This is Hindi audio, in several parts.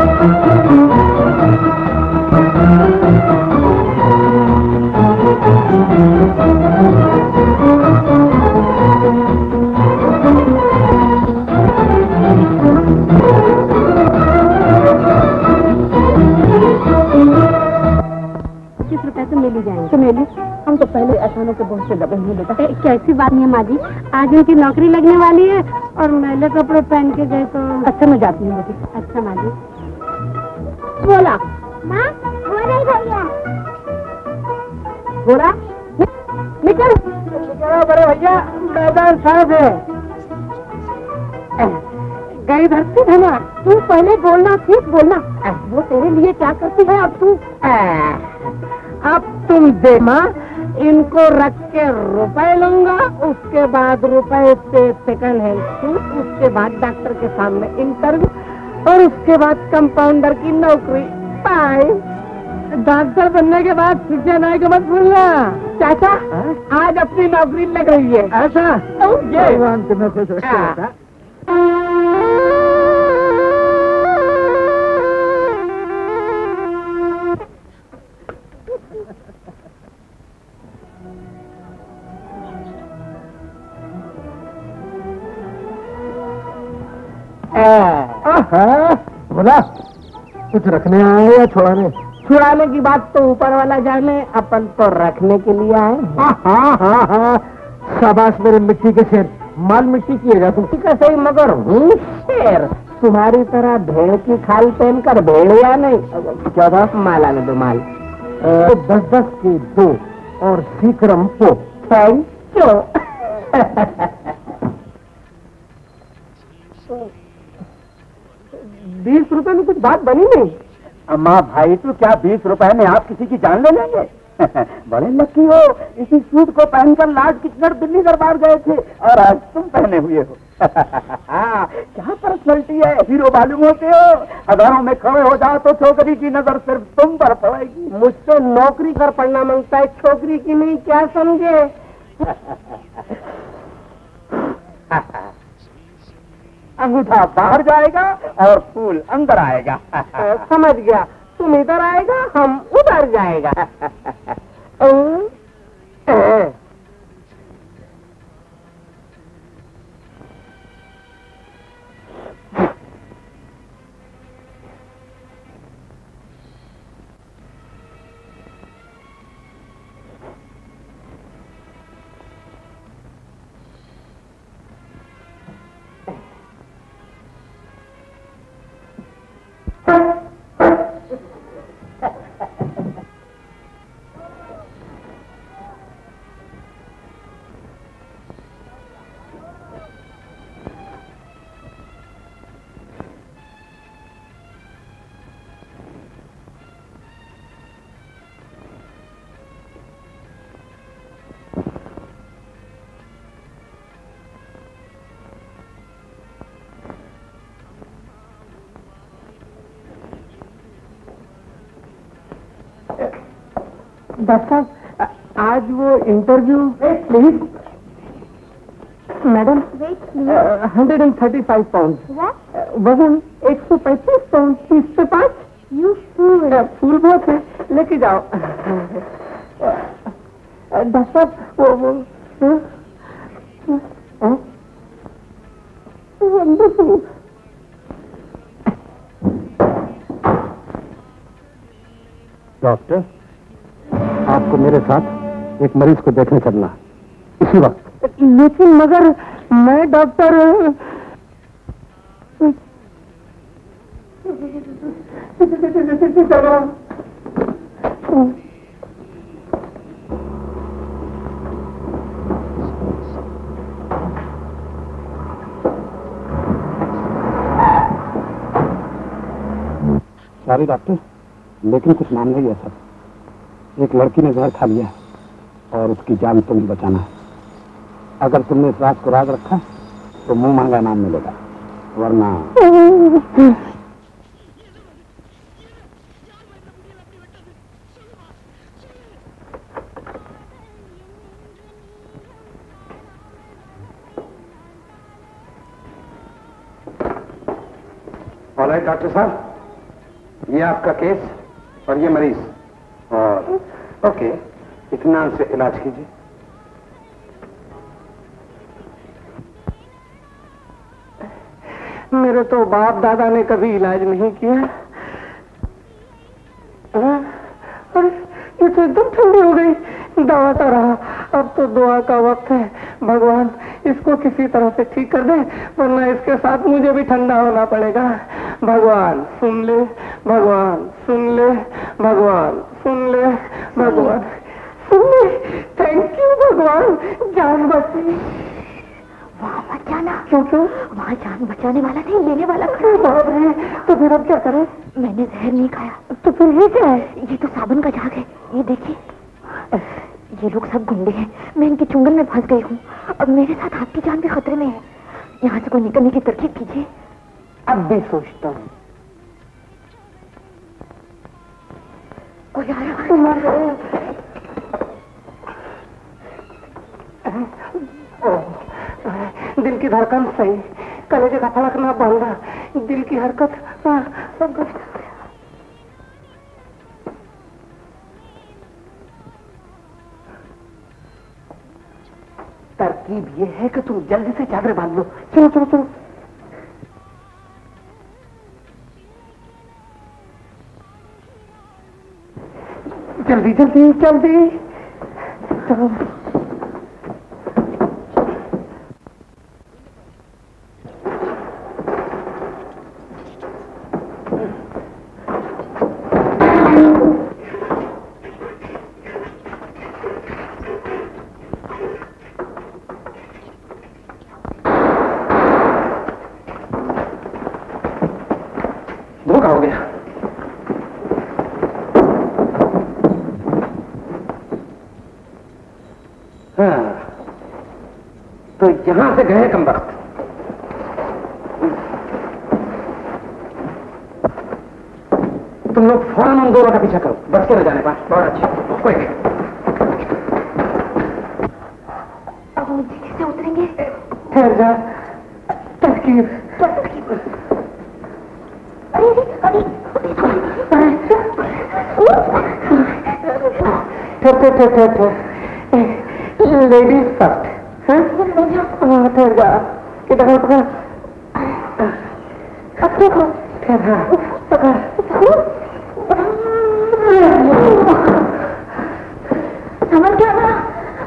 हम तो पहले एहसानों के बहुत से दबे हुए बेटा। कैसी बात नहीं है माँ जी, आज उनकी नौकरी लगने वाली है और मैले कपड़े पहन के गए तो। अच्छा मैं जाती हूँ बेटी। अच्छा माँ जी। बोला माँ, वो नहीं भैया। बोला निकल बड़े भैया, मैदान साफ है। गई धरती है ना, तू पहले बोलना, ठीक बोलना। वो तेरे लिए क्या करती है अब तू? अब तुम दे माँ, इनको रख के रुपए लूंगा, उसके बाद रुपए से सेकंड हैंड सूट, उसके बाद डॉक्टर के सामने इंटरव्यू और उसके बाद कंपाउंडर की नौकरी। बाय। डॉक्टर बनने के बाद शिक्षा नाई को मत भूलना। चाचा आज अपनी नौकरी लग रही है। ऐसा भगवान तुम्हें खुश रखे। बोला कुछ रखने आए या छुड़ाने? छुड़ाने की बात तो ऊपर वाला जाने, अपन तो रखने के लिए आए। हाँ, शाबाश मेरे मिट्टी के शेर, माल मिट्टी किएगा तुम। ठीक है सही, मगर हूँ शेर। तुम्हारी तरह भेड़ की खाल पहन कर भेड़िया नहीं। क्या था? माला ने दो माल 10-10 के 2 और सीकरम पो। Thank you. 20 रुपए में कुछ बात बनी नहीं। अम्मा भाई तो क्या 20 रुपए में आप किसी की जान ले लेंगे? बड़े लकी हो, इसी सूट को पहनकर लार्ड किचनर दिल्ली दरबार गए थे और आज तुम पहने हुए हो। क्या पर्सनैलिटी है, हीरो मालूम होते हो। हजारों में खड़े हो जाओ तो छोकरी की नजर सिर्फ तुम पर पड़ेगी। मुझसे नौकरी कर पढ़ना मांगता है, छोकरी की नहीं, क्या समझे? अंगूठा बाहर जाएगा और फूल अंदर आएगा। समझ गया, तुम इधर आएगा, हम उधर जाएगा। डॉक्टर आज वो इंटरव्यू प्लीज। मैडम 135 पाउंड, वजन 135 पाउंड, 30 पे 5। यू फूल बहुत है, लेके जाओ। Doctor wonderful. डॉक्टर आपको मेरे साथ एक मरीज को देखने चलना इसी वक्त। लेकिन मगर मैं डॉक्टर सॉरी डॉक्टर, लेकिन कुछ मामला ही ऐसा। एक लड़की ने जहर खा लिया और उसकी जान तुम्हें बचाना है। अगर तुमने इस राज को राज रखा तो मुंह मांगा नाम मिलेगा, वरना ऑलराइट डॉक्टर साहब, ये आपका केस और ये मरीज, और ओके, इत्मीनान से इलाज कीजिए। मेरे तो बाप दादा ने कभी इलाज नहीं किया। अरे ये तो एकदम ठंडी हो गई। दवा तो रहा, अब तो दुआ का वक्त है। भगवान इसको किसी तरह से ठीक कर दे, वरना इसके साथ मुझे भी ठंडा होना पड़ेगा। भगवान सुन ले, भगवान सुन ले, भगवान सुन ले, भगवान सुन ले। थैंक यू भगवान, जान बची। वहाँ मत जाना। क्यों? वहाँ जान बचाने वाला नहीं, लेने वाला खड़ा। बाप रे, तो फिर अब क्या करें? मैंने जहर नहीं खाया। तो फिर ये क्या है? ये तो साबुन का झाग है, ये देखिए। ये लोग सब गुंडे हैं, मैं इनके चुंगल में फंस गई हूँ। अब मेरे साथ आपकी जान भी खतरे में है। यहाँ से कोई निकलने की तरकीब कीजिए। अब भी सोचता हूँ। कोई आ रहा है। दिल की धड़कन सही, कलेजे का धड़कना बंद, दिल की हरकत सब कुछ। तरकीब ये है कि तुम जल्दी से चादर बांध लो। चलो चलो चलो। जल्दी जल्दी जल्दी चलो। धोखा हो गया। हाँ, तो यहां से गए कम वक्त। तुम लोग फौरन उन दोनों का पीछा करो, बच के न जाने पाए। बहुत अच्छे, क्विक। अब हम नीचे से उतरेंगे। ठहर जा। तरकीब लेडीज फर्स्ट। ठहर जा। इधर पकड़। अब देखो। ठहर पकड़। समझ क्या था?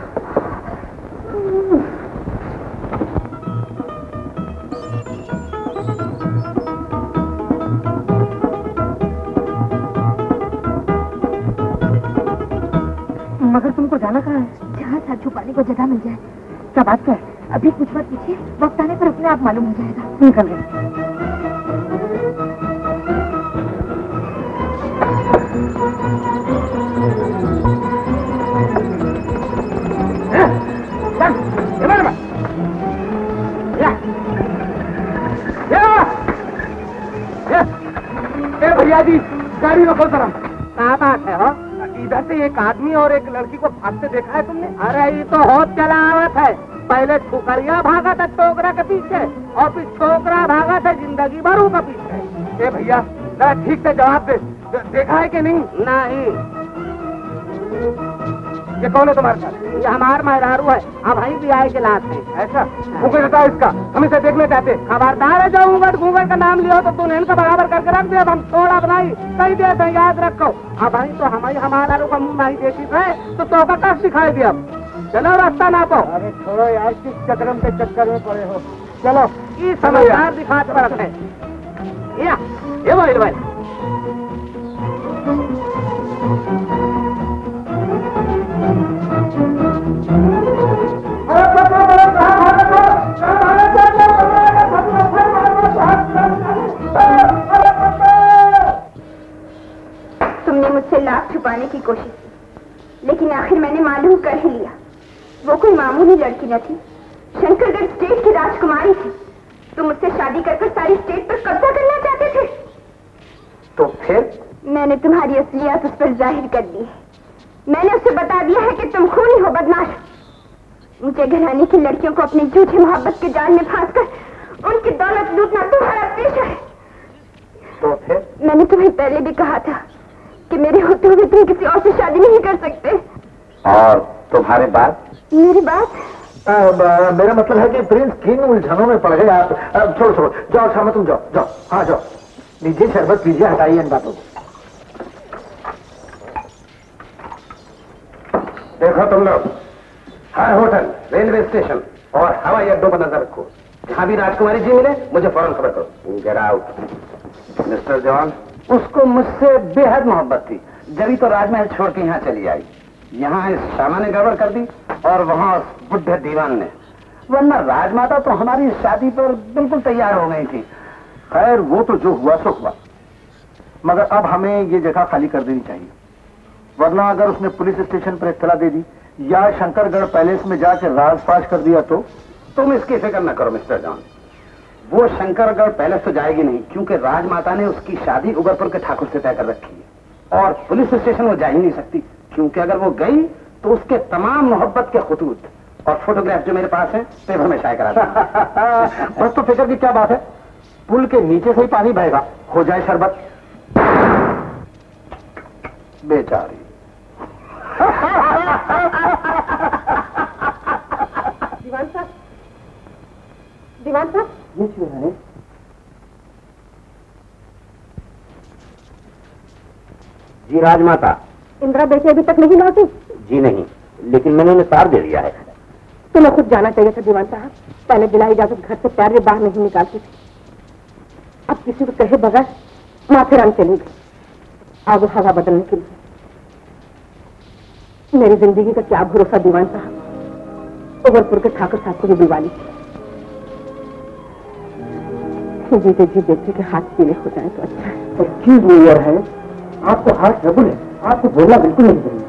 मगर तुमको जाना कहाँ है? जहाँ सर छुपाने को जगह मिल जाए। क्या बात क्या है? अभी कुछ मत पूछिए, वक्त आने पर अपने आप मालूम हो जाएगा। निकल गए। भैया जी, गाड़ी रोको जरा। क्या बात है? हो इधर से एक आदमी और एक लड़की को भागते देखा है तुमने? अरे ये तो होत चलावत है। पहले छोकरिया भागा था छोकरा के पीछे, और फिर छोकरा भागा था जिंदगी भर के पीछे। ए भैया, जरा ठीक से जवाब दे, देखा है कि नहीं? नहीं। ये कौन है तुम्हारे साथ? ये हमार मेहरारू है, अब वहीं भी आए के लात है। ऐसा घूंघट हटा इसका, हम इसे देखना चाहते। खबरदार है, जो घूंघट का नाम लियो तो तूने इनका बराबर करके रख दिया। हम छोड़ा बनाई कही दे थे, याद रखो। अब वहीं तो हमारा का मुंह नहीं देखी थे तो का कब सिखाई दिया। चलो रास्ता ना पाओ। अरे छोड़ो यार, किस चक्रम के चक्कर में पड़े हो। चलो, ये समझदार दिखाते पर है। ये भाई तुमने मुझसे लाख छुपाने की कोशिश की, लेकिन आखिर मैंने मालूम कर ही लिया। वो कोई मामूली लड़की न थी, शंकरगढ़ स्टेट की राजकुमारी थी। तुम मुझसे शादी कर सारी स्टेट पर कब्जा करना चाहते थे। तो फिर? मैंने तुम्हारी असलियत उस पर जाहिर कर दी है। मैंने उसे बता दिया है कि तुम खूनी हो, बदमाश। मुझे घराने की लड़कियों को अपनी झूठी मोहब्बत के जाल में फांसकर उनकी दौलत लूटना तुम्हारा पेशा है। तो फिर? मैंने तुम्हें तय पहले भी कहा था कि मेरे होते हुए तुम किसी और से शादी नहीं कर सकते। और तुम्हारे बात? मेरी बात? मेरा मतलब है कि प्रिंस किन उलझनों में पड़ गए आप। छोड़ो छोड़ो, जाओ शाम तुम जाओ जाओ। हाँ जाओ, लीजिए शरबत पीजिए, हटाइए इन बातों को। देखो तुम लोग, हर होटल, रेलवे स्टेशन और हवाई अड्डों पर नजर रखो। जहां भी राजकुमारी जी मिले मुझे फौरन खबर करो। Get out. मिस्टर जॉन, उसको मुझसे बेहद मोहब्बत थी, जब तो राजमहल छोड़ के यहाँ चली आई। यहाँ इस शामा ने गड़बड़ कर दी और वहाँ उस बुढ़े दीवान ने, वरना राजमाता तो हमारी शादी पर बिल्कुल तैयार हो गई थी। खैर वो तो जो हुआ सो हुआ, मगर अब हमें ये जगह खाली कर देनी चाहिए, वरना अगर उसने पुलिस स्टेशन पर इत्तला दे दी या शंकरगढ़ पैलेस में जाकर राजपाश कर दिया तो? तुम इसकी फिक्र न करो मिस्टर जॉन, वो शंकरगढ़ पैलेस तो जाएगी नहीं, क्योंकि राजमाता ने उसकी शादी उगरपुर के ठाकुर से तय कर रखी है। और पुलिस स्टेशन वो जा ही नहीं सकती, क्योंकि अगर वो गई तो उसके तमाम मोहब्बत के खुतूत और फोटोग्राफ जो मेरे पास है पेपर में शाये करा देंगे। बस तो फिक्र की क्या बात है, पुल के नीचे से ही पानी बहेगा, हो जाए शरबत। बेचारी। दीवान साहब, दीवान साहब, ये क्यों है? जी राजमाता। इंदिरा बेटी अभी तक नहीं लौटी? जी नहीं, लेकिन मैंने उन्हें तार दे दिया है। तुम्हें खुद जाना चाहिए था दीवान साहब, पहले बिना इजाजत घर से पैर भी बाहर नहीं निकालती थी। अब किसी को कहे बगैर माथेरान चली गई आगो हवा बदलने के लिए। मेरी जिंदगी का क्या भरोसा दीवान साहब, उगरपुर के ठाकुर साहब को भी दिवाली थी। जीते जी देखते के हाथ पीले हो जाए तो अच्छा है। तो क्यों न्यूयर है, आपको हार्ट ट्रबल है, आपको बोलना बिल्कुल नहीं चाहिए।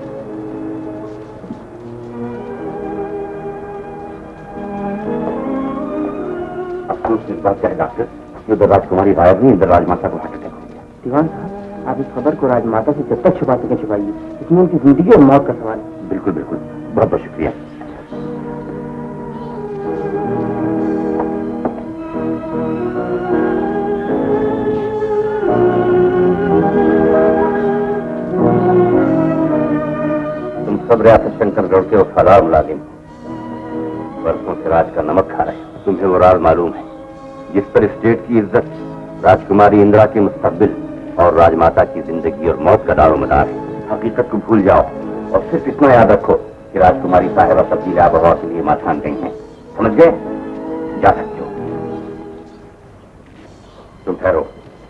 अफसोस इस बात का है डॉक्टर, उधर राजकुमारी गायब नहीं, इधर राजमाता को हार्ट अटैक हो गया। दीवान साहब, आप इस खबर को राजमाता से जब तक छुपा सके छुपाइए, इसमें उनकी जिंदगी और मौत का सवाल है। बिल्कुल बिल्कुल, बहुत बहुत शुक्रिया। तुम सब रियासत शंकरगढ़ के वफादार मुलाजिम, बरसों से राज का नमक खा रहे हो। तुम्हें वो राज मालूम है जिस पर स्टेट की इज्जत, राजकुमारी इंदिरा के मुस्तकबिल और राजमाता की जिंदगी और मौत का दारोमदार है। हकीकत को भूल जाओ और सिर्फ इतना याद रखो कि राजकुमारी साहिबा तब्दील आबहवा के लिए माथान गई हैं। समझ गए? जा सकते हो। तुम ठहरो।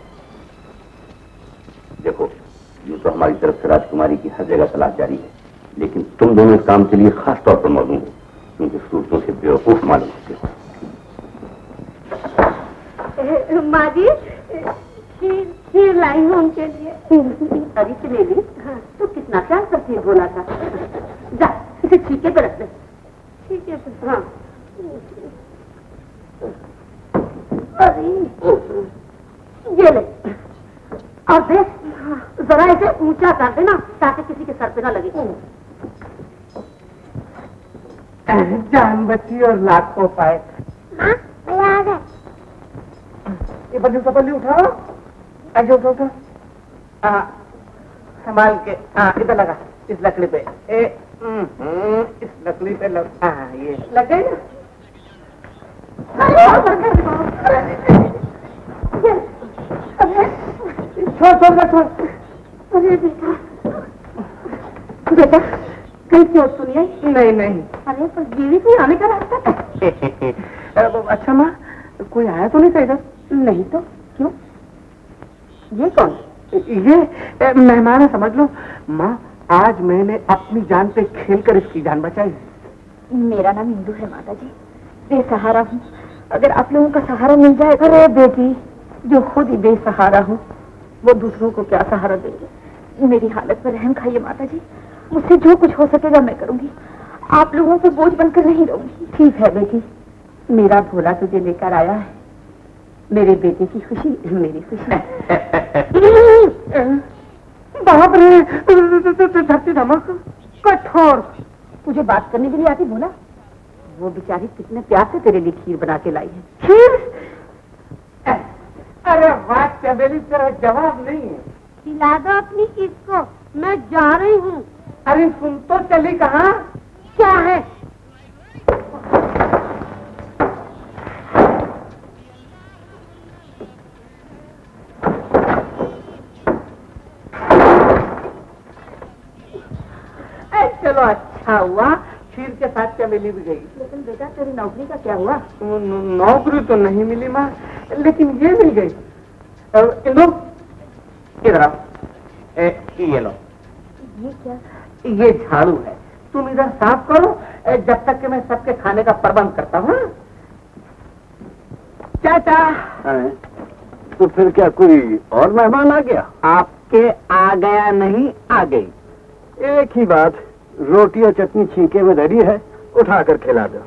देखो, यूं तो हमारी तरफ से राजकुमारी की हर जगह तलाश जारी है, लेकिन तुम दोनों इस काम के लिए खास तौर पर मौजूद हो, क्योंकि सूरतों से बेवकूफ मालूम होते हो। माँ जी, खीर लाई हूँ उनके लिए। अभी से ले ली? हाँ। तो कितना प्यार करती है भोला का। जा, इसे छीके पे रख दे। ठीक है सर। हाँ। अरे ये ले, और देख, जरा इसे ऊंचा कर देना ताकि किसी के सर पे ना लगे। जान बची और लाखों पाए। हाँ, मैं आ गया। ये बल्ली सपल्ली उठाओ, आगे उठो उठो। संभाल के, इधर लगा, इस लकड़ी पे। इस लकड़ी पे लग, ये लग गई ना। छोड़ छोड़ छोड़। अरे बेटा, बेटा कहीं चोट तो नहीं आई? नहीं नहीं। अरे पर जीवित नहीं आने का रास्ता था। अच्छा माँ, कोई आया तो नहीं था इधर? नहीं तो क्यों? ये कौन? ये मेहमान है, समझ लो। माँ, आज मैंने अपनी जान पे खेलकर इसकी जान बचाई। मेरा नाम इंदु है माता जी, बेसहारा हूँ, अगर आप लोगों का सहारा मिल जाए। अरे बेटी, जो खुद ही बेसहारा हूँ वो दूसरों को क्या सहारा देंगे? मेरी हालत पर रहम खाइए माता जी, मुझसे जो कुछ हो सकेगा मैं करूंगी, आप लोगों को बोझ बनकर नहीं रहूंगी। ठीक है बेटी, मेरा भोला तुझे लेकर आया है, मेरे बेटे की खुशी मेरी खुशी। बाप रे, धरती धमक, कठोर। तुझे बात करने के लिए आती भोला? वो बेचारी कितने प्यार से तेरे लिए खीर बना के लाई है। खीर? अरे वाह चमेली तेरा जवाब नहीं है। खिला दो अपनी इसको, मैं जा रही हूँ। अरे सुन तो चली कहाँ? क्या है? चलो अच्छा हुआ, खीर के साथ चमेली भी गई। लेकिन बेटा तेरी नौकरी का क्या हुआ? नौकरी तो नहीं मिली माँ, लेकिन ये मिल गई। इंदु, इधर आओ। ये लो। ये क्या? ये झाड़ू है, तुम इधर साफ करो जब तक कि मैं सबके खाने का प्रबंध करता हूँ। चाचा। तो फिर क्या कोई और मेहमान आ गया? आपके आ गया नहीं, आ गई। एक ही बात, रोटी और चटनी छींके में रेडी है, उठाकर खिला दो।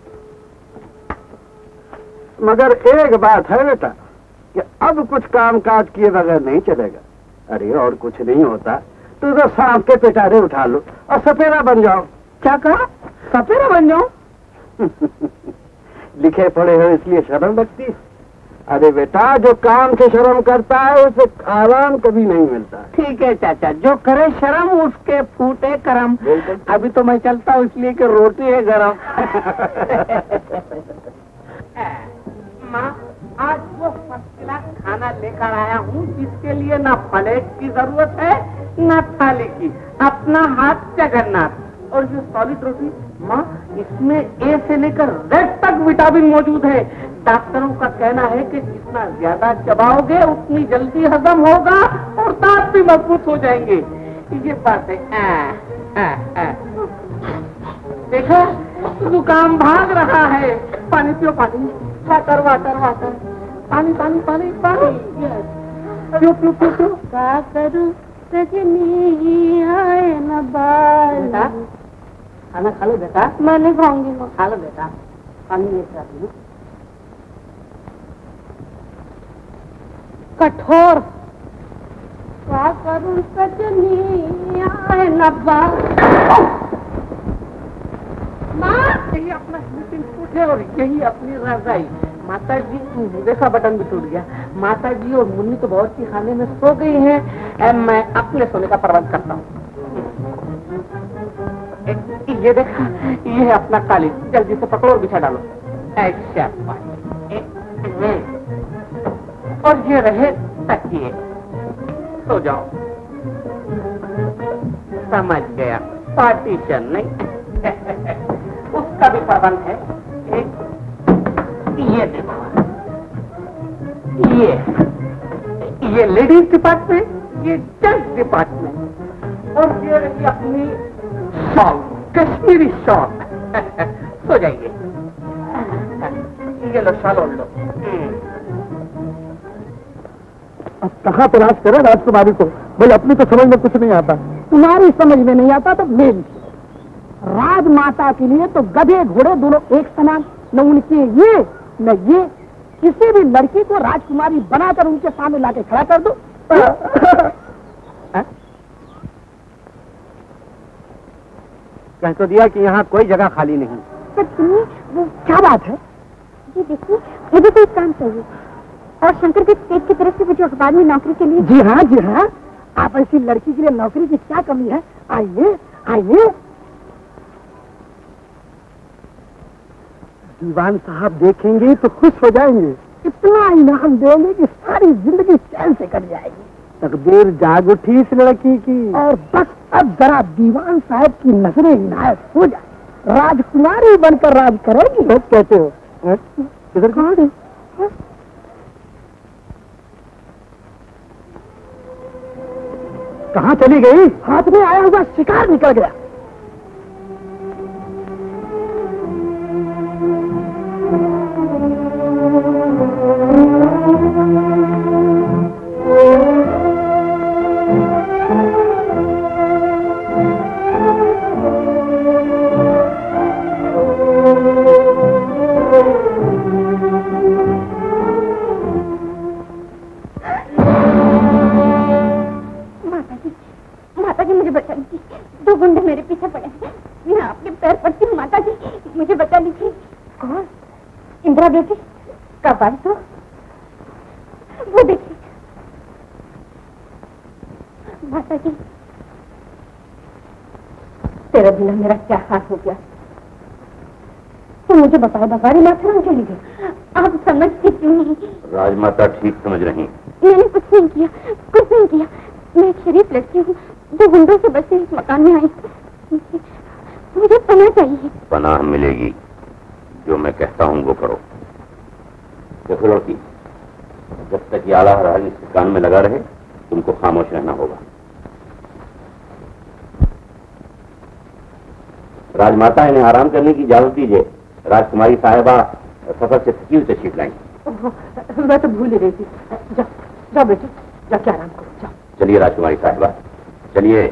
मगर एक बात है बेटा कि अब कुछ काम काज किए बगैर नहीं चलेगा। अरे और कुछ नहीं होता तो उधर सांप के पिटारे उठा लो और सपेरा बन जाओ। क्या कहा? सपेरा बन जाओ? लिखे पढ़े हो इसलिए शर्म लगती। अरे बेटा, जो काम से शर्म करता है उसे आराम कभी नहीं मिलता। ठीक है चाचा, जो करे शर्म उसके फूटे करम। अभी तो मैं चलता हूँ इसलिए कि रोटी है गरम। माँ, आज वो फर्स्ट क्लास खाना लेकर आया हूँ जिसके लिए ना प्लेट की जरूरत है ना थाली की, अपना हाथ जगन्नाथ। और ये सॉलिड रोटी माँ, इसमें ए से लेकर जेड तक विटामिन मौजूद है। डॉक्टरों का कहना है कि जितना ज्यादा चबाओगे उतनी जल्दी हजम होगा और दांत भी मजबूत हो जाएंगे। ये बात है। देखो, जुकाम भाग रहा है। पानी पियो, पानी। वाटर वाटर वाटर, पानी पानी पानी पानी। पियो पियो पियो पियो। क्या करूं सजनी आए न बाल। खाना खा लो बेटा। मैं नहीं खाऊंगी। खा लो बेटा, पानी लेकर आती हूँ। कठोर। क्या करूं सजनी आए न बाल। माँ, यही अपना स्लीपिंग सूट है और यही अपनी रजाई। माता जी, देखा बटन भी टूट गया। माता जी और मुन्नी तो बहुत सी खाने में सो गई हैं। मैं अपने सोने का प्रबंध करता हूँ। ये देखा, ये है अपना कालीन, जल्दी से पकड़ो और बिछा डालो। ऐसा। और ये रहे तकिए, सो जाओ। समझ गया, पार्टीशन नहीं। उसका भी प्रबंध है। ये देखो, ये लेडीज डिपार्टमेंट, ये जेंट्स डिपार्टमेंट। और ये रही अपनी शॉल, कश्मीरी शॉल। सो जाइए। ये लो शॉल ओढ़ लो। अब कहाँ तलाश करे राजकुमारी को? भाई अपनी तो समझ में कुछ नहीं आता। तुम्हारी समझ में नहीं आता तो मेरी। राजमाता के लिए तो गधे घोड़े दोनों एक समान, न उनके ये न ये। किसी भी लड़की को राजकुमारी बनाकर उनके सामने लाके खड़ा कर दो। कह तो दिया कि यहाँ कोई जगह खाली नहीं। पर सुनिए, वो क्या बात है? ये देखिए, मुझे कोई काम चाहिए और शंकर के स्टेट की तरफ से मुझे अखबार में नौकरी के लिए। जी हाँ, जी हाँ। आप ऐसी लड़की के लिए नौकरी की क्या कमी है? आइए आइए। दीवान साहब देखेंगे तो खुश हो जाएंगे। इतना इनाम देंगे कि सारी जिंदगी चैन से कट जाएगी। तकदीर जाग उठी इस लड़की की। और बस अब जरा दीवान साहब की नजरें इनायत हो जाए, राजकुमारी बनकर राज करेगी। सच कहते हो? किधर कहाँ गई? कहाँ चली गई? हाथ में आया हुआ शिकार निकल गया। माता जी मुझे बचा लीजिए, दो गुंडे मेरे पीछे पड़े हैं। मैं आपके पैर पड़ती हूँ माता जी, मुझे बचा लीजिए। कौन? इंदिरा बेटी? कब आई? तो वो देखिए, माता जी, तेरा बिना मेरा क्या हाल हो गया। तो मुझे बताए बगारी माथा में चली गई। आप समझते क्यों नहीं? राजमाता ठीक समझ रही। मैंने कुछ नहीं किया, कुछ नहीं किया। मैं एक शरीफ लड़की हूँ जो गुंडों से बसे इस मकान में आई। मुझे पनाह चाहिए। पनाह मिलेगी, जो मैं कहता हूँ वो करो। देखो लड़की, जब तक ये आला हराज इस कान में लगा रहे तुमको खामोश रहना होगा। राजमाता इन्हें आराम करने की इजाजत दीजिए। राजकुमारी साहिबा सफर से थकी हुई तशरीफ लाई। मैं तो भूल ही रही थी। जाओ जाओ बेटे, जाके आराम करो, जाओ। चलिए राजकुमारी साहिबा, चलिए।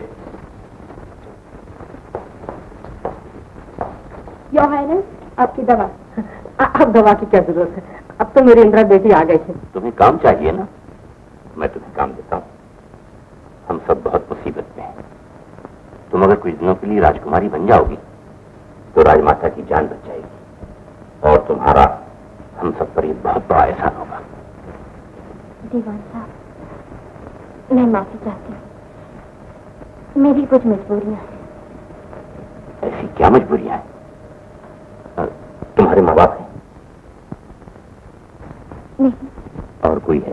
योर हाइनेस, आपकी दवा। अब दवा की क्या जरूरत है, अब तो मेरी इंदिरा बेटी आ गई है। तुम्हें काम चाहिए ना, मैं तुम्हें काम देता हूँ। हम सब बहुत मुसीबत में हैं। तुम अगर कुछ दिनों के लिए राजकुमारी बन जाओगी तो राजमाता की जान बच जाएगी और तुम्हारा हम सब पर यह बहुत बड़ा एहसान होगा। दीवान साहब, मैं माफी चाहती हूँ। मेरी कुछ मजबूरियां हैं। ऐसी क्या मजबूरियां हैं? तुम्हारे माँ बाप हैं? नहीं। और कोई है?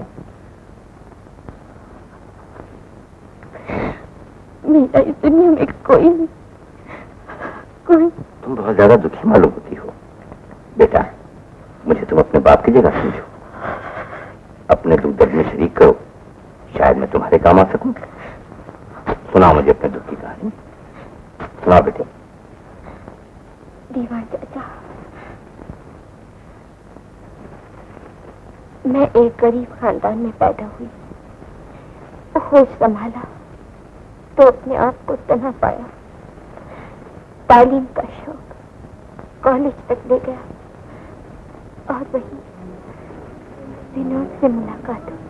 मेरा इस दुनिया में कोई नहीं, कोई। तुम बहुत ज्यादा दुखी मालूम होती हो बेटा। मुझे तुम अपने बाप की जगह समझो, अपने दुख दर्द में शरीक करो, शायद मैं तुम्हारे काम आ सकूं। सुनाओ मुझे अपने दुख की कहानी, सुनाओ बेटे। दीवान चाचा, मैं एक गरीब खानदान में पैदा हुई। होश संभाला तो अपने आप को तन्हा पाया। तालीम का शौक कॉलेज तक ले गया और वही विनोद से मुलाकात हुई।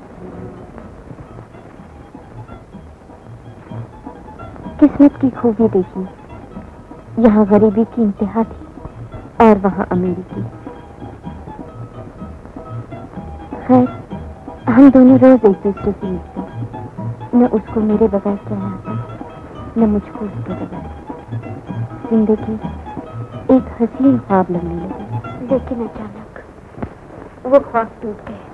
किस्मत की खूबी देखी, यहाँ गरीबी की इंतहा थी और वहाँ अमीरी की। खैर, हम दोनों रोज एक दूसरे से मिलते, न उसको मेरे बगैर चलना आता, न मुझको उसके बगैर। जिंदगी एक हसीन ख्वाब लगने लगी, लेकिन अचानक वो ख्वाब टूट गए।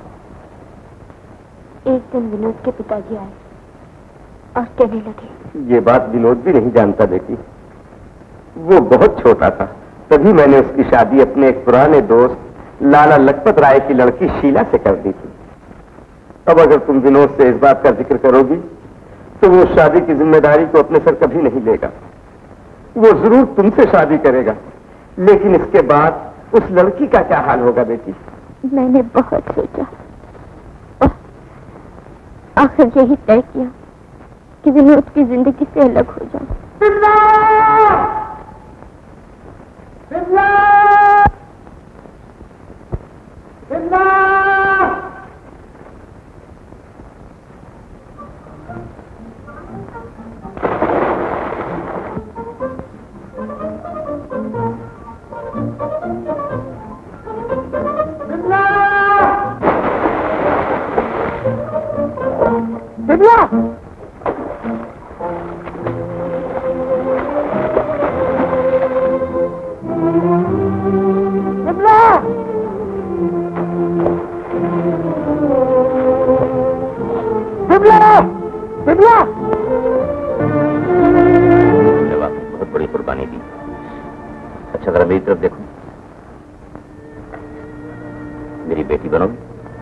एक दिन विनोद के पिताजी आए और कहने लगे, ये बात विनोद भी नहीं जानता बेटी। वो बहुत छोटा था, तभी मैंने उसकी शादी अपने एक पुराने दोस्त लाला लखपत राय की लड़की शीला से कर दी थी। अब अगर तुम विनोद से इस बात का जिक्र करोगी तो वो शादी की जिम्मेदारी को अपने सर कभी नहीं लेगा। वो जरूर तुमसे शादी करेगा, लेकिन इसके बाद उस लड़की का क्या हाल होगा बेटी? मैंने बहुत सोचा और आखिर यही तय किया कि विनोद की जिंदगी से अलग हो जाऊं। बहुत बड़ी कुर्बानी दी। अच्छा जरा मेरी तरफ देखो, मेरी बेटी बनोगी?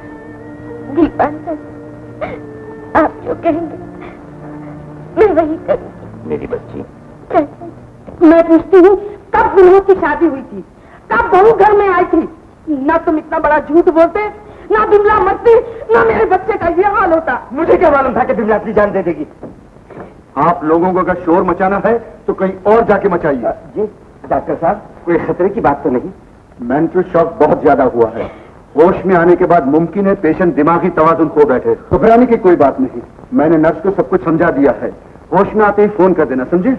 आप जो कहेंगे मैं वही करूंगी। मेरी बच्ची, मैं पूछती हूँ, कब विनोद की शादी हुई थी? कब बहू घर में आई थी? ना तुम इतना बड़ा झूठ बोलते, ना बिमला मरती, ना मेरे बच्चे का ये हाल होता। मुझे क्या मालूम था कि बिमला अपनी जान दे देगी। आप लोगों को अगर शोर मचाना है तो कहीं और जाके मचाइए। जी डॉक्टर साहब, कोई खतरे की बात तो नहीं? मेंटल शॉक बहुत ज्यादा हुआ है। होश में आने के बाद मुमकिन है पेशेंट दिमागी तवाजुन खो बैठे। घबराने की कोई बात नहीं, मैंने नर्स को सब कुछ समझा दिया है। होश में आते ही फोन कर देना, समझे?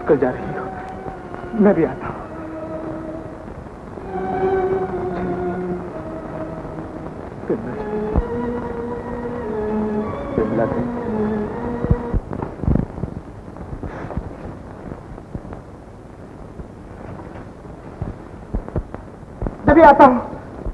निकल जा रही हो, मैं भी आता हूँ। मैं भी आता हूँ।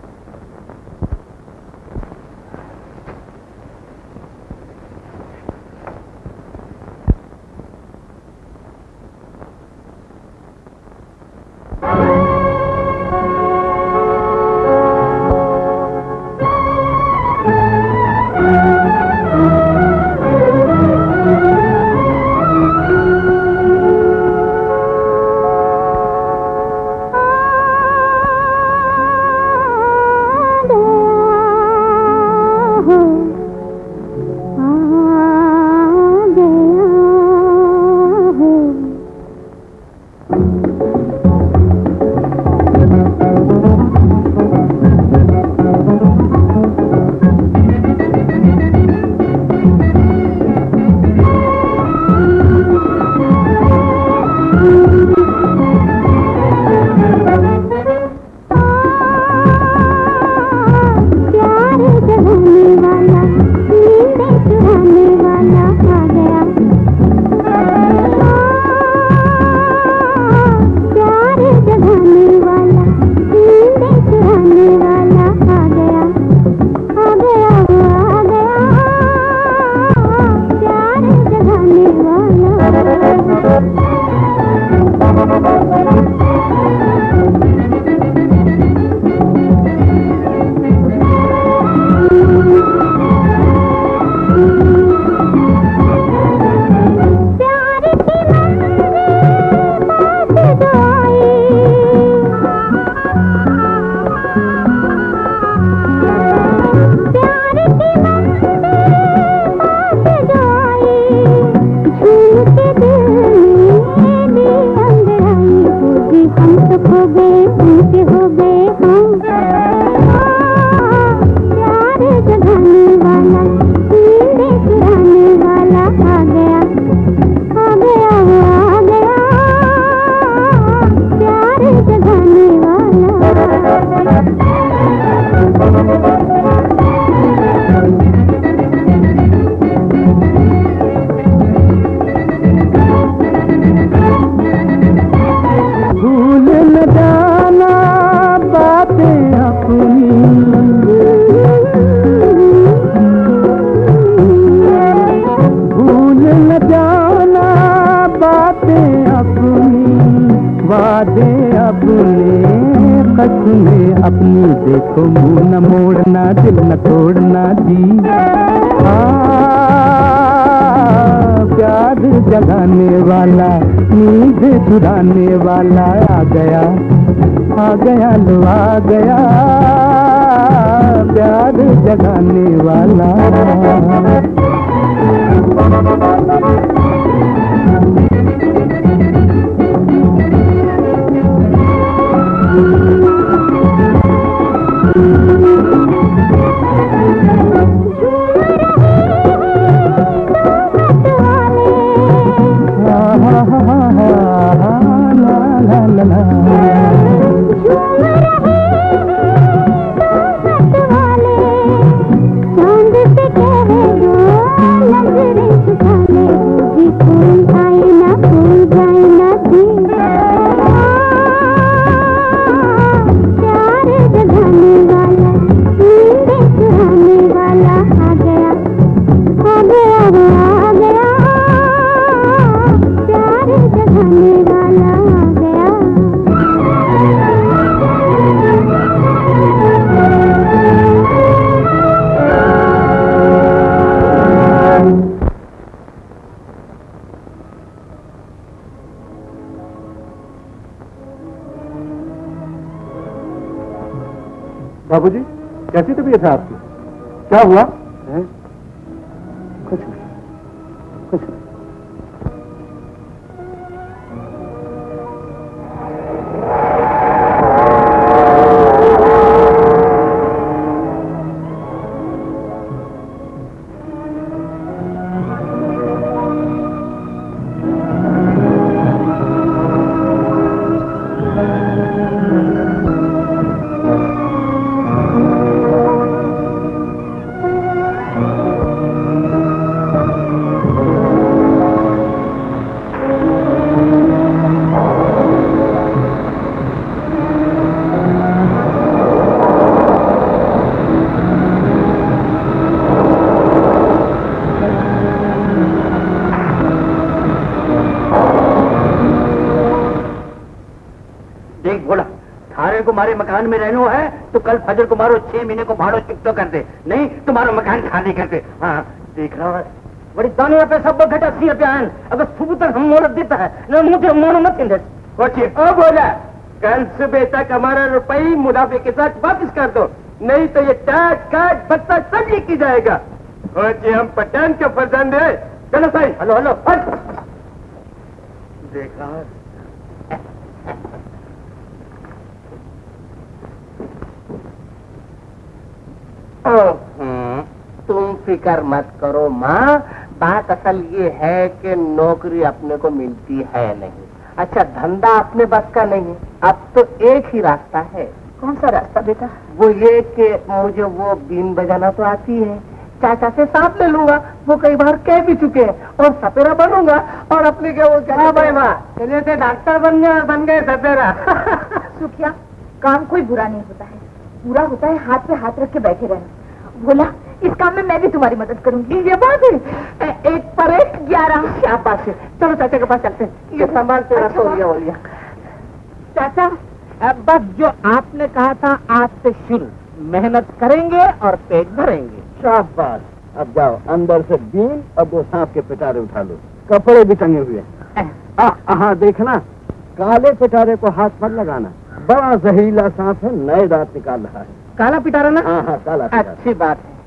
बाबूजी, कैसी तबीयत है आपकी? क्या हुआ? कुछ नहीं, कुछ नहीं। तुम्हारे मकान में रहना है तो कल फजर को मारो 6 महीने को भाड़ो चुकतो कर दे, नहीं तुम्हारा मकान खाली कर दे। हाँ देख रहा है बड़ी दाने पे सब घटा 80 रुपया है, अगर सुबह तक हम मोहलत देता है ना मुझे मोनो मत इंदे। ओ बोला कल सुबह तक हमारा रुपये मुनाफे के साथ वापस कर दो, नहीं तो ये टाट काट बत्ता सब लेके जाएगा। हम पठान का फर्जंद है। चलो भाई, हेलो हेलो देखा तुम फिक्र मत करो माँ, बात असल ये है कि नौकरी अपने को मिलती है नहीं। अच्छा धंधा अपने बस का नहीं है, अब तो एक ही रास्ता है। कौन सा रास्ता बेटा? वो ये कि मुझे वो बीन बजाना तो आती है, चाचा से साथ ले लूंगा, वो कई बार कह भी चुके हैं, और सपेरा बनूंगा और अपने क्या वो क्या भाई माँ चलिए थे डॉक्टर बन गए सपेरा। सुखिया काम कोई बुरा नहीं होता है, बुरा होता है हाथ पे हाथ रख के बैठे रहना। बोला इस काम में मैं भी तुम्हारी मदद करूंगी। ये बात है, 1 पर 1 11। क्या बात है, चलो चाचा के पास चलते हैं। ये सामान तेरा तौलिया वोलिया। चाचा अब बस जो आपने कहा था आज से शुरू, मेहनत करेंगे और पेट भरेंगे। शाबाश, अब जाओ अंदर से बीन और 2 सांप के पिटारे उठा लो, कपड़े भी टंगे हुए हैं। हाँ देखना काले पिटारे को हाथ मत लगाना, बड़ा जहरीला सांप है, नए दांत निकाल रहा है। काला पिटारा ना? हाँ हाँ काला पिटारा। अच्छी बात है।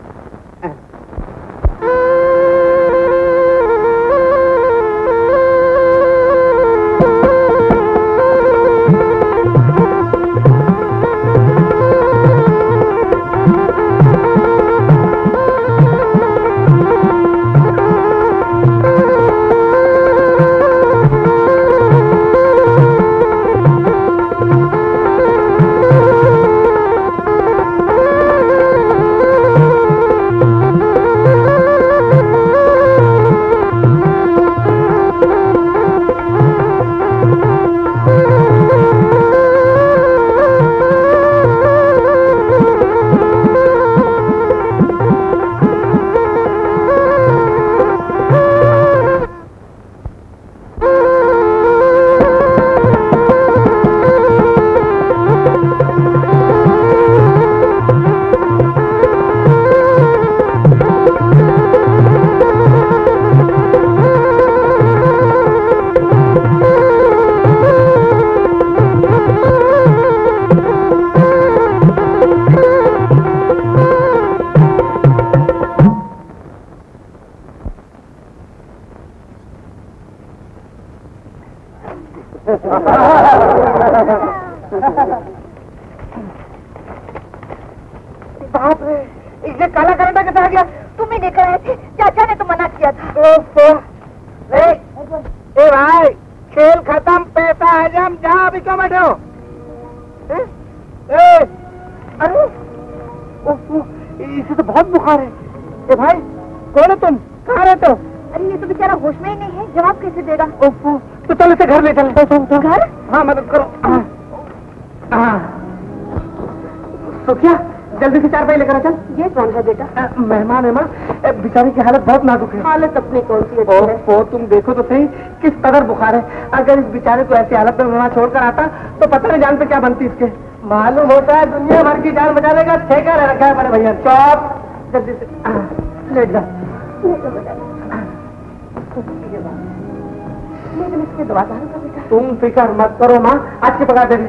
बाप रे, ये काला करंटा कैसे आ गया? तुम ही लेकर आए थे, चाचा ने तो मना किया था। ए भाई खेल खत्म, पैसा हजम, जहाँ अभी क्यों बैठे हो? अरे इसे तो बहुत बुखार है। ए भाई कौन है तुम, कहाँ रहते हो? अरे ये तो बेचारा होश में ही नहीं है, जवाब कैसे देगा? तो चल इसे घर ले चल। घर? हाँ मदद करो। सुखिया जल्दी से 4 पाई लेकर आ चल। ये कौन है बेटा? मेहमान है माँ, बेचारी की हालत बहुत नाजुक है। हालत अपनी कौन सी अच्छी है? तुम देखो तो सही किस कदर बुखार है। अगर इस बेचारे को ऐसी हालत में वहाँ छोड़कर आता तो पता नहीं जान पे क्या बनती इसके। मालूम होता है दुनिया भर की जान बचा लेगा, ठेका ले रखा है बड़े भैया। चौप जल्दी से लेट जा। लेकिन इसके दवा का बेटा। तुम फिक्र मत करो माँ, अच्छी पका देंगे।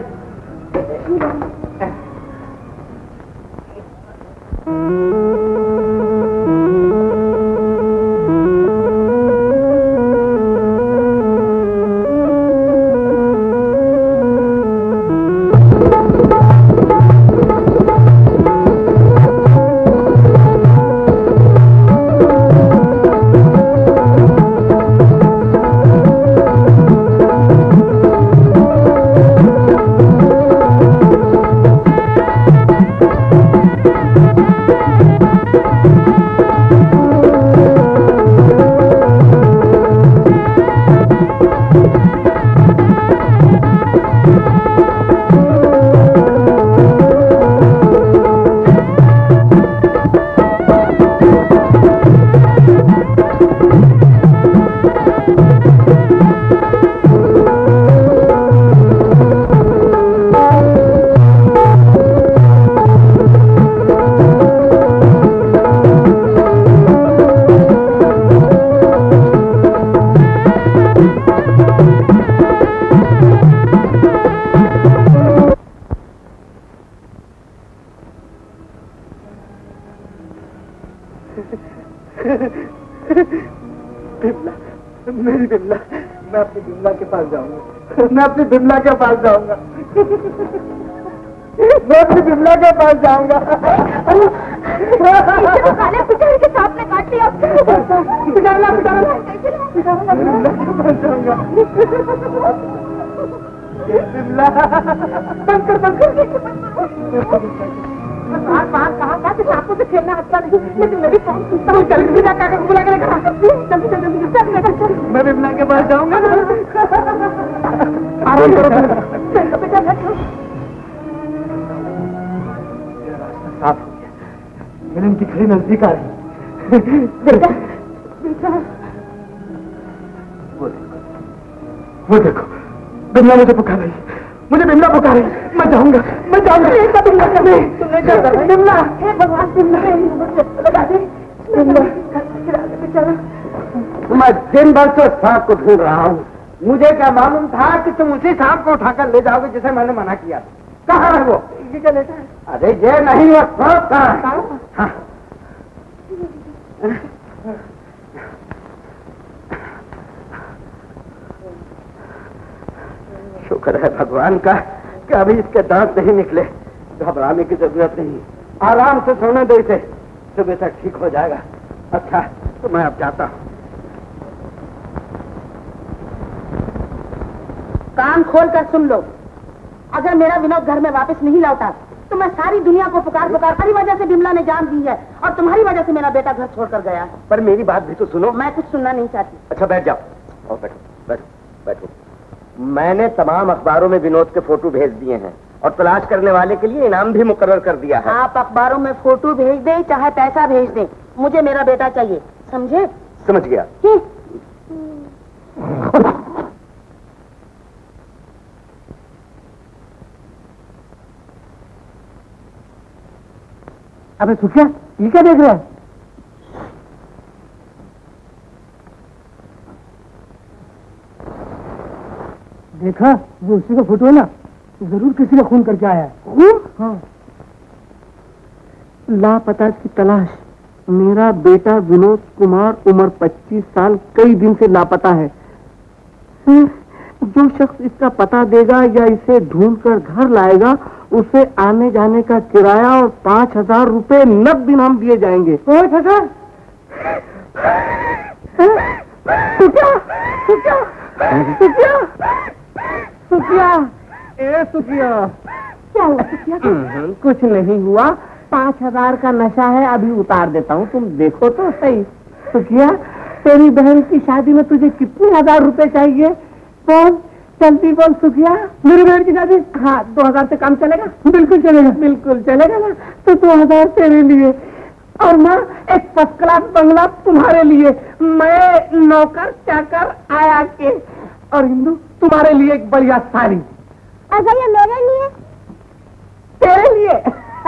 बिमला, मेरी बिमला, मैं अपनी बिमला के पास जाऊंगा, मैं अपनी बिमला के पास जाऊंगा, मैं अपनी बिमला के पास जाऊंगा। खाने पिटारे के सांप ने काट लिया। बिमला के पास जाऊंगा। बिमला, बंद कर। बाहर कहा था कि सांपों से खेलना अच्छा नहीं, लेकिन मेरी कौन सुनता हूँ। जल्दी से जाकर बुला के लेकर जल्दी। मैं बिमला के पास जाऊंगा। आराम करो। साफ हो गया, हेलेन की खड़ी नजदीक आ रही। वो देखो, बिमला मुझे पुकार रही है, मुझे बिमला पुकार रही है। मैं जाऊंगा। बिमला तुमने क्या कर बिमला? हे भगवान, बिमला, मैं दिन भर से सांप को ढूंढ रहा हूँ। मुझे क्या मालूम था कि तुम उसी सांप को उठाकर ले जाओगे जिसे मैंने मना किया। कहाँ है वो? अरे ये नहीं, वो सांप कहाँ है? हाँ। शुक्र है भगवान का कि अभी इसके दांत नहीं निकले। घबराने की जरूरत नहीं, आराम से सोने दो इसे, सुबह तक ठीक हो जाएगा। अच्छा, तो मैं अब जाता हूँ। कान खोल कर सुन लो, अगर मेरा विनोद घर में वापस नहीं लौटा तो मैं सारी दुनिया को पुकार तुम्हारी वजह से बिमला ने जान दी है और तुम्हारी वजह से मेरा बेटा घर छोड़कर गया है। पर मेरी बात भी तो सुनो। मैं कुछ सुनना नहीं चाहती। अच्छा बैठ जाओ, और बैठो बैठो बैठो। मैंने तमाम अखबारों में विनोद के फोटो भेज दिए हैं और तलाश करने वाले के लिए इनाम भी मुकर्रर कर दिया है। आप अखबारों में फोटो भेज दें चाहे पैसा भेज दें, मुझे मेरा बेटा चाहिए, समझे? समझ गया। अबे सुखिया, ये क्या देख रहा है? देखा, वो उसी का फोटो है ना, जरूर किसी का खून करके आया है। खून? हाँ। लापता की तलाश। मेरा बेटा विनोद कुमार, उम्र 25 साल, कई दिन से लापता है। जो शख्स इसका पता देगा या इसे ढूंढकर घर लाएगा, उसे आने जाने का किराया और 5,000 रुपए नकद इनाम दिए जाएंगे। 5,000? सुखिया, ए सुखिया, क्या हुआ सुखिया? कुछ नहीं हुआ, 5,000 का नशा है, अभी उतार देता हूँ, तुम देखो तो सही। सुखिया, तेरी बहन की शादी में तुझे कितने 1,000 रुपए चाहिए? बोल, जल्दी बोल सुखिया। मेरी बहन की शादी? हाँ, 2,000 से काम चलेगा? बिल्कुल चलेगा। बिल्कुल चलेगा ना, तो 2,000 तेरे लिए और माँ एक फर्स्ट क्लास बंगला तुम्हारे लिए, मैं नौकर चाकर आया के, और हिंदू तुम्हारे लिए एक बढ़िया साड़ी। अगर ये मेरे लिए? तेरे लिए।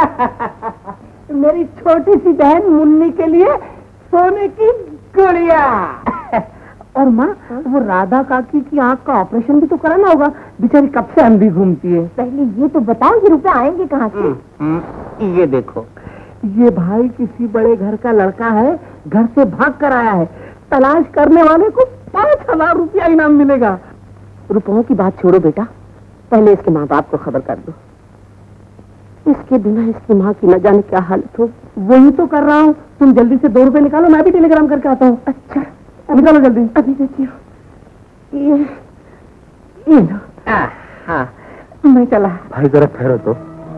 मेरी छोटी सी बहन मुन्नी के लिए सोने की गुड़िया। और माँ, वो राधा काकी की आंख का ऑपरेशन भी तो कराना होगा, बेचारी कब से अंधी घूमती है। पहले ये तो बताओ, ये रुपए आएंगे कहाँ से? ये देखो, ये भाई किसी बड़े घर का लड़का है, घर से भाग कर आया है, तलाश करने वाले को 5,000 रुपया इनाम मिलेगा। रुपयों की बात छोड़ो बेटा, पहले इसके माँ बाप को खबर कर दो। इसके बिना इसकी माँ की न जाने क्या हालत हो। वही तो कर रहा हूँ, तुम जल्दी से 2 रुपए निकालो, मैं भी टेलीग्राम करके आता हूँ। अच्छा निकालो जल्दी। अभी देती हूँ। ये लो। हाँ, मैं चला। भाई जरा ठहरो तो,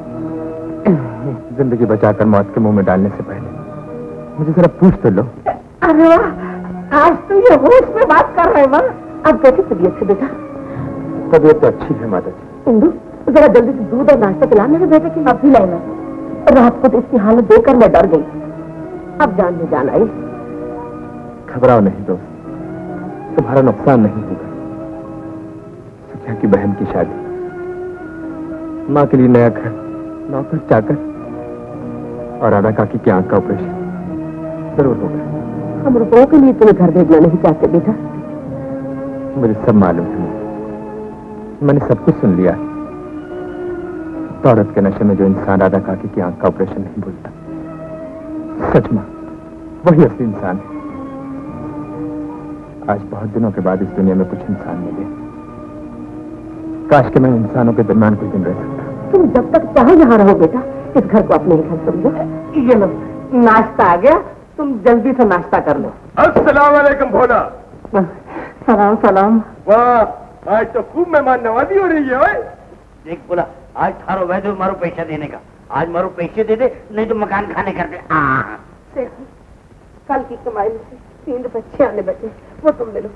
जिंदगी बचाकर मौत के मुंह में डालने से पहले मुझे जरा पूछ तो लो। अरे वाह, आज तो ये होश में बात कर रहे हैं। अब कैसी तबीयत है बेटा? तबीयत तो अच्छी है माता जी। इंदु, जरा जल्दी से दूध और नाश्ता पिला मेरे बेटे की। अब भी लाना। रात को तो इसकी हालत देखकर मैं डर गई, अब जान में जान आई। घबराओ नहीं दोस्त, तुम्हारा नुकसान नहीं होगा। सुखिया की बहन की शादी, माँ के लिए नया घर, नौकर चाकर और राधा काकी की आंख का ऑपरेशन जरूर होगा। हम रुपयों के लिए तुम्हें घर भेजना नहीं चाहते बेटा। मुझे सब मालूम है, मैंने सब कुछ सुन लिया। दौलत के नशे में जो इंसान राधा काकी की आंख का ऑपरेशन नहीं भूलता। सच माँ, वही असली इंसान है। आज बहुत दिनों के बाद इस दुनिया में कुछ इंसान मिले। काश के मैं इंसानों के दरमियान कुछ दिन रह सकता। तुम जब तक चाहे यहाँ रहो बेटा, इस घर को अपने ही घर समझो। ये लो नाश्ता आ गया, तुम जल्दी से नाश्ता कर लो। अस्सलाम वालेकुम भोला। सलाम सलाम। वाह, आज तो खूब मेहमान नवाजी हो रही है। ओए देख बोला, आज थारो वैद्य मारो पैसा देने का। आज मारो पैसे दे दे, नहीं तो मकान खाने कर दे। सेठ जी, कल की कमाई में से 3 रुपए आने बचे, वो तुम ले लो।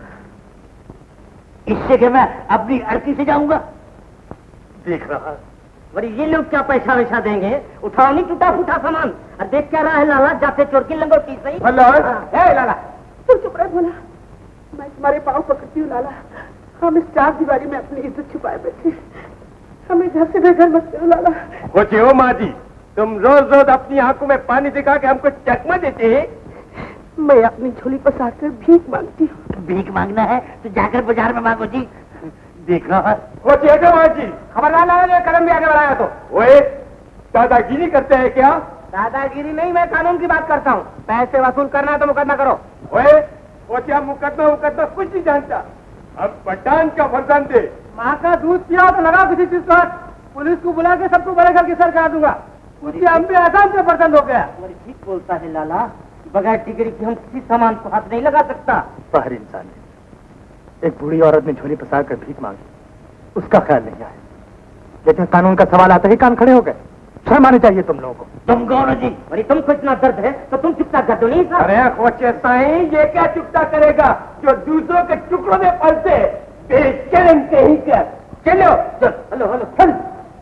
इससे कि मैं अपनी अर्थी से जाऊंगा। देख रहा वरी ये लोग क्या पैसा वैसा देंगे? उठाओ नहीं टूटा फूटा सामान। और देख क्या रहा है लाला, जाते चोर की लंगोटी सही। लाला तुम चुप रहे भोला, मैं तुम्हारे पाँव पकड़ती हूँ लाला। हम इस 4 दीवारी में अपनी इज्जत छुपाए बैठे, हमें घर से बेघर मत करो लाला। खोचे हो माँ जी, तुम रोज रोज अपनी आंखों में पानी दिखा के हमको चकमा देते हैं। मैं अपनी झोली पसार कर भीख मांगती हूँ। भीख मांगना है तो जाकर बाजार में मांगो जी। देख रहा खोचे हो माँ जी, खबरदार लाला, कदम भी आगे बढ़ाया तो। ओए, दादागिरी करते हैं क्या? दादागिरी नहीं, मैं कानून की बात करता हूँ। पैसे वसूल करना है तो मुकदमा करो। ओए, खोचे मुकदमा कुछ नहीं जानता। अब पठान का फर्जंद है। माँ का दूध पिया तो लगा किसी चीज का, पुलिस को बुला के सबको बड़े घर की सर करा दूंगा। उसकी हम भी आसान से बर्तन हो गया। ठीक बोलता है लाला, बगैर टिकरी की हम किसी सामान को हाथ नहीं लगा सकता। बाहर इंसान है। एक बूढ़ी औरत ने झोली पसार कर भीख मांगी, उसका ख्याल नहीं आया, लेकिन कानून का सवाल आता ही कान खड़े हो गए। शर्म आनी चाहिए तुम लोगों को। तुम गौरव जी, अरे तुमको इतना दर्द है तो तुम चुपता कर दो नहीं। अरे खोचे साईं, ये क्या चुपता करेगा जो दूसरों के टुकड़ों में पलते? बेशरम कहीं कर। चलो चल, हेलो हेलो चल।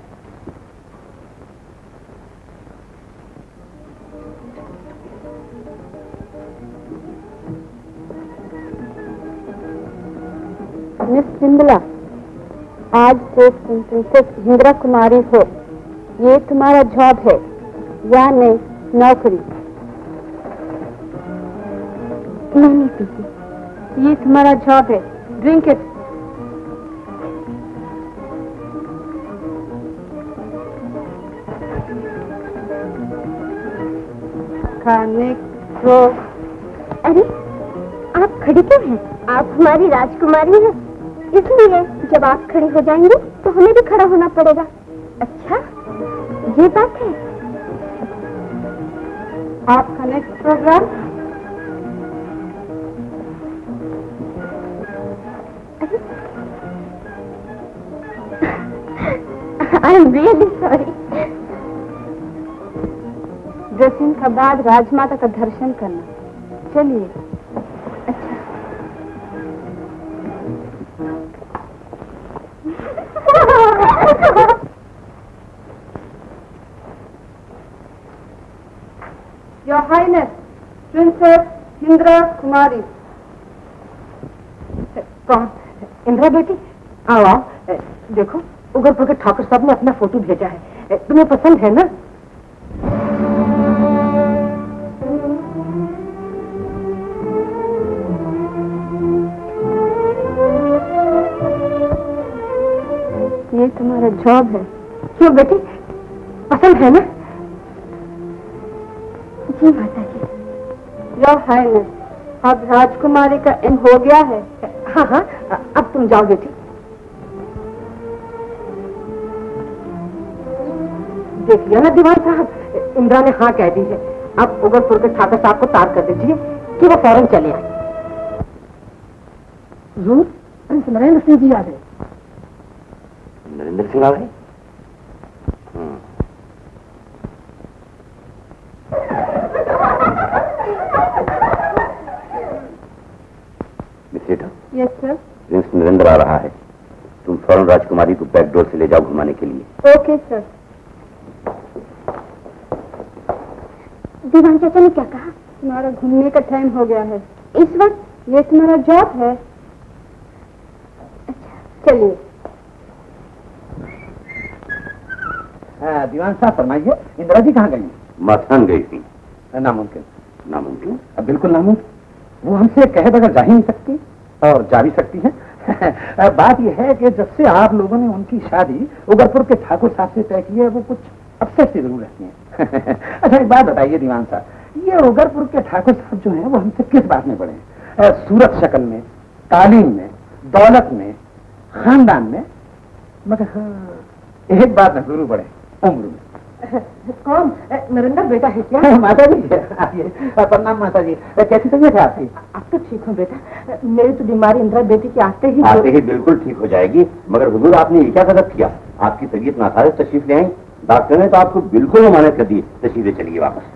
मिस इंद्रा, आज से प्रिंसेस इंद्रा कुमारी हो। ये तुम्हारा जॉब है, यानी नौकरी। नहीं पीती, ये तुम्हारा जॉब है। Drink it. खाने को। अरे आप खड़ी क्यों हैं? आप हमारी राजकुमारी हैं, इसलिए जब आप खड़े हो जाएंगे तो हमें भी खड़ा होना पड़ेगा। अच्छा, ये बात है। आपका next program? I am really sorry. Dressing का बाद राजमाता का दर्शन करना। चलिए। Your Highness, Princess इंद्रा कुमारी। कौन? इंद्रा बेटी? आओ आओ, देखो उगरपुर के ठाकुर साहब ने अपना फोटो भेजा है, तुम्हें पसंद है ना? ये तुम्हारा जॉब है। क्यों बेटी, पसंद है ना? जी माता जी। योर हाइनेस, अब राजकुमारी का एंड हो गया है। हाँ हाँ, अब तुम जाओ बेटी। देख लिया ना दीवान साहब, इंद्रा ने हाँ कह दी है। अब उगरपुर के ठाकुर साहब को तार कर दीजिए कि वो फौरन चले आए। नरेंद्र सिंह जी आ गए। नरेंद्र सिंह आ गए? Yes sir. प्रिंस नरेंद्र आ रहा है, तुम फौरन राजकुमारी को बैक डोर से ले जाओ घुमाने के लिए। Okay sir. दीवान चाचा ने क्या कहा? तुम्हारा घूमने का टाइम हो गया है इस वक्त। ये तुम्हारा जॉब है। अच्छा चलिए। दीवान साहब फरमाइए, इंदिरा जी कहाँ गई? मथन गई थी। नामुमकिन। नामुमकिन? बिल्कुल नामुमकिन। वो हमसे कहे बगैर जा ही नहीं सकती और जा भी सकती है। बात यह है कि जब से आप लोगों ने उनकी शादी उगरपुर के ठाकुर साहब से तय की है, वो कुछ अपसेट सी जरूर रहती है। अच्छा एक बात बताइए दीवान साहब, ये उगरपुर के ठाकुर साहब जो हैं वो हमसे किस बात में बड़े हैं? सूरत शक्ल में, तालीम में, दौलत में, खानदान में, मगर हाँ एक बात में जरूर बड़े, उम्र में। कौन? नरेंद्र बेटा है क्या? माता जी आइए। प्रणाम माता जी, कैसी तबीयत है आपकी? अब तो ठीक हूँ बेटा, मेरी तो बीमारी इंदिरा बेटी के आते ही बिल्कुल ठीक हो जाएगी। मगर हुजूर आपने ये क्या गलत किया? आपकी तबीयत नासाज, तशरीफ ले आई, डॉक्टर ने तो आपको बिल्कुल ममानत कर दी। तशरीफ चलिए वापस।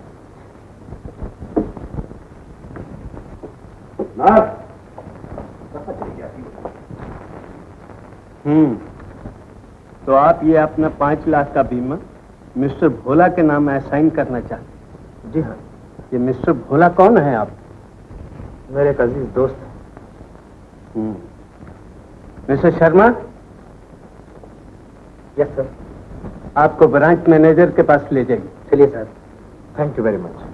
तो आप ये अपना 5 लाख का बीमा मिस्टर भोला के नाम असाइन करना चाहते? जी हाँ। ये मिस्टर भोला कौन है आप? मेरे एक अजीज दोस्त है। मिस्टर शर्मा? Yes sir. आपको ब्रांच मैनेजर के पास ले जाइए। चलिए sir, thank you very much.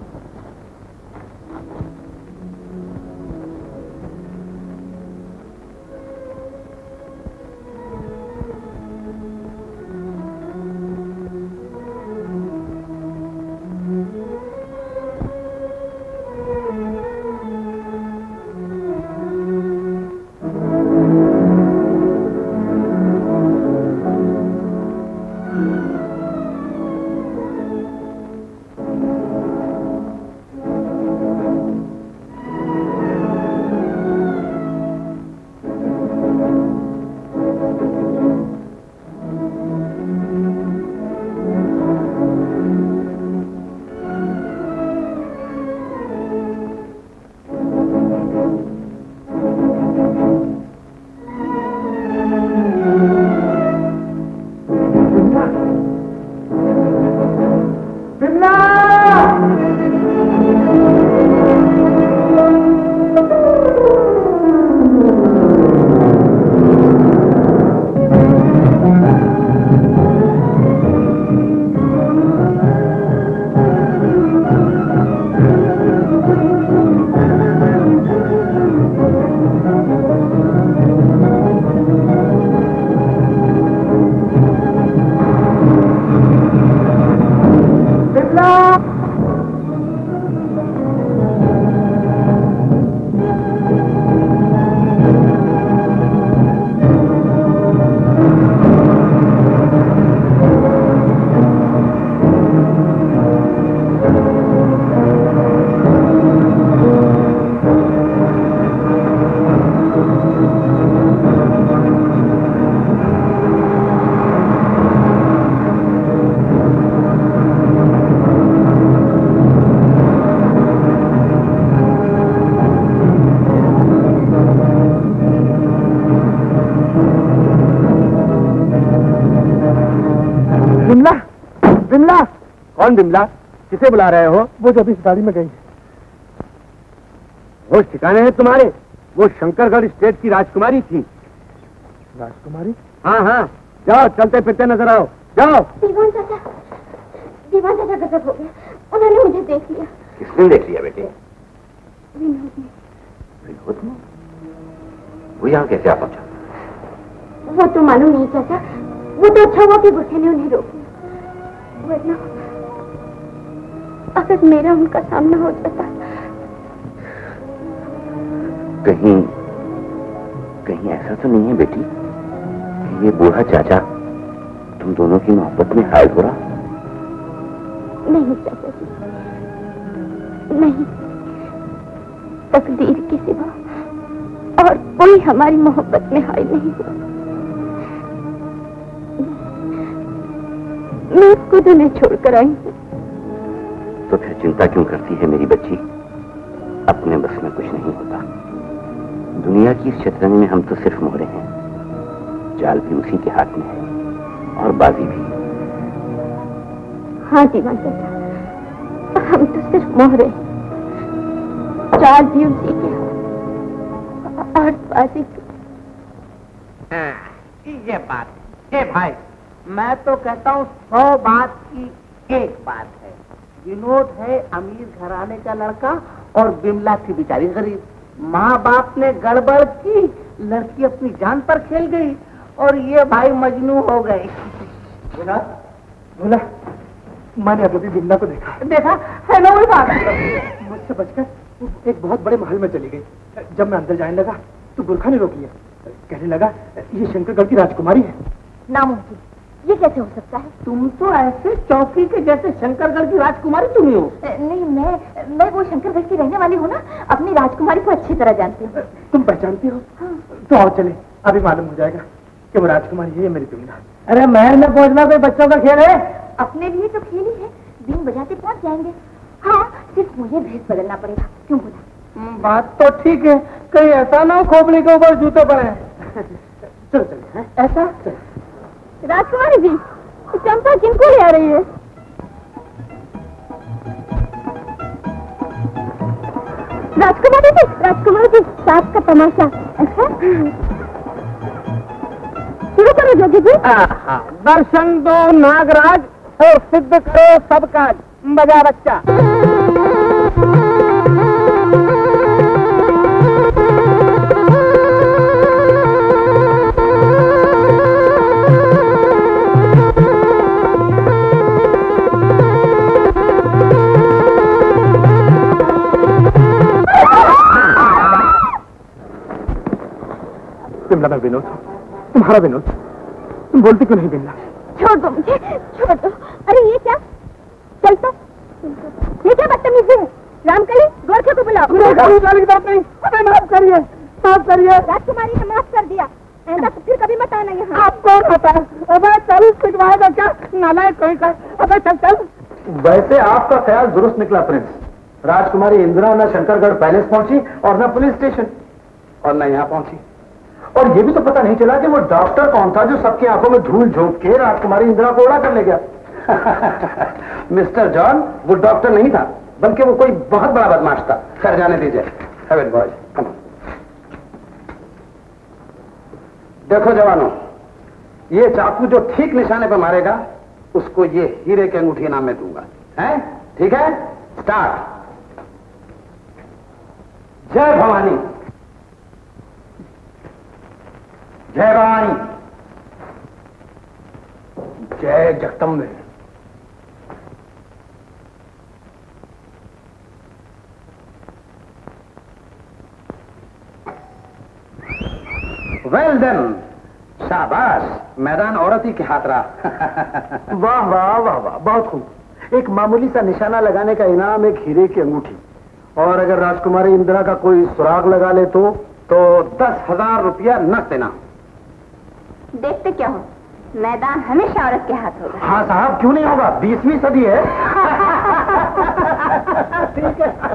कौन बिमला? किसे बुला रहे हो? वो जो अभी गाड़ी में गई। होश ठिकाने हैं तुम्हारे? वो शंकरगढ़ स्टेट की राजकुमारी थी। राजकुमारी? हाँ हाँ, जाओ चलते फिरते नजर आओ, जाओ। दीवान चाचा गजब हो गया, उन्होंने मुझे देख लिया। किसने देख लिया बेटे? विनोद ने। वो यहाँ कैसे आ पहुंचा? वो तो मालूम नहीं चाचा, वो तो अच्छा हुआ कि गुस्से ने उन्हें रोक लिया, वरना अगर मेरा उनका सामना हो जाता। कहीं ऐसा तो नहीं है बेटी कि ये बूढ़ा चाचा तुम दोनों की मोहब्बत में हायल हो रहा? नहीं चाचा जी, नहीं। तकदीर के सिवा और कोई हमारी मोहब्बत में हायल नहीं हुआ। मैं खुद उन्हें छोड़कर आई हूँ। तो फिर चिंता क्यों करती है मेरी बच्ची? अपने बस में कुछ नहीं होता। दुनिया की इस शतरंज में हम तो सिर्फ मोहरे हैं, चाल भी उसी के हाथ में है और बाजी भी। हाँ दीवान चाचा, हम तो सिर्फ मोहरे, चाल भी उसी के और बाजी भी। ये बात है भाई, मैं तो कहता हूँ 100 बात की एक बात है। विनोद है अमीर घराने का लड़का और बिमला थी बेचारी गरीब। माँ बाप ने गड़बड़ की, लड़की अपनी जान पर खेल गई और ये भाई मजनू हो गए। भोला, मैंने अभी बिंदा को देखा है ना वही बात। मुझसे बचकर एक बहुत बड़े महल में चली गई। जब मैं अंदर जाने लगा तो गुरखा ने रोक लिया। कहने लगा ये शंकरगढ़ की राजकुमारी है। नामुमकिन, ये कैसे हो सकता है? तुम तो ऐसे चौकी के जैसे शंकरगढ़ की राजकुमारी तुम ही हो। नहीं, मैं वो शंकरगढ़ की रहने वाली हूँ ना, अपनी राजकुमारी को अच्छी तरह जानती हूँ। तुम पहचानती हो? हाँ। तो आओ चले, अभी मालूम हो जाएगा कि वो राजकुमारी है मेरी बिंदा। अरे महल में पहुंचना कोई बच्चों का खेल है? अपने लिए तो खेल ही है, बीन बजाते पहुंच जाएंगे। हाँ, सिर्फ मुझे भेष बदलना पड़ेगा। क्यों बोला? बात तो ठीक है, कहीं ऐसा ना हो खोपड़ी के ऊपर जूते पड़े। चलो चलो। ऐसा? राजकुमारी जी, चंपा किनको ले आ रही है? राजकुमारी जी, साथ का तमाशा। अच्छा, शुरू करो जोगी जी। दर्शन दो नागराज और सिद्ध करो सब काज। बजा बच्चा। बिमला, मैं विनोद हूँ, तुम्हारा विनोद। तुम बोलती क्यों नहीं बिमला? छोड़ दो मुझे, छोड़ दो। अरे ये क्या? चल तो, ये क्या बदतमीजी है? रामकली, गोरखे को बुलाओ। नहीं, अरे माफ करिए, माफ करिए। राजकुमारी ने माफ कर दिया, ऐसा फिर कभी मत आना यहाँ। आप कौन होता है? अबे चल, पिटवाएगा क्या? नालायक कोई का। अबे चल चल। वैसे आपका ख्याल दुरुस्त निकला प्रिंस। राजकुमारी इंदिरा न शंकरगढ़ पैलेस पहुंची और न पुलिस स्टेशन और न यहाँ पहुंची। और ये भी तो पता नहीं चला कि वो डॉक्टर कौन था जो सबकी आंखों में धूल झोंक के राजकुमारी इंदिरा को उड़ा कर ले गया। मिस्टर जॉन, वो डॉक्टर नहीं था, बल्कि वो कोई बहुत बड़ा बदमाश था। खैर, जाने दीजिए। Have it boys, come on. देखो जवानों, ये चाकू जो ठीक निशाने पर मारेगा उसको ये हीरे के अंगूठी इनाम में दूंगा। हैं? ठीक है? स्टार्ट। जय भवानी, जय भवानी, जय जगदम्बे। वेल डन, शाबाश। मैदान औरत ही के हाथ रहा। वाह वाह वाह वाह, बहुत खूब। एक मामूली सा निशाना लगाने का इनाम एक हीरे की अंगूठी, और अगर राजकुमारी इंदिरा का कोई सुराग लगा ले तो 10,000 रुपया नकद देना। देखते क्या हो, मैदान हमेशा औरत के हाथ होगा। हाँ साहब, क्यों नहीं होगा, 20वीं सदी है। ठीक है।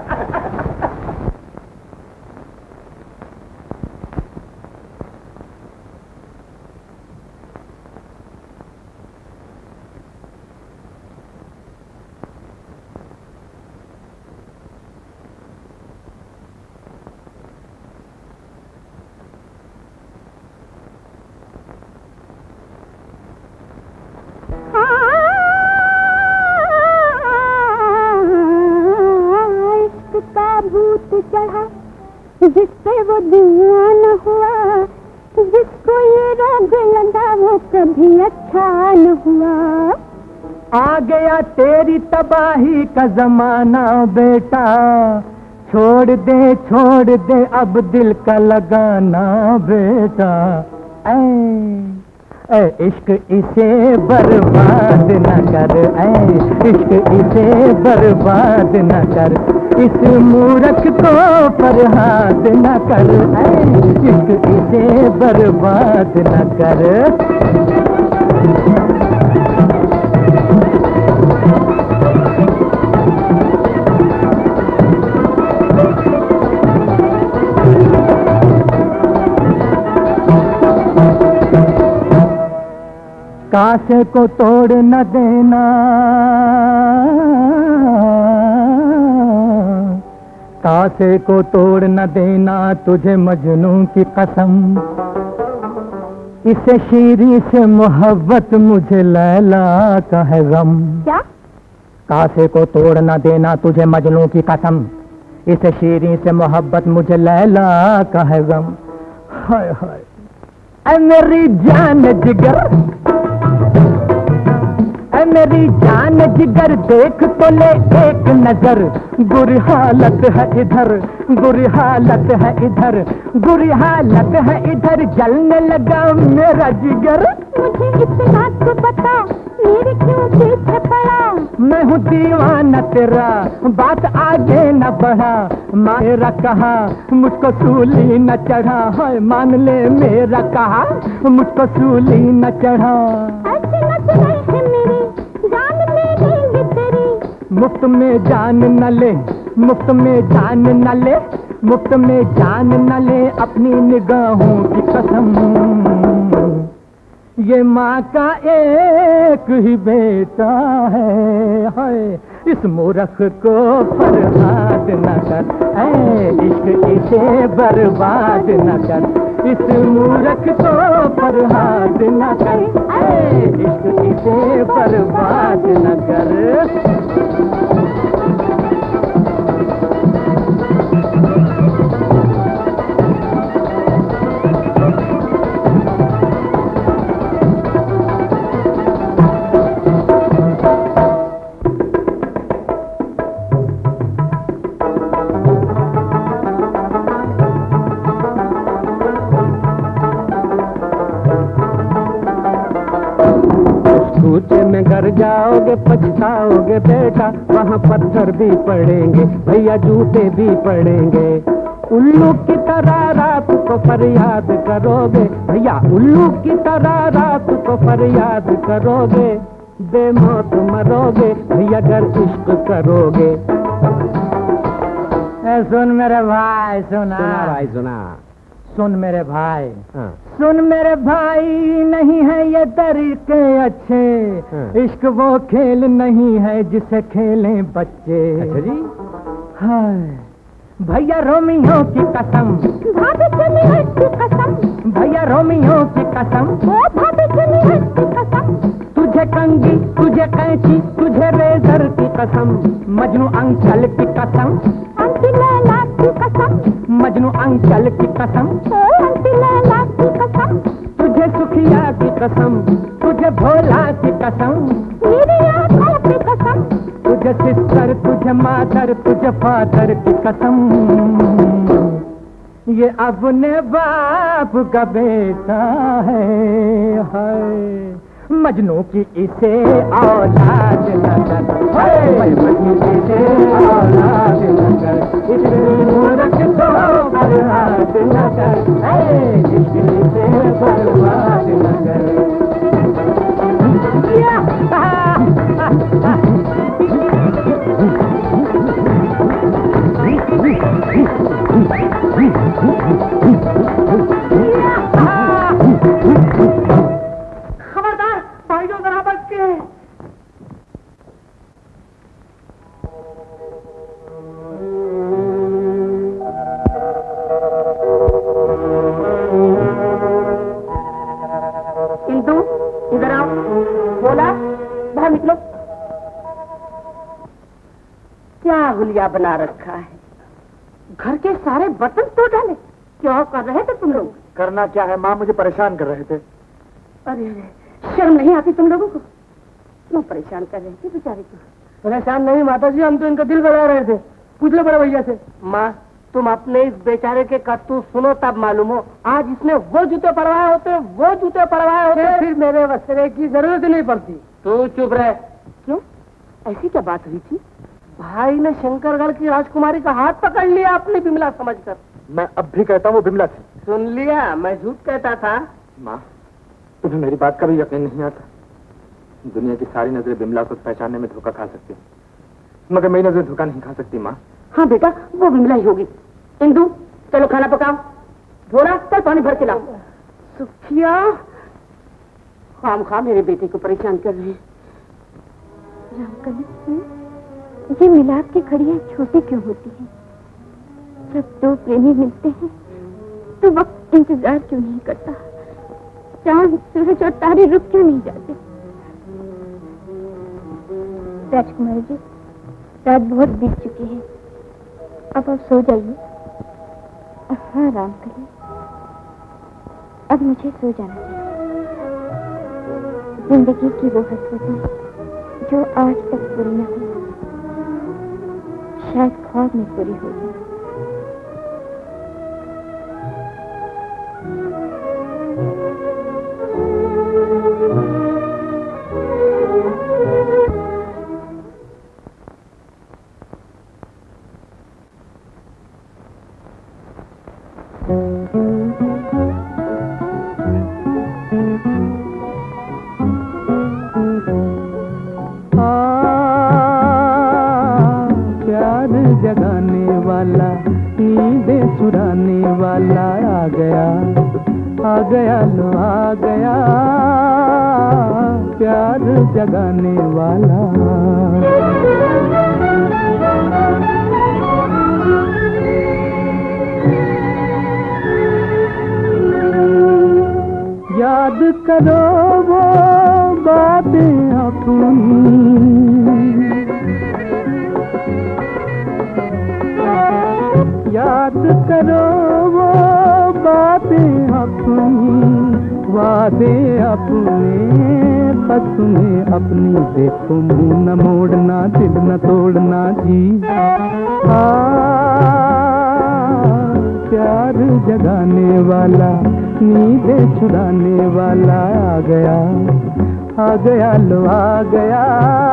जिससे वो दीवाना हुआ, जिसको ये रोग लगा वो कभी अच्छा न हुआ। आ गया तेरी तबाही का जमाना बेटा, छोड़ दे अब दिल का लगाना बेटा। ऐ इश्क इसे बर्बाद न कर, ऐ इश्क इसे बर्बाद न कर, इस मूर्ख को फरहाद न कर, ऐ इश्क इसे बर्बाद न कर। कांसे को तोड़ न देना, कांसे को तोड़ न देना तुझे मजनू की कसम, इसे शीरी से मोहब्बत मुझे लैला का है गम। क्या? कांसे को तोड़ न देना तुझे मजनू की कसम, इसे शीरी से मोहब्बत मुझे लैला का है गम। हाय हाय ऐ मेरी जान जिगर, ऐ मेरी जान जिगर देख तो ले एक नजर, बुरी हालत है इधर, बुरी हालत है इधर, बुरी हालत है इधर, जलने लगा मेरा जिगर। मुझे इस बात को बता, मेरे क्यों पीछे पड़ा? मैं हूँ दीवाना तेरा, बात आगे न बढ़ा। मेरा कहा मुझको सूली न चढ़ा, है मान ले मेरा कहा मुझको सूली न चढ़ा। ऐसे नच रहे हैं मेरी जान ले लेंगे तेरी, मुफ्त में जान न ले, मुफ्त में जान न ले, मुफ्त में जान न ले अपनी निगाहों की कसम। ये माँ का एक ही बेटा है, इस मूर्ख को बर्बाद न कर, इश्क इसे बर्बाद न कर, इस मूर्ख को बर्बाद न कर, इश्क इसे बर्बाद न कर। में घर जाओगे पछताओगे बेटा, वहाँ पत्थर भी पड़ेंगे भैया, जूते भी पड़ेंगे। उल्लू की तरह रात को फरियाद करोगे भैया, उल्लू की तरह रात को फरियाद करोगे, बेमौत मरोगे भैया अगर इश्क करोगे। सुन मेरे भाई, सुना भाई, सुना सुन मेरे भाई, सुन मेरे भाई, नहीं है ये तरीके अच्छे, इश्क वो खेल नहीं है जिसे खेलें बच्चे। अच्छा जी, हाय भैया रोमियो की कसम, भाभी जूलियट की कसम, भैया रोमियो की कसम, ओ भाभी जूलियट की कसम, तुझे कंगी, तुझे कैंची, तुझे रेजर की कसम, मजनू अंचल की कसम, आंटी लैला की कसम, मजनू अंचल की कसम, ओ आंटी लैला की कसम, तुझे सुखिया की कसम, तुझे भोला की कसम, मेरी आंखों की कसम, तुझे सिस्टर, तुझे मादर, तुझे फादर की कसम। ये अपने बाप का बेटा है, मजनू की इसे औलाद न कर, मजनू की इसे औलाद न कर, इसे मूर्ख को बर्बाद न कर, इसे बर्बाद न कर। खबरदार भाइयों, जरा बच के। इंदु, इधर आओ। बोला, बाहर निकलो। क्या हुलिया बना रखा है? घर के सारे बर्तन तोड़ डाले। क्या कर रहे थे तुम लोग? करना क्या है माँ, मुझे परेशान कर रहे थे। अरे शर्म नहीं आती तुम लोगों को? क्यों परेशान कर रहे थे बेचारे को? परेशान नहीं माता जी, हम तो इनका दिल बना रहे थे। पूछ लो बड़े भैया से। माँ, तुम अपने इस बेचारे के करतूत सुनो तब मालूम हो। आज इसने वो जूते पड़वाए होते, वो जूते पड़वाए होते, फिर मेरे वस्त्रे की जरूरत नहीं पड़ती। तू चुप रहे। क्यों, ऐसी क्या बात हुई थी? भाई ने शंकरगढ़ की राजकुमारी का हाथ पकड़ लिया अपनी बिमला समझकर। मैं अब भी कहता हूँ वो बिमला थी। सुन लिया, मैं झूठ कहता था। माँ, तुम्हें मेरी बात का भी यकीन नहीं आता? दुनिया की सारी नजरें बिमला को पहचानने में धोखा खा सकती हैं, मगर मेरी नजरें धोखा नहीं खा सकती। माँ, हाँ बेटा, वो बिमला ही होगी। इंदु, चलो खाना पकाओ। भोला, चल पानी भर के लाओ। सुखिया, खामखा मेरे बेटे को परेशान कर रही है। ये मिलाप की घड़ियां छोटी क्यों होती हैं? जब दो प्रेमी मिलते हैं तो वक्त इंतजार क्यों नहीं करता? चांद, सूरज और तारे रुक क्यों नहीं जाते? राजकुमारी जी, रात बहुत बीत चुकी है, अब आप सो जाइए। हाँ, आराम करिए। अब मुझे सो जाना चाहिए। जिंदगी की वो हसरतें जो आज तक पूरी न हुई, शायद ख्वाब में पूरी हो जाए। जगाने वाला, नींदें चुराने वाला आ गया लो आ गया, प्यार जगाने वाला। याद करो वो बातें अपनी, याद करो वो बातें अपनी, वादे अपने बस में अपनी। देखो मुंह न मोड़ना, दिल न तोड़ना जी। प्यार जगाने वाला, नींदें चुराने वाला आ गया लो आ गया,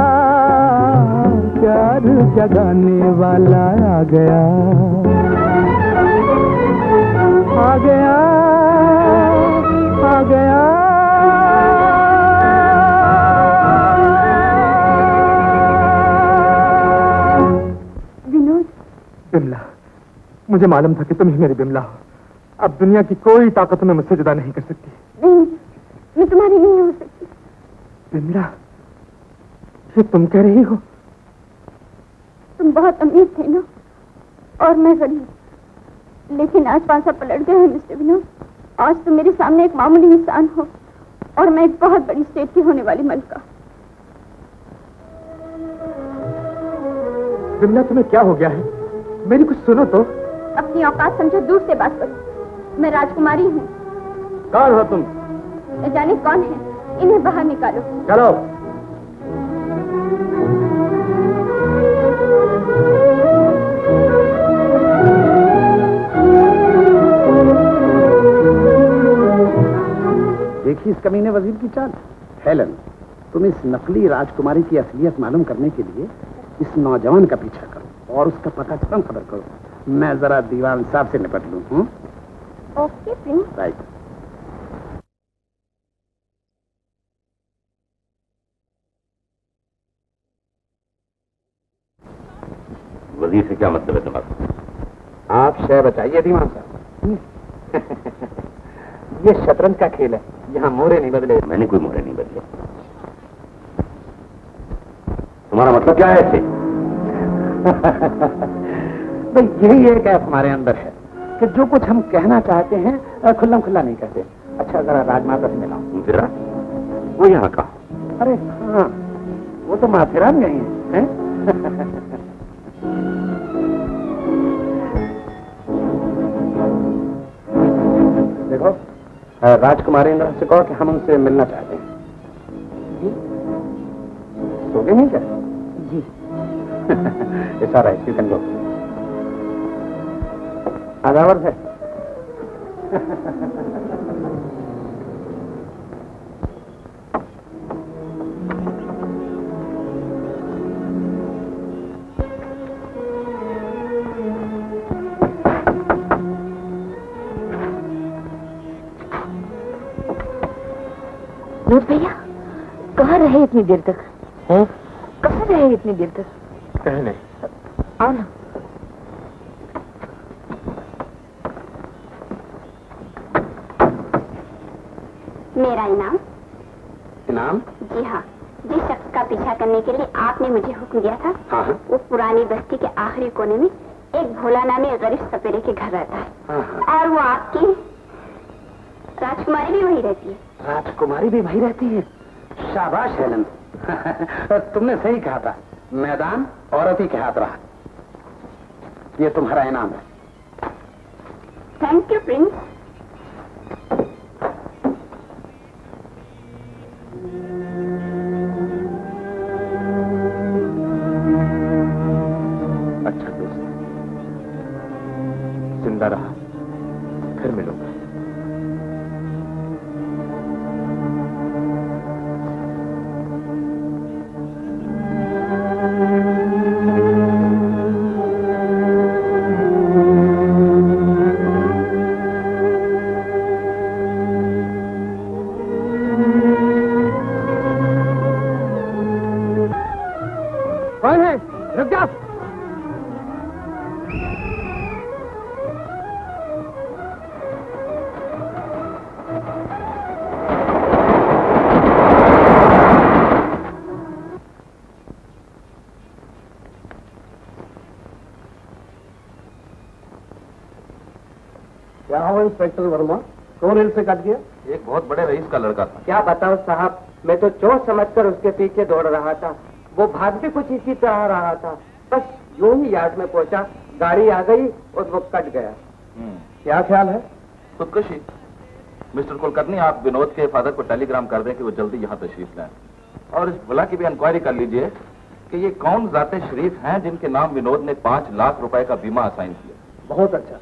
प्यार जगाने वाला आ गया आ गया। विनोद। बिमला, मुझे मालूम था कि तुम ही मेरी बिमला हो। अब दुनिया की कोई ताकत में मुझसे जुदा नहीं कर सकती। नहीं, मैं तुम्हारी नहीं हो सकती। बिमला, ये तुम कह रही हो? तुम बहुत अमीर थे ना, और मैं गरीब, लेकिन आज पासा पलट गया है मिस्टर विनोद। आज तुम मेरे सामने एक मामूली इंसान हो और मैं एक बहुत बड़ी स्टेट की होने वाली मलका। बिमला, तुम्हें क्या हो गया है? मेरी कुछ सुनो तो। अपनी औकात समझो, दूर से बात करो। मैं राजकुमारी हूँ। कौन हो तुम? न जाने कौन है, इन्हें बाहर निकालो। चलो। देखिए इस कमीने वजीर की चाल। हेलन, तुम इस नकली राजकुमारी की असलियत मालूम करने के लिए इस नौजवान का पीछा करो और उसका पता तुरंत खबर करो। मैं जरा दीवान साहब से निपट लूं। Okay prince. राइट। वजीर से क्या मतलब है तुम्हारा? आप शय बताइए दीवान साहब। ये शतरंज का खेल है, यहाँ मोहरे नहीं बदले। मैंने कोई मोहरे नहीं बदले। तुम्हारा मतलब क्या है इसे? भाई यही एक ऐप हमारे अंदर है कि जो कुछ हम कहना चाहते हैं खुल्लम खुल्ला नहीं कहते। अच्छा जरा राजमाता से मिलाओ। जरा वो यहाँ का? अरे हाँ, वो तो माथेरान गई हैं। देखो राजकुमारी इंद्रा से कहो कि हम उनसे मिलना चाहते हैं। जी सो गए नहीं क्या? जी। It's all right, you can go. आदावर है। भैया कहाँ रहे इतनी देर तक? कहाँ रहे इतनी देर तक? कहीं नहीं। आओ ना। मेरा इनाम? इनाम? जी हाँ, जिस शख्स का पीछा करने के लिए आपने मुझे हुक्म दिया था, हाँ। वो पुरानी बस्ती के आखिरी कोने में एक भोला नामी गरीब सपेरे के घर रहता है। हाँ। और वो आपकी राजकुमारी भी वही रहती है। राजकुमारी भी वही रहती है? शाबाश हेलन। तुमने सही कहा था, मैदान औरत ही के हाथ रहा। ये तुम्हारा इनाम है। Thank you prince. फिर मिलूंगा। कौन है? रुक जा। क्या हुआ इंस्पेक्टर वर्मा? कौन रेल से कट गया? एक बहुत बड़े रईस का लड़का था। क्या बताओ साहब, मैं तो चोर समझकर उसके पीछे दौड़ रहा था। वो भाग भी कुछ इसी तरह रहा था। बस यूं ही यार्ड में पहुंचा, गाड़ी आ गई और वो कट गया। क्या ख्याल है? खुदकुशी। मिस्टर कुलकर्णी, आप विनोद के फादर को टेलीग्राम कर दें कि वो जल्दी यहाँ तशरीफ लाएं। और इस भोला की भी इंक्वायरी कर लीजिए कि ये कौन जाते शरीफ हैं जिनके नाम विनोद ने 5 लाख रुपए का बीमा असाइन किया। बहुत अच्छा।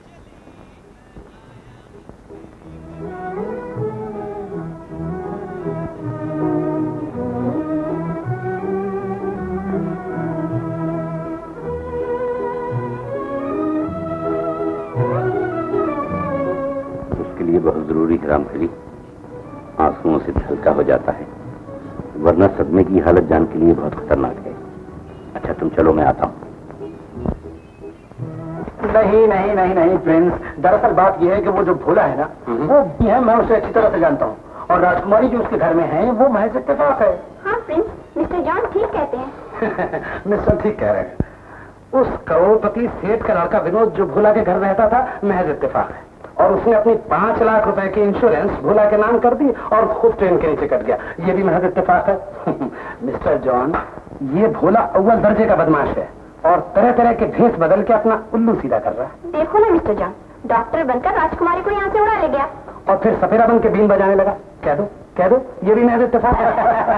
ये बहुत जरूरी है रामखरी, आंसुओं से हल्का हो जाता है, वरना सदमे की हालत जान के लिए बहुत खतरनाक है। अच्छा तुम चलो, मैं आता हूँ। नहीं नहीं नहीं नहीं प्रिंस, दरअसल बात यह है कि वो जो भोला है ना, वो भी है, मैं उसे अच्छी तरह से जानता हूँ। और राजकुमारी जो उसके घर में है वो महज इत्तेफाक है। हाँ प्रिंस, मिस्टर जॉन ठीक कहते हैं। मिस्टर ठीक कह रहे हैं। उस करोड़पति सेठ का लड़का विनोद जो भोला के घर रहता था, महज इत्तेफाक है। और उसने अपनी 5 लाख रुपए की इंश्योरेंस भोला के नाम कर दी और खुद ट्रेन के नीचे कट गया। ये भी महज इत्तेफाक है। मिस्टर जॉन, ये भोला अव्वल दर्जे का बदमाश है और तरह तरह के भेष बदल के अपना उल्लू सीधा कर रहा है। देखो ना मिस्टर जॉन, डॉक्टर बनकर राजकुमारी को यहाँ से उड़ा ले गया और फिर सफेरा बन के बीन बजाने लगा। कह दो ये भी महज इत्तेफाक है।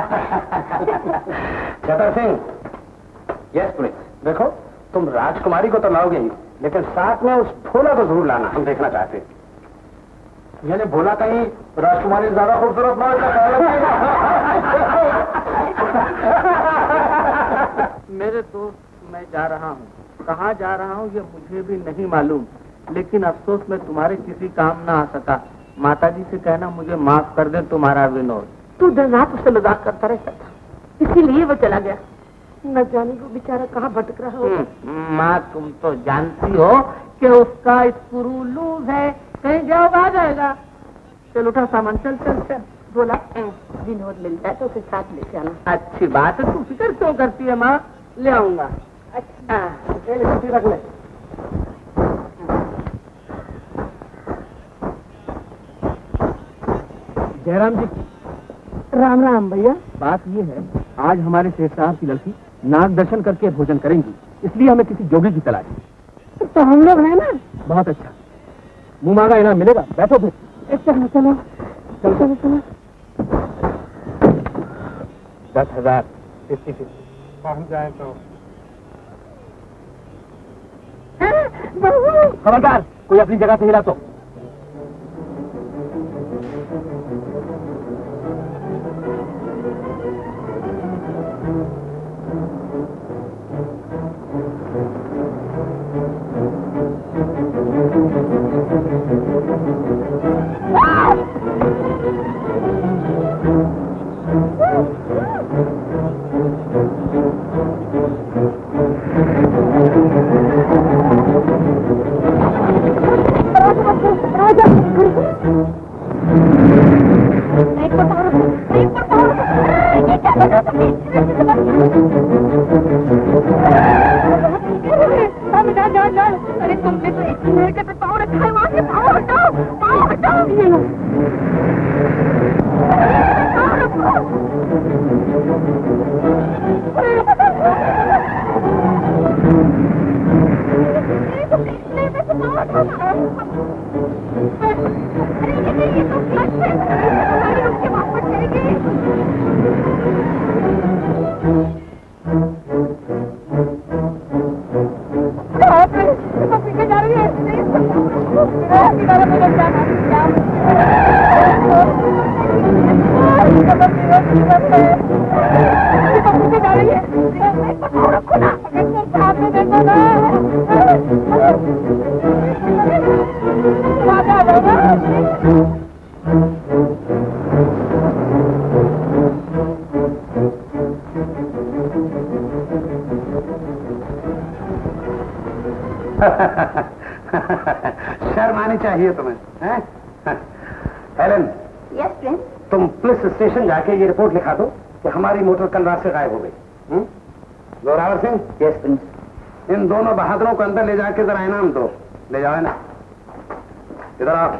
छतर सिंह। Yes please. देखो, तुम राजकुमारी को तो लाओगे ही, लेकिन साथ में उस भोला को जरूर लाना, हम देखना चाहते हैं। यानी भोला कहीं राजकुमारी ज्यादा खूबसूरत ना मेरे दोस्त, मैं जा रहा हूँ। कहाँ जा रहा हूँ ये मुझे भी नहीं मालूम, लेकिन अफसोस मैं तुम्हारे किसी काम ना आ सका। माताजी से कहना मुझे माफ कर दे तुम्हारा विनोद। तू दिन रात उससे मजाक करता रहता था, इसीलिए वो चला गया। न जाने वो बेचारा कहाँ भटक रहा हो। माँ, तुम तो जानती हो कि उसका स्क्रू लूज है, कहीं जाओगा आ जाएगा। चल उठा सामान, चल चल चल। बोला विनोद मिलता है तो उसे साथ ले जाना। अच्छी बात है, तू फिक्र क्यों करती है माँ? ले आऊंगा। अच्छा छुट्टी रख ले। जयराम जी। राम राम भैया। बात ये है, आज हमारे सेठ साहब की लड़की नाग दर्शन करके भोजन करेंगी, इसलिए हमें किसी जोगी की तलाश है। तो हम लोग हैं ना। बहुत अच्छा, मुंह मांगा इनाम मिलेगा। बैठो फिर। चलो चलो चलो चलो चलो। 10,000 50-50 पहुंच जाए तो। खबरदार, कोई अपनी जगह से हिला तो। अरे तुमने तो इतनी मेरे पे पाँव रखा है, वहां से पाँव हटाओ, पाँव हटाओ। शर्म आनी चाहिए तुम्हें, हैं? Helen, yes prince. तुम पुलिस स्टेशन जाके ये रिपोर्ट लिखा दो कि हमारी मोटर कल रात से गायब हो गई। जोरावर सिंह। Yes prince. इन दोनों बहादुरों को अंदर ले जाके जरा इनाम दो। ले जाओ ना, इधर आओ।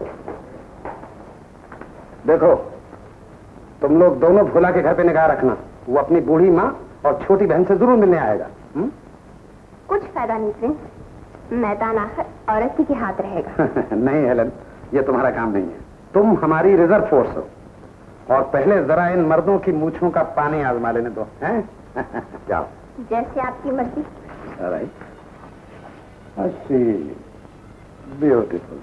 देखो, तुम लोग दोनों भोला के घर पे निगाह रखना। वो अपनी बूढ़ी माँ और छोटी बहन से जरूर मिलने आएगा। कुछ फायदा नहीं प्रिंस, मैदान आखिर औरत ही के हाथ रहेगा। नहीं हेलन, ये तुम्हारा काम नहीं है। तुम हमारी रिजर्व फोर्स हो और पहले जरा इन मर्दों की मूछों का पानी आजमा लेने दो, हैं? जाओ। जैसे आपकी मर्जी। ब्यूटीफुल।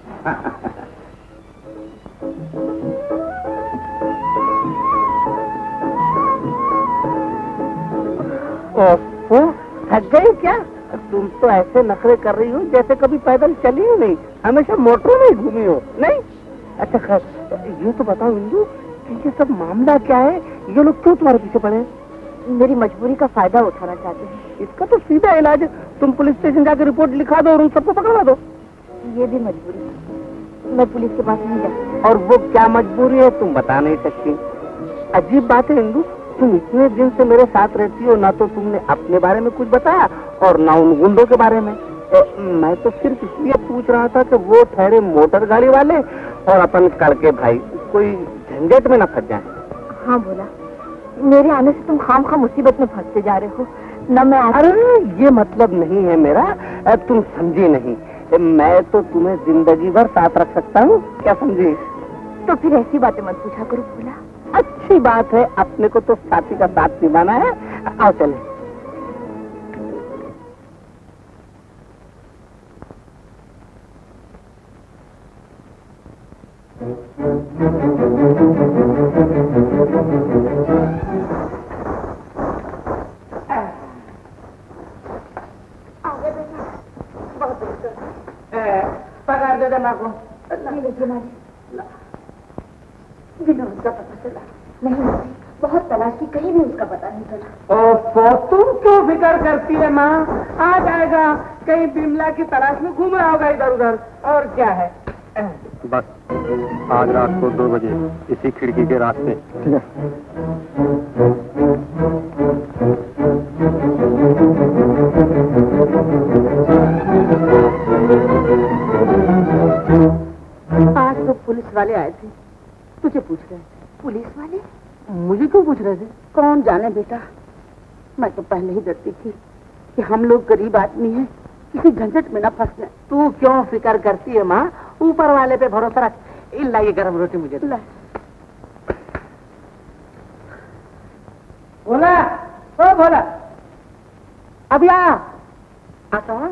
थक गई क्या? तुम तो ऐसे नखरे कर रही हो जैसे कभी पैदल चली ही नहीं, हमेशा मोटरों में घूमी हो। नहीं? अच्छा खैर, ये तो बताओ इंदु कि ये सब मामला क्या है? ये लोग क्यों तुम्हारे पीछे पड़े हैं? मेरी मजबूरी का फायदा उठाना चाहते हैं। इसका तो सीधा इलाज है, तुम पुलिस स्टेशन जाकर रिपोर्ट लिखा दो और उन सबको पकड़वा दो। ये भी मजबूरी है, मैं पुलिस के पास नहीं जा सकती। और वो क्या मजबूरी है तुम बता नहीं सकती? अजीब बात है इंदु, तुम इतने दिन से मेरे साथ रहती हो, ना तो तुमने अपने बारे में कुछ बताया और ना उन गुंडों के बारे में। मैं तो सिर्फ इसलिए पूछ रहा था कि वो ठहरे मोटर गाड़ी वाले और अपन कड़के भाई कोई झंझट में न फंस जाए। हाँ बोला, मेरे आने से तुम खामखा मुसीबत में फंसते जा रहे हो न। मैं अरे ये मतलब नहीं है मेरा, तुम समझी नहीं। मैं तो तुम्हें जिंदगी भर साथ रख सकता हूँ, क्या समझी? तो फिर ऐसी बातें मत पूछा करो बोला। अच्छी बात है, अपने को तो साथी का साथ निभाना है। आओ चले। पकड़ दे देना को उसका पता चला नहीं, बहुत तलाश की, कहीं भी उसका पता नहीं चला। तुम क्यों फिक्र करती है माँ? आ जाएगा, कहीं बिमला की तलाश में घूम रहा होगा इधर उधर, और क्या है। बस आज रात को 2 बजे इसी खिड़की के रास्ते। ठीक है। आज तो पुलिस वाले आए थे, तुझे पूछ रहे थे। पुलिस वाले? मुझे क्यों पूछ रहे थे? कौन जाने बेटा, मैं तो पहले ही डरती थी कि हम लोग गरीब आदमी हैं, किसी झंझट में न फंस जाए। तू क्यों फिक्र करती है माँ, ऊपर वाले पे भरोसा रख। लाइए गरम रोटी मुझे। बोला ओ बोला, अभी आता हूँ।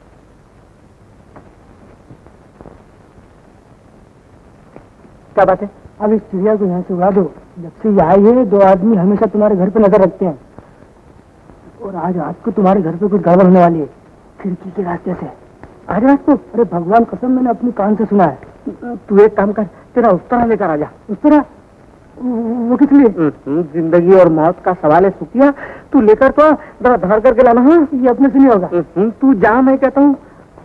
क्या बात है? अब इस चिड़िया को यहाँ से उड़ा दो। जब से ये आई है 2 आदमी हमेशा तुम्हारे घर पे नजर रखते हैं, और आज रात को तुम्हारे घर पे कुछ गड़बड़ होने वाली है, खिड़की के रास्ते से। आज रात को? अरे भगवान कसम, मैंने अपनी कान से सुना है। तू एक काम कर, तेरा उस तरह लेकर आ जा। उस तरह? वो किस लिए? जिंदगी और मौत का सवाल है सुखिया, तू लेकर तो जरा धर करके लाना। हाँ, ये अपने से नहीं होगा। तू जा, मैं कहता हूँ।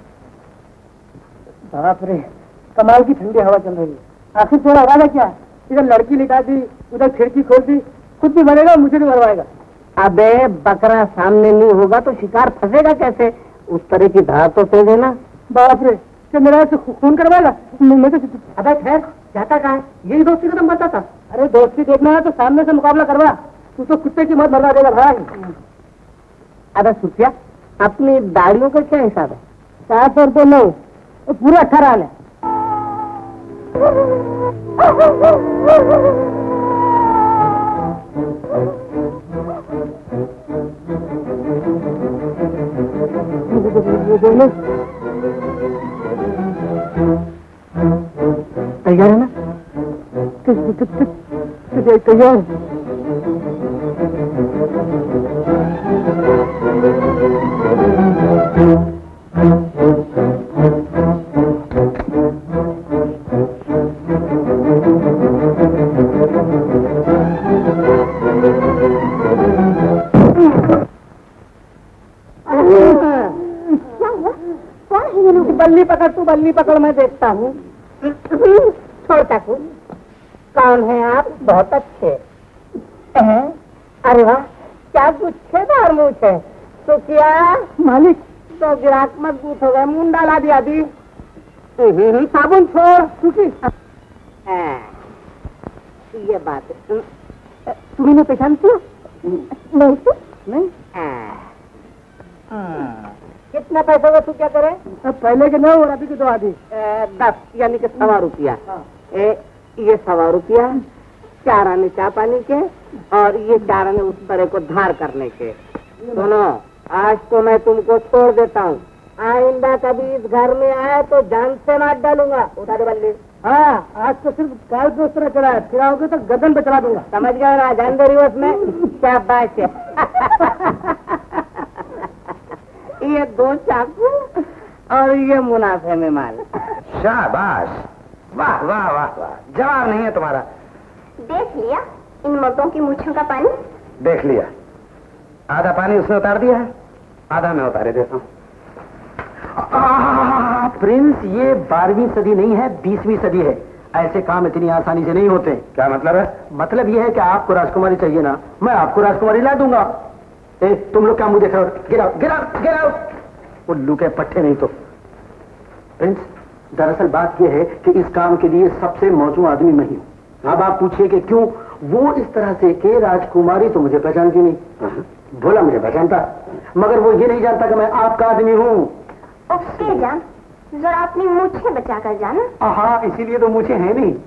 बाप रे, कमाल की ठंडी हवा चल रही है। आखिर थोड़ा इरादा क्या? इधर लड़की लिटा दी, उधर खिड़की खोल दी, खुद भी मरेगा, मुझे भी मरवाएगा। अबे बकरा सामने नहीं होगा तो शिकार फंसेगा कैसे? उस तरह की धार तो तेज है ना। बाप रे, क्या मेरा ऐसे खून करवाएगा? मैं तो अबे खैर, जाता कहाँ है? यही दोस्ती का तुम बताता। अरे दोस्ती देखना है तो सामने से मुकाबला करवा, तू तो कुत्ते की मौत मरवा देगा भाई। अबे सुखिया, अपनी दाढ़ियों का क्या हिसाब है? 700 रुपये लो, पूरे 18 आने। तैयार है ना? तैयार। बल्ली पकड़, तू बल्ली पकड़, मैं देखता हूँ। छोड़ता तू। कौन है आप? बहुत अच्छे। अरे वाह, क्या गुच्छेदार मूछ है। तो क्या मालिक, तो गिराक मजबूत हो गए, मुंह डाला दिया दी। साबुन छोड़। सुखी ये बात है। तुम्हें ने पहचानती हो? नहीं तो नहीं। कितना पैसा का तू क्या करे? पहले के 9 और अभी के 2 आदि 10, यानी कि 1.25 रुपया। ये 1.25 रुपया, 4 आने चाय पानी के और ये 4 आने उस तरह को धार करने के। सुनो, आज तो मैं तुमको छोड़ देता हूँ। आइंदा कभी इस घर में आए तो जान से मार डालूंगा। उठा दे बल्ले। हाँ, आज तो सिर्फ काल पे उस तरह चला है, फिर आओगे तो गर्दन पे चला दूंगा। समझ गया ना? जान दे रिवर्स में। क्या बात है। ये 2 चाकू और ये मुनाफे में माल। शाबाश, वाह वाह वाह वाह, जवाब नहीं है तुम्हारा। देख लिया इन मर्दों की मूंछों का पानी? देख लिया। आधा पानी उसने उतार दिया है, आधा मैं उतारे देता हूँ। प्रिंस, ये 12वीं सदी नहीं है, 20वीं सदी है। ऐसे काम इतनी आसानी से नहीं होते। क्या मतलब है? मतलब ये है कि आपको राजकुमारी चाहिए ना, मैं आपको राजकुमारी ला दूंगा। तुम लोग क्या मुझे देख रहे हो? गिराओ गिराओ गिराओ। उल्लू के पट्टे नहीं तो। प्रिंस, दरअसल बात यह है कि इस काम के लिए सबसे मौजूद आदमी मैं ही हूं। अब आप पूछिए कि क्यों? वो इस तरह से कि राजकुमारी तो मुझे पहचानती नहीं, भोला मुझे पहचानता, मगर वो ये नहीं जानता कि मैं आपका आदमी हूँ। उसके जान, जरा अपनी मूछें बचा कर जाना। हाँ, इसीलिए तो मुझे है नहीं।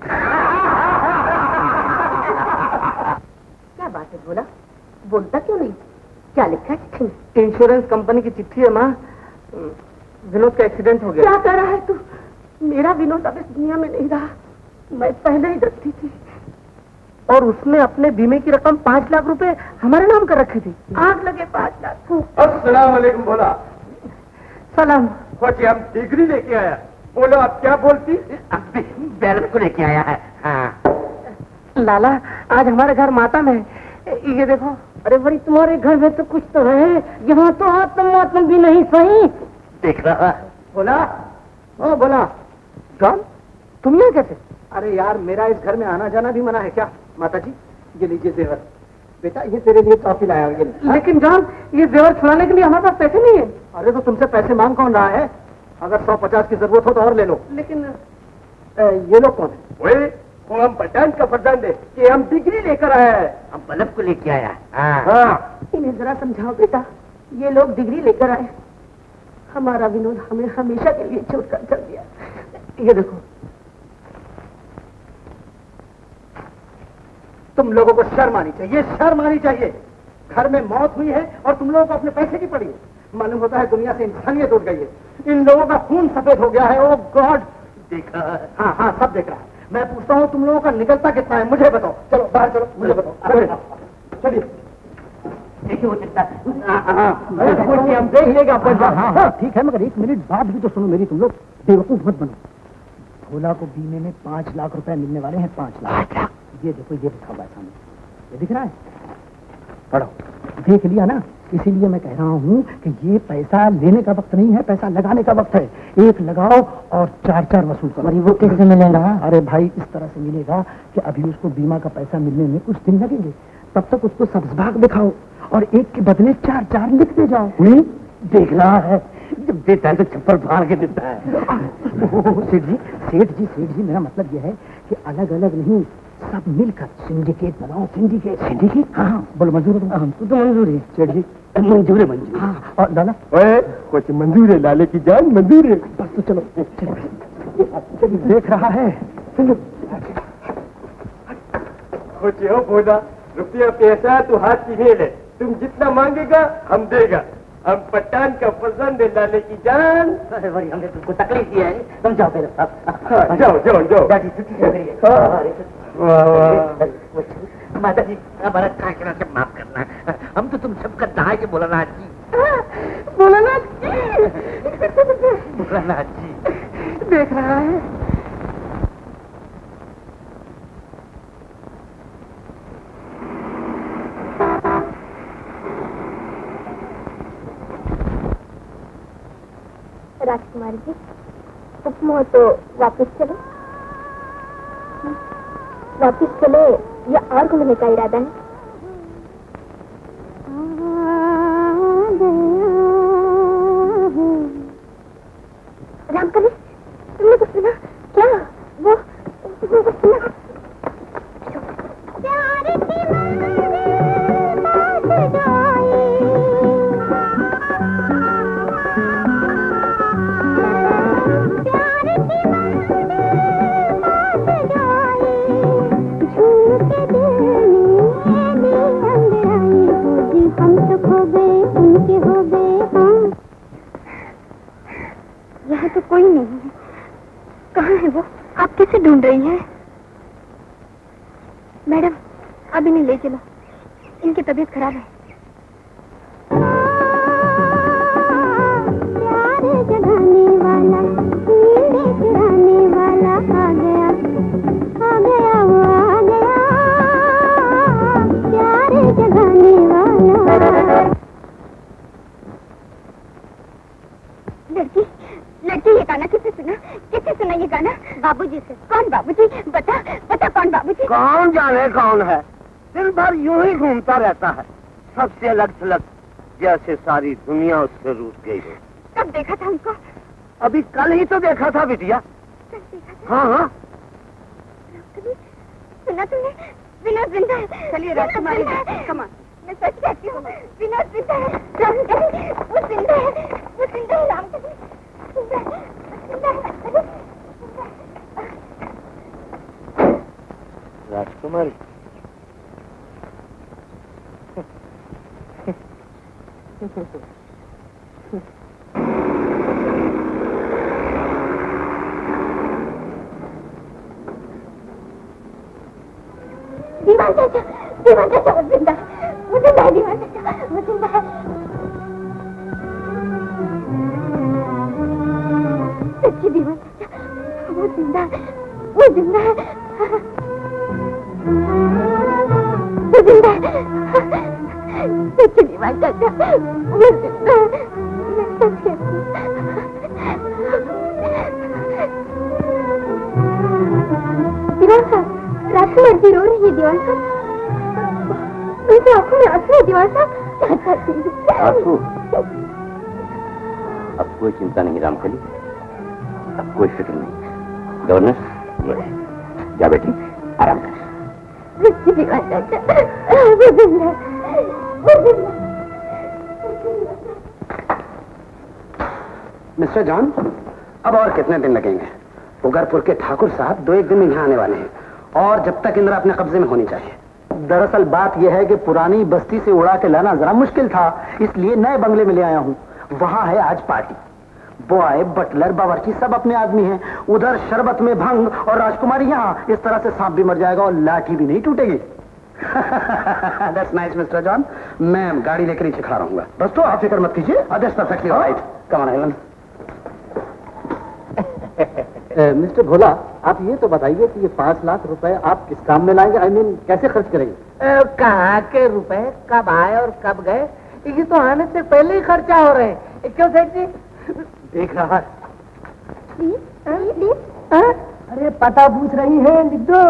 क्या बात है भोला, बोलता क्यों नहीं? क्या लिखा है? इंश्योरेंस कंपनी की चिट्ठी है माँ। विनोद का एक्सीडेंट हो गया। क्या कर रहा है तू? मेरा विनोद अब इस दुनिया में नहीं रहा। मैं पहले ही डरती थी। और उसने अपने बीमे की रकम 5 लाख रुपए हमारे नाम कर रखे थे। आग लगे 5 लाख। अस्सलाम वालेकुम भोला। सलाम। खोजी, हम डिग्री लेके आया। बोलो आप क्या बोलती? बैलेंस को लेके आया है। हाँ। लाला, आज हमारे घर मातम है। ये देखो। अरे भाई, तुम्हारे घर में तो कुछ तो है, यहाँ तो आत्म भी नहीं सही। देख रहा। बोला, ओ बोला, जॉन, तुमने कैसे? अरे यार, मेरा इस घर में आना जाना भी मना है क्या? माता जी, ये लीजिए जेवर। बेटा, ये तेरे लिए टॉफी लाया। लेकिन जॉन, ये जेवर छुड़ाने के लिए हमारे पास पैसे नहीं है। अरे तो तुमसे पैसे मांग कौन रहा है? अगर 150 की जरूरत हो तो और ले लो। लेकिन ये लोग कौन है? वो हम पठान का फर्जंद है कि हम डिग्री लेकर आया है। हम बल्लभ को लेके आया। हाँ। इन्हें जरा समझाओ बेटा, ये लोग डिग्री लेकर आए, हमारा विनोद हमें हमेशा के लिए छोड़कर चल दिया। ये देखो। तुम लोगों को शर्म आनी चाहिए, शर्म आनी चाहिए। घर में मौत हुई है और तुम लोगों को अपने पैसे की पड़ी है। मालूम होता है दुनिया से इंसानियत उठ गई है। इन लोगों का खून सफेद हो गया है। Oh God. देख रहा है? हाँ हाँ, सब देख रहा है। मैं पूछता हूँ, तुम लोगों का निकलता कितना है मुझे बताओ। चलो बाहर चलो, मुझे बताओ। चलिए। देखिए वो चिट्ठा। हम देख लेगा। ठीक है, मगर 1 मिनट बात भी तो सुनो मेरी। तुम लोग बेवकूफ मत बनो। भोला को बीमे में 5 लाख रुपए मिलने वाले हैं। 5 लाख। ये देखो, ये लिखा हुआ है सामने, ये दिख रहा है? पढ़ो। देख लिया ना? इसीलिए मैं कह रहा हूँ कि ये पैसा लेने का वक्त नहीं है, पैसा लगाने का वक्त है। 1 लगाओ और 4 वसूल करो। वो कैसे मिलेगा? अरे भाई, इस तरह से मिलेगा कि अभी उसको बीमा का पैसा मिलने में कुछ दिन लगेंगे। तब तक उसको सब्ज भाग दिखाओ और 1 के बदले 4 लिखते जाओ। देख रहा है? जब देता है तो चप्पल फाड़ के देता है। सेठ जी, मेरा मतलब यह है कि अलग अलग नहीं, सब मिलकर सिंडिकेट बनाओ। सिंडिकेट? हाँ, बोलो मंजूर है? हमको तो मंजूर है सेठ जी। मंजूर है। हाँ, और लाला? कुछ मंजूर है लाले की जान, मंजूर है। बस तो चलो। देख रहा है? खोचे हो बोला, रुपया पैसा तो हाथ की खेल है। तुम जितना मांगेगा हम देगा। हम पठान का पसंद है लाले की जान। भाई हमने तुमको तकलीफ दी है, तुम जाओ मेरे साथ। जाओ जाओ जाओ। माता जी हमारा काकरा से माफ करना, हम तो तुम सबका दाए के भोलानाथ जी। भोलानाथ जी, भोलानाथ जी देख रहा है। राजकुमारी जी, हुक्म हो तो वापस चले। वापस चले या और घूमने का इरादा है? रामकली, तुमने कुछ सुना क्या? वो तुमने कुछ सुना? यहाँ तो कोई नहीं है। कहाँ है वो? आप कैसे ढूंढ रही हैं? मैडम, अब इन्हें ले चलो, इनकी तबीयत खराब है। प्यार जगाने वाला, कीड़े चुराने वाला आ गया, आ गया, वो आ गया, प्यार जगाने वाला। लड़की, ये गाना किससे सुना? किससे सुना ये गाना? बाबूजी से। कौन बाबूजी? बता बता, कौन बाबूजी? कौन जाने कौन है, दिन भर यूं ही घूमता रहता है, सबसे अलग थलग, जैसे सारी दुनिया उससे रूठ गई हो। कब देखा था हमको? अभी कल ही तो देखा था बिटिया। हाँ हाँ। सुना तुमने? विनोद जिंदा है। चलिए राजकुमारी, कमान। मैं सच कहती हूँ, विनोद जिंदा है। रामकली, वो जिंदा है, वो जिंदा है। रामकली राजकुमारी, दीवान चाचा, दीवान चाचा, वो जिंदा है, वो जिंदा है, दीवान चाचा, वो जिंदा है। सच्ची दीवान चाचा, वो जिंदा है, वो जिंदा है, वो जिंदा है। सच्ची दीवान चाचा, वो जिंदा है। मैं सच कहती हूँ। दीवान साहब, राजकुमार जी रो रही है। दीवान साहब, उनकी आंखों में आंसू है। दीवान साहब, आंसू? अब कोई चिंता नहीं रामकली, अब कोई फिक्र नहीं। गवर्नर, जा बेटी, आराम कर। दीवान चाचा, वो जिंदा है, वो जिंदा है। मिस्टर जॉन, अब और कितने दिन लगेंगे? उगरपुर के ठाकुर साहब 2-1 दिन में यहाँ आने वाले हैं, और जब तक इंदिरा अपने कब्जे में होनी चाहिए। दरअसल बात यह है कि पुरानी बस्ती से उड़ा के लाना जरा मुश्किल था, इसलिए नए बंगले में ले आया हूँ। वहाँ है आज पार्टी, बॉय, बटलर, बावर्ची सब अपने आदमी हैं। उधर शरबत में भंग और राजकुमारी यहाँ। इस तरह से सांप भी मर जाएगा और लाठी भी नहीं टूटेगी। That's nice, mister John. मैं गाड़ी लेकर नीचे खड़ा रहूंगा। बस तो आप फिक्र मत कीजिए। That's perfectly all right. Come on, Helen. Mister Bhola, आप ये तो बताइए कि ये 5 लाख रुपए आप किस काम में लाएंगे? कैसे खर्च करेंगे? कहाँ के रुपए कब आए और कब गए, ये तो आने से पहले ही खर्चा हो रहे हैं। क्यों सेठ जी? देख रहा है। अरे पता पूछ रही है, लिख दो।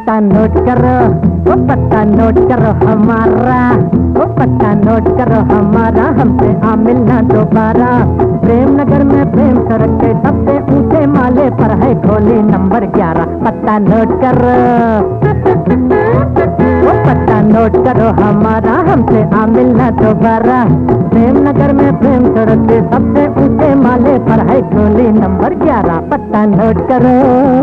पत्ता नोट करो, वो पत्ता नोट करो हमारा, वो पत्ता नोट करो हमारा, हमसे आ मिलना दोबारा। प्रेम नगर में प्रेम सड़क के सबसे ऊंचे माले पर है खोली नंबर 11, पत्ता नोट करो, वो पत्ता नोट करो हमारा, हमसे आ मिलना दोबारा। प्रेम नगर में प्रेम सड़क के सबसे ऊंचे माले पर है खोली नंबर 11, पत्ता नोट करो।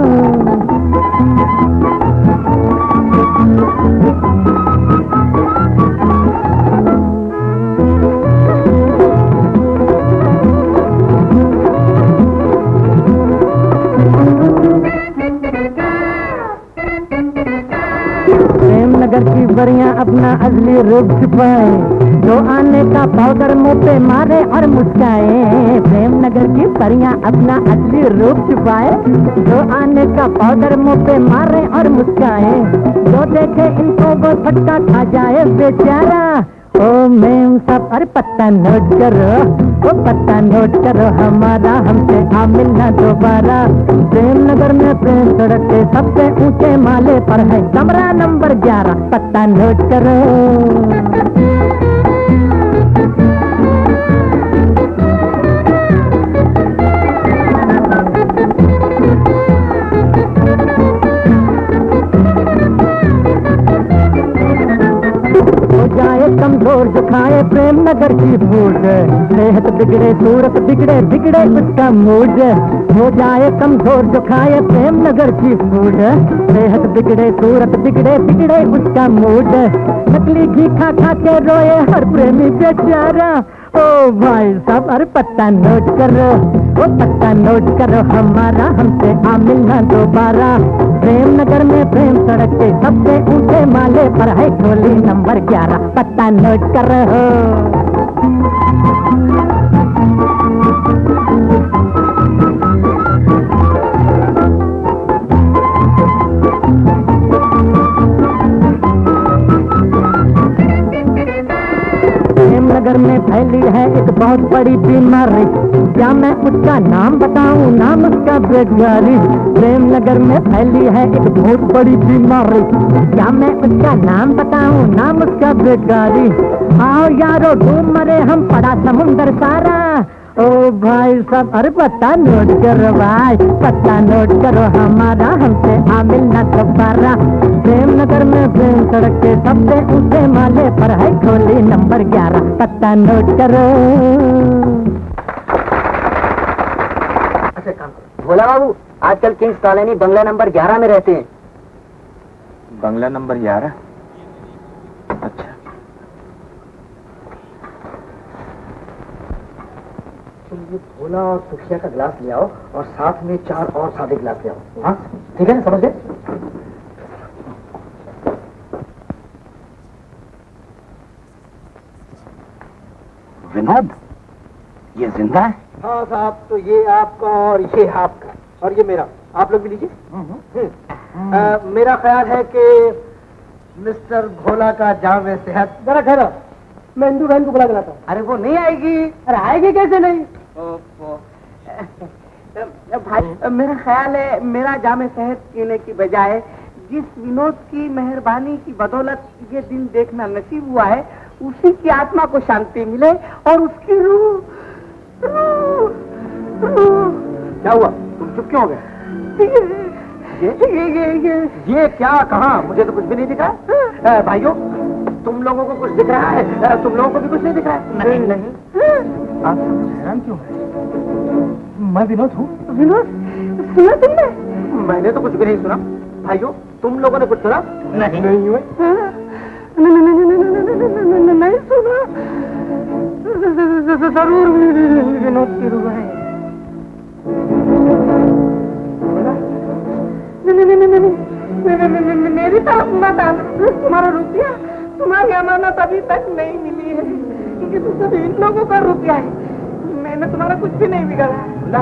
प्रेमनगर की बरियां अपना असली रूप छुपाए, जो आने का पाउडर मुंह पे मारे और मुस्काए। प्रेमनगर की बरियां अपना असली रूप छुपाए, जो आने का पाउडर मुंह पे मारे और मुस्काए। जो देखे इनको वो फटका खा जाए बेचारा। ओ मेम सब अरे पत्ता नोट करो, वो पत्ता नोट करो हमारा, हमसे आ मिलना दोबारा। प्रेम नगर में प्रेम सड़क के सबसे ऊंचे माले पर है कमरा नंबर 11, पत्ता नोट करो। जाए कमजोर जो खाए प्रेम नगर की फूड, सेहत बिगड़े सूरत बिगड़े बिगड़े उसका मूड। हो जाए कमजोर जो खाए प्रेम नगर की फूड, सेहत बिगड़े सूरत बिगड़े बिगड़े उसका मूड। नकली घी खा खा के रोए हर प्रेमी बेचारा। ओ भाई साहब अरे पत्ता नोट करो, वो पत्ता नोट करो हमारा, हमसे आ मिलना दोबारा। प्रेम नगर में प्रेम सड़क के सबसे ऊंचे माले पर है खोली नंबर 11, पत्ता नोट करो। नगर में फैली है एक बहुत बड़ी बीमारी, क्या मैं उसका नाम बताऊं, नाम उसका बेगारी। प्रेम नगर में फैली है एक बहुत बड़ी बीमारी, क्या मैं उसका नाम बताऊं, नाम उसका बेगारी। आओ यारो डूब मरे हम पड़ा समुंदर सारा। ओ भाई साहब अरे पत्ता नोट करो भाई, पत्ता नोट करो हमारा, हमसे आ मिलना दोबारा। प्रेम नगर में प्रेम सड़क के सबसे ऊंचे माले पर है खोली नंबर 11, पत्ता नोट करो। अच्छा काम करो भोला बाबू, आजकल किंग्स कॉलोनी बंगला नंबर 11 में रहते हैं। बंगला नंबर 11? अच्छा तुम ये भोला और सुखिया का गिलास ले आओ और साथ में 4 और सादे गिलास ले आओ। हाँ ठीक है ना, समझ गए? विनोद ये जिंदा है? हाँ साहब, तो ये आपका और ये आपका और ये मेरा, आप लोग भी लीजिए। मेरा ख्याल है कि मिस्टर भोला का जाम सेहत। जरा ठहरो, मैं इंदू बहन को बुला कर आता हूँ। अरे वो नहीं आएगी। अरे आएगी कैसे नहीं? भाई मेरा ख्याल है मेरा जामे सेहत पीने की बजाय जिस विनोद की मेहरबानी की बदौलत ये दिन देखना नसीब हुआ है, उसी की आत्मा को शांति मिले और उसकी रूह। क्या हुआ, तुम चुप क्यों हो गए? ये क्या कहा? मुझे तो कुछ भी नहीं दिखा। भाइयों तुम लोगों को कुछ दिख रहा है? तुम लोगों को भी कुछ नहीं दिख रहा है? नहीं नहीं। आप हैरान क्यों है? मैं विनोद हूँ। विनोद सुना तुमने? मैंने तो कुछ भी नहीं सुना। भाइयों तुम लोगों ने कुछ सुना? नहीं नहीं हुए। नहीं सुना। जरूर विनोद की रूह है। मेरी तरफ मत आना, तुम्हारा रुपया, तुम्हारी अमानत अभी तक नहीं मिली है, क्योंकि तुम सभी इन लोगों का रुपया है। मैंने तुम्हारा कुछ भी नहीं बिगाड़ा।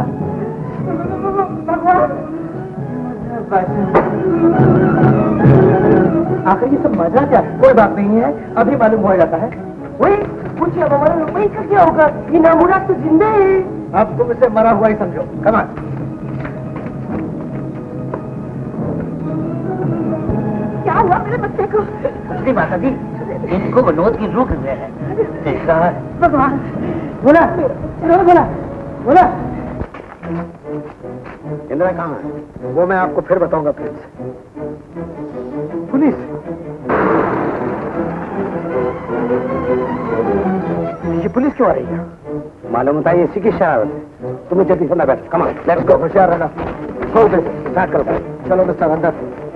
आखिर ये सब मजा क्या है? कोई बात नहीं है, अभी मालूम हो जाता है। वही पूछिए, अब हमारा रुपये का क्या होगा? ये नामुराद तो जिंदा है। अब तुम इसे मरा हुआ ही समझो। कमाल हुआ मेरे बच्चे को? कुछ नहीं माता जी, इनको विनोद की रूह है। देख रहा है। भगवान। बोला बोला बोला। इंदिरा कहाँ है? वो मैं आपको फिर बताऊंगा प्रिंस। पुलिस? ये पुलिस क्यों आ रही है? मालूम होता है इसी की शरारत है। तुम्हें जल्दी से ना बैठ। Come on, let's go. होशियार रहना। हो गए स्टार्ट करो। चलो मिस्टर अंदर।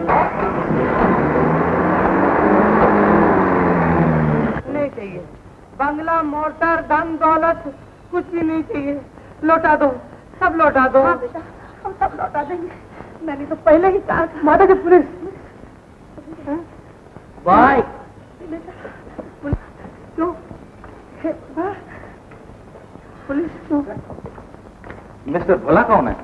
नहीं चाहिए बंगला, मोटर, धन दौलत कुछ भी नहीं चाहिए। लौटा दो, सब लौटा दो। हाँ बेटा, हम सब लौटा देंगे। मैंने तो पहले ही कहा था। माता जी पुलिस। बाय। क्यों? पुलिस क्यों? मिस्टर भोला कौन है?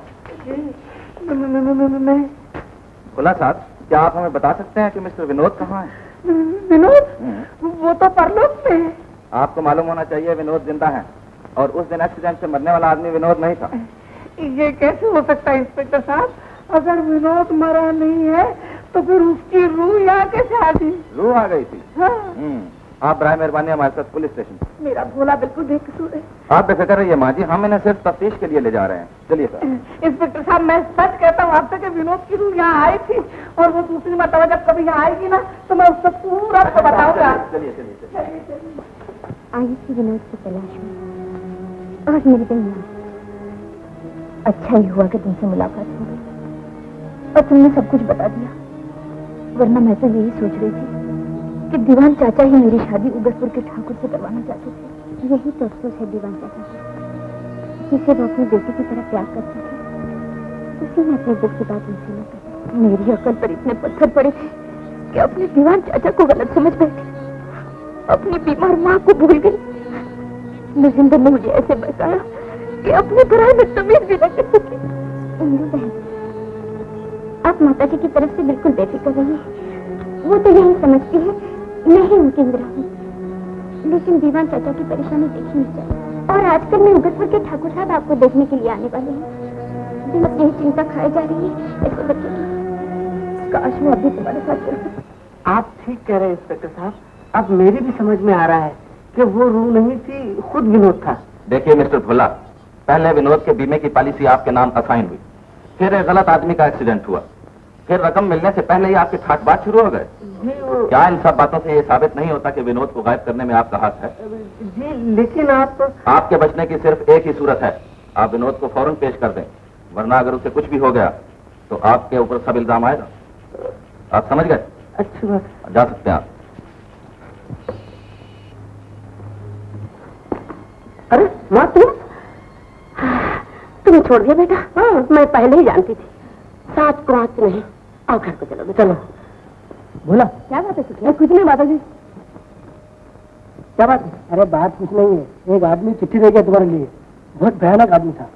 मैं भोला साहब, क्या आप हमें बता सकते हैं कि मिस्टर विनोद कहाँ है? विनोद? वो तो परलोक में है। आपको मालूम होना चाहिए विनोद जिंदा है, और उस दिन एक्सीडेंट से मरने वाला आदमी विनोद नहीं था। ये कैसे हो सकता है इंस्पेक्टर साहब? अगर विनोद मरा नहीं है तो फिर उसकी रूह यहाँ कैसे आ गई? रूह आ गई थी? हाँ। आप बराए मेहरबानी हमारे साथ पुलिस स्टेशन। मेरा भोला बिल्कुल बेकसूर है। आप बेफिक्र रहिए माँ जी, हम इन्हें सिर्फ तफ्तीश के लिए ले जा रहे हैं। चलिए सर। इंस्पेक्टर साहब, मैं सच कहता हूँ आपसे कि विनोद की रूह यहाँ आई थी, और वो दूसरी मरतबा जब कभी यहाँ आएगी ना तो मैं उसको पूरा आपको बताऊंगा। चलिए चलिए चलिए। आई थी विनोद की तलाश में और मिल गई यहाँ। अच्छा ही हुआ कि तुमसे मुलाकात हो गई और तुमने सब कुछ बता दिया, वरना मैं तो यही सोच रही थी कि दीवान चाचा ही मेरी शादी उगतपुर के ठाकुर से करवाना चाहते थे। यही तो अफसोस है दीवान चाचा को, जिसे वो अपनी बेटी की तरह प्यार करते थे, उसी ने अपने दिल की बात उनसे न कही। मेरी अकल पर इतने पत्थर पड़े थे कि अपने दीवान चाचा को गलत समझ बैठी, अपनी बीमार माँ को भूल गई। नरेंद्र ने मुझे ऐसे बचाया कि अपने बुराई में तमीज भी न कर सकी। इंदु बहन, आप माता जी की तरफ से बिल्कुल बेफिक्र रहिए। वो तो यही समझती है मैं ही उनकी इंदिरा हूँ, लेकिन दीवान चाचा की परेशानी देखी नहीं चाहिए। और आजकल मैं उगतपुर के ठाकुर साहब आपको देखने के लिए आने वाले हैं। दिल यही चिंता खाई जा रही है ऐसे बच्चे की। काश वो अभी तुम्हारे साथ चल। आप ठीक कह रहे हैं इंस्पेक्टर साहब। अब मेरी भी समझ में आ रहा है कि वो रूह नहीं थी, खुद विनोद था। देखिए मिस्टर भोला, पहले विनोद के बीमे की पॉलिसी आपके नाम असाइन हुई, फिर एक गलत आदमी का एक्सीडेंट हुआ, फिर रकम मिलने से पहले ही आपके ठाट बात शुरू हो गए। क्या इन सब बातों से ये साबित नहीं होता कि विनोद को गायब करने में आपका हाथ है? जी, लेकिन आपके बचने की सिर्फ एक ही सूरत है, आप विनोद को फौरन पेश कर दें, वरना अगर उसे कुछ भी हो गया तो आपके ऊपर सब इल्जाम आएगा। आप समझ गए? अच्छी बात। जा सकते हैं आप। अरे माँ, तुम्हें छोड़ दिया बेटा? हाँ, मैं पहले ही जानती थी। साथ को आंच नहीं। आओ घर को चलो। चलो। बोला क्या बात है? कुछ नहीं माता जी। क्या बात है? अरे बात कुछ नहीं है, एक आदमी चिट्ठी दे गया तुम्हारे लिए, बहुत भयानक आदमी था।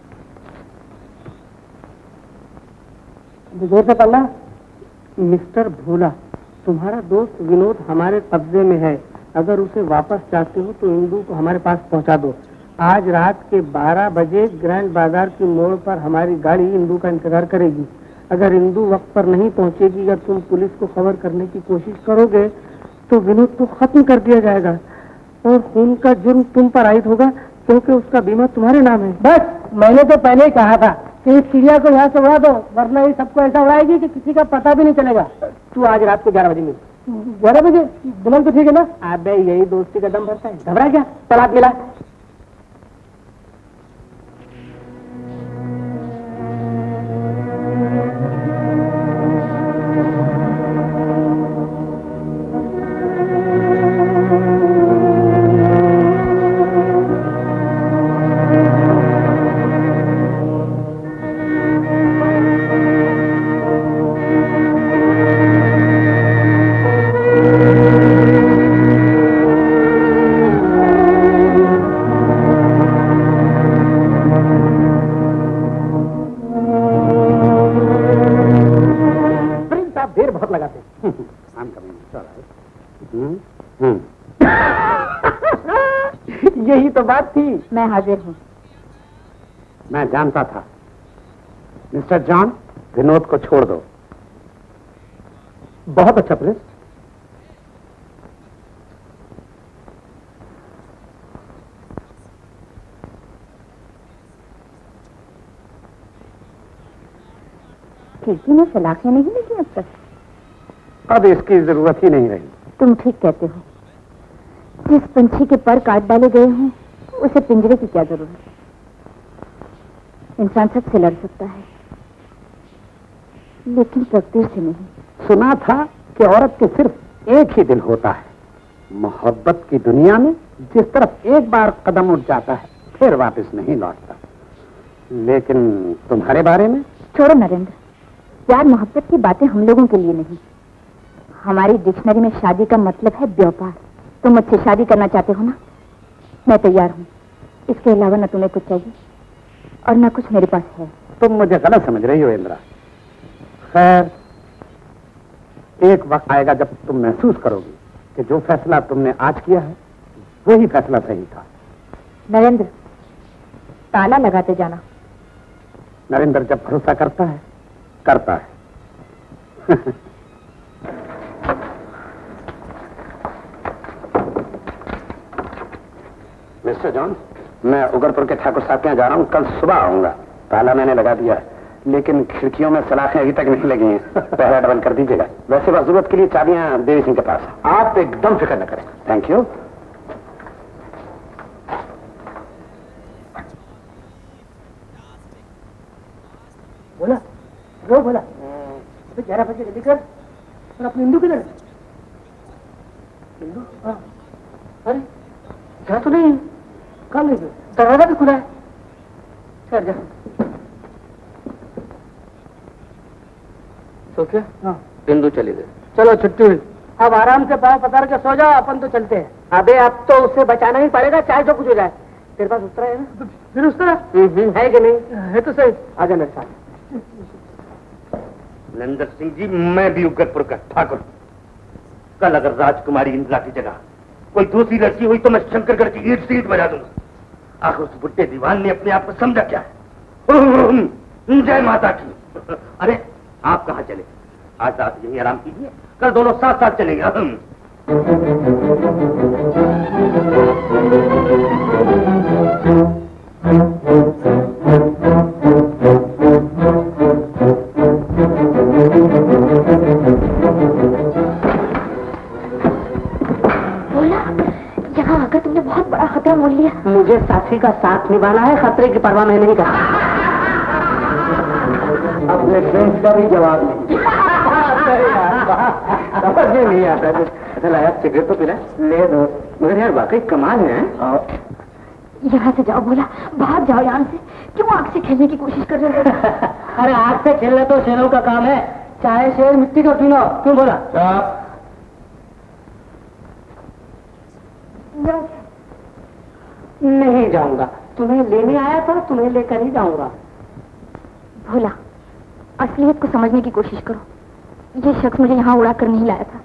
जोर से पढ़ना। मिस्टर भोला, तुम्हारा दोस्त विनोद हमारे कब्जे में है। अगर उसे वापस चाहते हो तो इंदू को हमारे पास पहुंचा दो। आज रात के 12 बजे ग्रैंड बाजार की मोड़ पर हमारी गाड़ी इंदू का इंतजार करेगी। अगर इंदू वक्त पर नहीं पहुंचेगी या तुम पुलिस को खबर करने की कोशिश करोगे तो विनोद को खत्म कर दिया जाएगा और खून का जुर्म तुम पर आयद होगा, क्योंकि उसका बीमा तुम्हारे नाम है। बस, मैंने तो पहले ही कहा था कि इस चिड़िया को यहाँ से उड़ा दो, वरना ये सबको ऐसा उड़ाएगी कि किसी का पता भी नहीं चलेगा। तू आज रात को 11 बजे मिल। 11 बजे? दिमाग तो ठीक है ना? अबे यही दोस्ती का दम भरता है। घबरा क्या? चल हाथ मिला। यही तो बात थी। मैं हाजिर हूँ। मैं जानता था। मिस्टर जॉन, विनोद को छोड़ दो। बहुत अच्छा प्रिंस। खिड़की में सलाखें नहीं लगी अब तक? अब इसकी जरूरत ही नहीं रही। तुम ठीक कहते हो। जिस पंछी के पर काट डाले गए हों उसे पिंजरे की क्या जरूरत? इंसान सबसे लड़ सकता है लेकिन तकदीर से नहीं। सुना था कि औरत के सिर्फ एक ही दिल होता है। मोहब्बत की दुनिया में जिस तरफ एक बार कदम उठ जाता है फिर वापस नहीं लौटता। लेकिन तुम्हारे बारे में? छोड़ो नरेंद्र, प्यार मोहब्बत की बातें हम लोगों के लिए नहीं। हमारी डिक्शनरी में शादी का मतलब है व्यापार। तुम मुझसे शादी करना चाहते हो ना? मैं तैयार हूँ। इसके अलावा न तुम्हें कुछ चाहिए और न कुछ मेरे पास है। तुम मुझे गलत समझ रही हो इंद्रा। खैर, एक वक्त आएगा जब तुम महसूस करोगी कि जो फैसला तुमने आज किया है वही फैसला सही था। नरेंद्र, ताला लगाते जाना। नरेंद्र जब भरोसा करता है करता है। मिस्टर जॉन, मैं उगरपुर के ठाकुर साहब के यहाँ जा रहा हूँ। कल सुबह आऊंगा। ताला मैंने लगा दिया है लेकिन खिड़कियों में सलाखें अभी तक नहीं लगी हैं। पहला डबल कर दीजिएगा। वैसे बस जरूरत के लिए चाबियां देवी सिंह के पास है। आप एकदम फिक्र न करें। Thank you. बोला रो बोला 11 बजे जल्दी कर। और अपने इंदू किधर? इंदू? हाँ। अरे क्या तो नहीं, कहाँ ले गए? दरवाजा भी खुला है। चल जा। तो क्या? हाँ। बिंदु चली गई। चलो छुट्टी हुई। अब आराम से पाँव पसार के सो जाओ, अपन तो चलते हैं। अबे अब तो उससे बचाना ही पड़ेगा चाहे जो कुछ हो जाए। तेरे पास उतरा है ना? फिर उतरा है कि नहीं? है तो सही। आजा मेरे साथ। नरेंद्र सिंह जी, मैं भी उगरपुर का ठाकुर। कल अगर राजकुमारी इंदिरा की जगह कोई दूसरी लड़की हुई तो मैं शंकरगढ़ की ईंट से ईंट बजा दूंगा। आखिर उस बुड्ढे दीवान ने अपने आप को समझा क्या है? जय माता की। अरे आप कहाँ चले? आज रात यही आराम कीजिए, कल दोनों साथ साथ चलेंगे। बोला, यहाँ आकर तुमने बहुत बड़ा खतरा मोल लिया। मुझे साथी का साथ निभाना है, खतरे की परवाह मैं नहीं करता। अपने फ्रेंड्स का भी जवाब नहीं। समझ में नहीं आता। अच्छा लाया, सिगरेट तो पिला ले दो। मगर यार वाकई कमाल है। यहाँ से जाओ बोला, बाहर जाओ यहाँ से। क्यों आग से खेलने की कोशिश कर रहे हो? अरे आग से खेलना तो शेरों का काम है, चाहे शेर मिट्टी का क्यों ना हो। क्यों बोला? नहीं जाऊंगा। तुम्हें लेने आया था, तुम्हें लेकर ही जाऊंगा। भोला, असलियत को समझने की कोशिश करो। ये शख्स मुझे यहाँ उड़ा कर नहीं लाया था।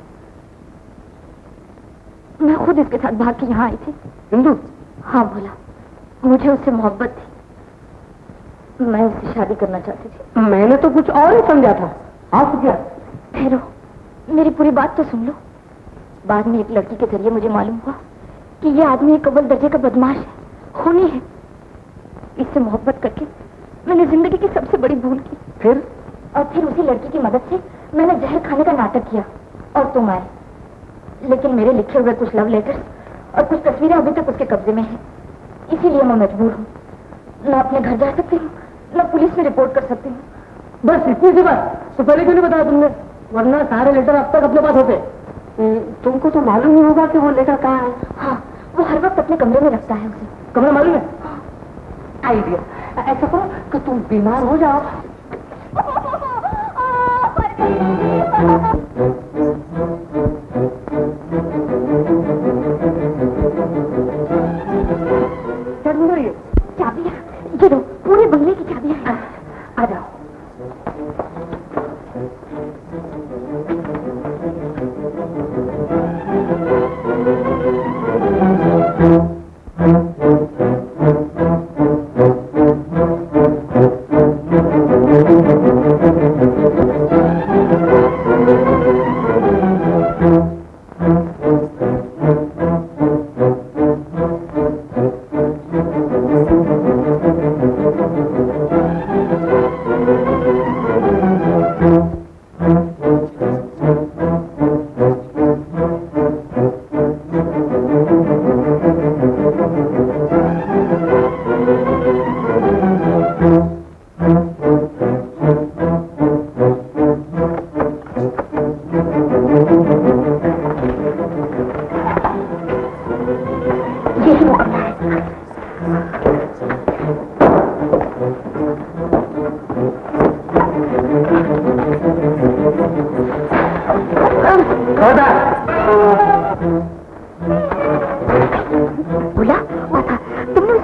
मैं खुद इसके साथ भाग के यहाँ आई थी। हिंदू? हाँ भोला, मुझे उससे मोहब्बत थी। मैं उससे शादी करना चाहती थी। मैंने तो कुछ और ही समझा था। आप क्या? ठहरो, मेरी पूरी बात तो सुन लो। बाद में एक लड़की के जरिए मुझे मालूम हुआ कि ये आदमी एक अव्वल दर्जे का बदमाश है, खूनी है। इससे मोहब्बत करके मैंने जिंदगी की सबसे बड़ी भूल की। फिर? और फिर उसी लड़की की मदद से मैंने जहर खाने का नाटक किया और तुम आए। लेकिन मेरे लिखे हुए कुछ लव लेटर्स और कुछ तस्वीरें अभी तक उसके कब्जे में हैं। इसीलिए मैं मजबूर हूँ। न अपने घर जा सकती हूँ, न पुलिस में रिपोर्ट कर सकती हूँ। बस इतनी सी बात? तो पहले क्यों नहीं बताया तुमने? वरना सारे लेटर अब तक अपने पास होते। तुमको तो मालूम ही होगा कि वो लेटर कहाँ है। हाँ, वो हर वक्त अपने कमरे में रखता है उसे। कमरा मालूम है? आइडिया ऐसा करो कि तुम बीमार हो जाओ। क्या ढूंढ रही है? चाबियाँ, ये लो, पूरे बंगले की चाबियाँ हैं। आ जाओ।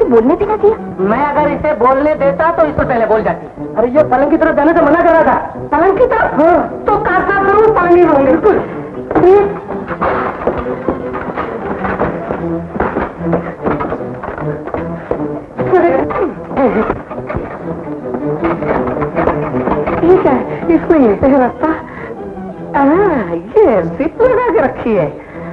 बोलने भी ना दिया। मैं अगर इसे बोलने देता तो इससे पहले बोल जाती। अरे ये पलंग की तरफ जाने से मना कर रहा था। पलंग की तरफ? हाँ। तो काका जरूर पानी होंगे। बिल्कुल। ठीक है, इसमें ये है रास्ता। ये जिप लगा के रखी है।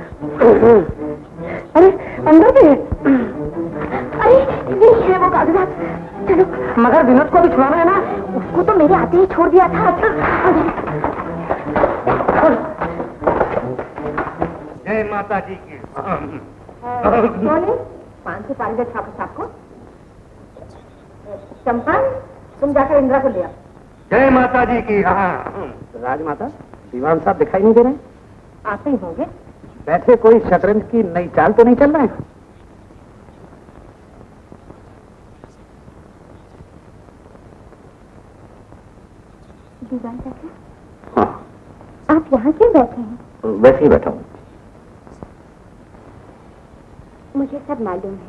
अरे अंदर भी है। अरे नहीं है वो कागजात। चलो। मगर विनोद को भी छुड़ाना है ना। उसको तो मेरे आते ही छोड़ दिया था। जय माता जी की। जोनी, 5 पारी दे ठाकुर साहब को। चंपा, तुम जाकर इंदिरा को ले आओ। जय माता जी की। राजमाता, दीवान साहब दिखाई नहीं दे रहे? आते ही होंगे। बैठे कोई शतरंज की नई चाल तो नहीं चल रहा है? दीवान चाचा, आप यहाँ क्यों बैठे हैं? वैसे ही बैठा हूँ। मुझे सब मालूम है।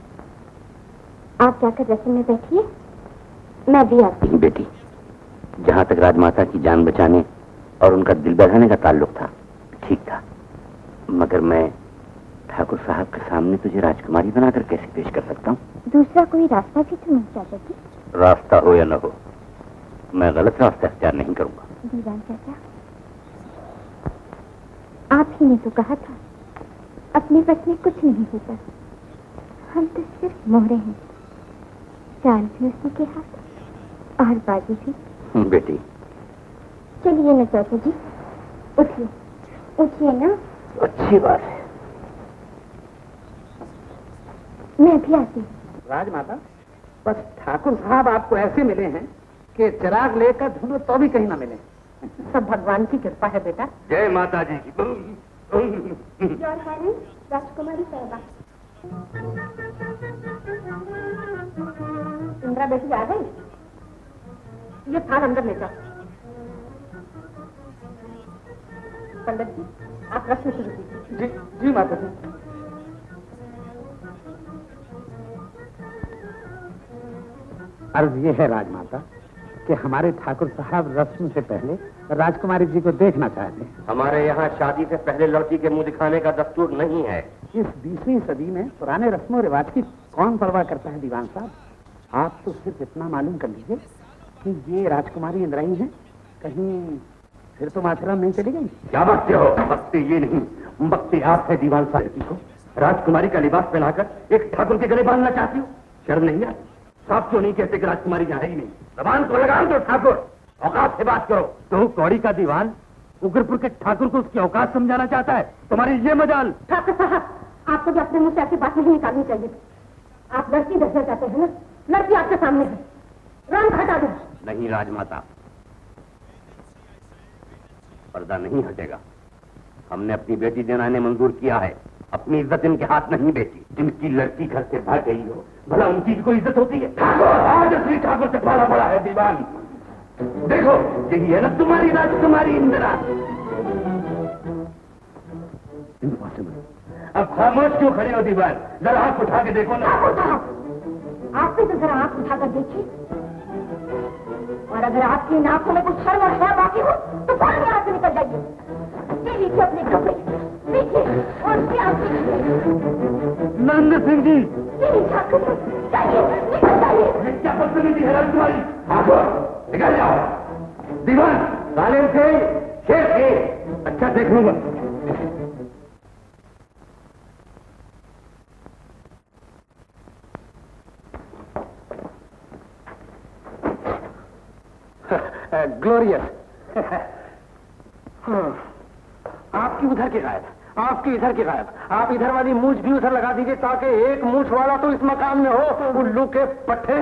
आप जाकर रस्म में बैठिए, मैं भी आती हूँ। बेटी, जहाँ तक राजमाता की जान बचाने और उनका दिल बहलाने का ताल्लुक था, ठीक था, मगर मैं ठाकुर साहब के सामने तुझे राजकुमारी बनाकर कैसे पेश कर सकता हूँ? दूसरा कोई रास्ता भी तो नहीं चाचा जी। रास्ता हो या न हो, मैं गलत रास्ता अख्तियार नहीं करूंगा। दीवान चाचा, आप ही ने तो कहा था अपने बस में कुछ नहीं होता, हम तो सिर्फ मोहरे हैं। चाल भी उसी के हाथ और बाजी भी। बेटी, चलिए ना चाचा जी, उठिए उठिए ना। अच्छी बात है। मैं भी आती हूँ। राजमाता, बस ठाकुर साहब आपको ऐसे मिले हैं कि चिराग लेकर ढूंढो तो भी कहीं ना मिले। सब भगवान की कृपा है बेटा। जय माता जी की। राजकुमारी साहबा। इंदिरा बेटी आ गई। ये थाल अंदर ले जाओ। पंडित जी, आप रस्म शुरू कीजिए। जी जी माता जी। अर्ज ये है राजमाता कि हमारे ठाकुर साहब रस्म से पहले राजकुमारी जी को देखना चाहते हैं। हमारे यहाँ शादी से पहले लड़की के मुंह दिखाने का दस्तूर नहीं है। इस 20वीं सदी में पुराने रस्मों रिवाज की कौन परवाह करता है दीवान साहब? आप तो सिर्फ इतना मालूम कर लीजिए कि ये राजकुमारी इंदिरा ही है, कहीं फिर तो माथेरान नहीं चली गई। क्या बकते हो? बकते ये नहीं, बकते आप है दीवान साहब को राजकुमारी का लिबास पहनाकर एक ठाकुर के गले बांधना चाहती हो। शर्म नहीं है? साफ क्यों नहीं कहते कि राजकुमारी यहाँ है ही नहीं? जबान को लगाओ तो ठाकुर, औकात से बात करो। तो कौड़ी का दीवान उग्रपुर के ठाकुर को उसकी औकात समझाना चाहता है। तुम्हारी ये मजाल। ठाकुर साहब, आपको भी अपने मुंह से ऐसी बात नहीं निकालनी चाहिए। आप लड़की देखना चाहते हैं ना? लड़की आपके सामने है, रंग हटा दो। नहीं राजमाता, पर्दा नहीं हटेगा। हमने अपनी बेटी देना ने मंजूर किया है। अपनी इज्जत इनके हाथ नहीं बेची। जिनकी लड़की घर से भाग गई हो, भला उनकी भी कोई इज्जत होती है? ठाकुर, आज श्री ठाकुर से पाला पड़ा है दीवान। देखो, यही है ना तुम्हारी राजकुमारी इंदिरा। अब खामोश क्यों खड़े हो दीवान? जरा आंख उठा के देखो ना। आप भी तो जरा आंख उठाकर देखिए, और अगर आपकी इन आंखों में कुछ शर्म और हया बाकी हो तो फौरन यहाँ से निकल जाइए। ये लीजिए अपने कपड़े, देखिए और क्या। नंद सिंह जी, जाइए, निकल जाइए। क्या बदतमीजी है राजकुमारी? ठाकुर, निकल जाओ। दीवान, सालेम थे, शेर थे, अच्छा देख लूंगा। ग्लोरियस। आपकी उधर की गायब, आपकी इधर की गायब। आप इधर वाली मूछ भी उधर लगा दीजिए ताकि एक मूछ वाला तो इस मकान में हो। उल्लू के पट्टे।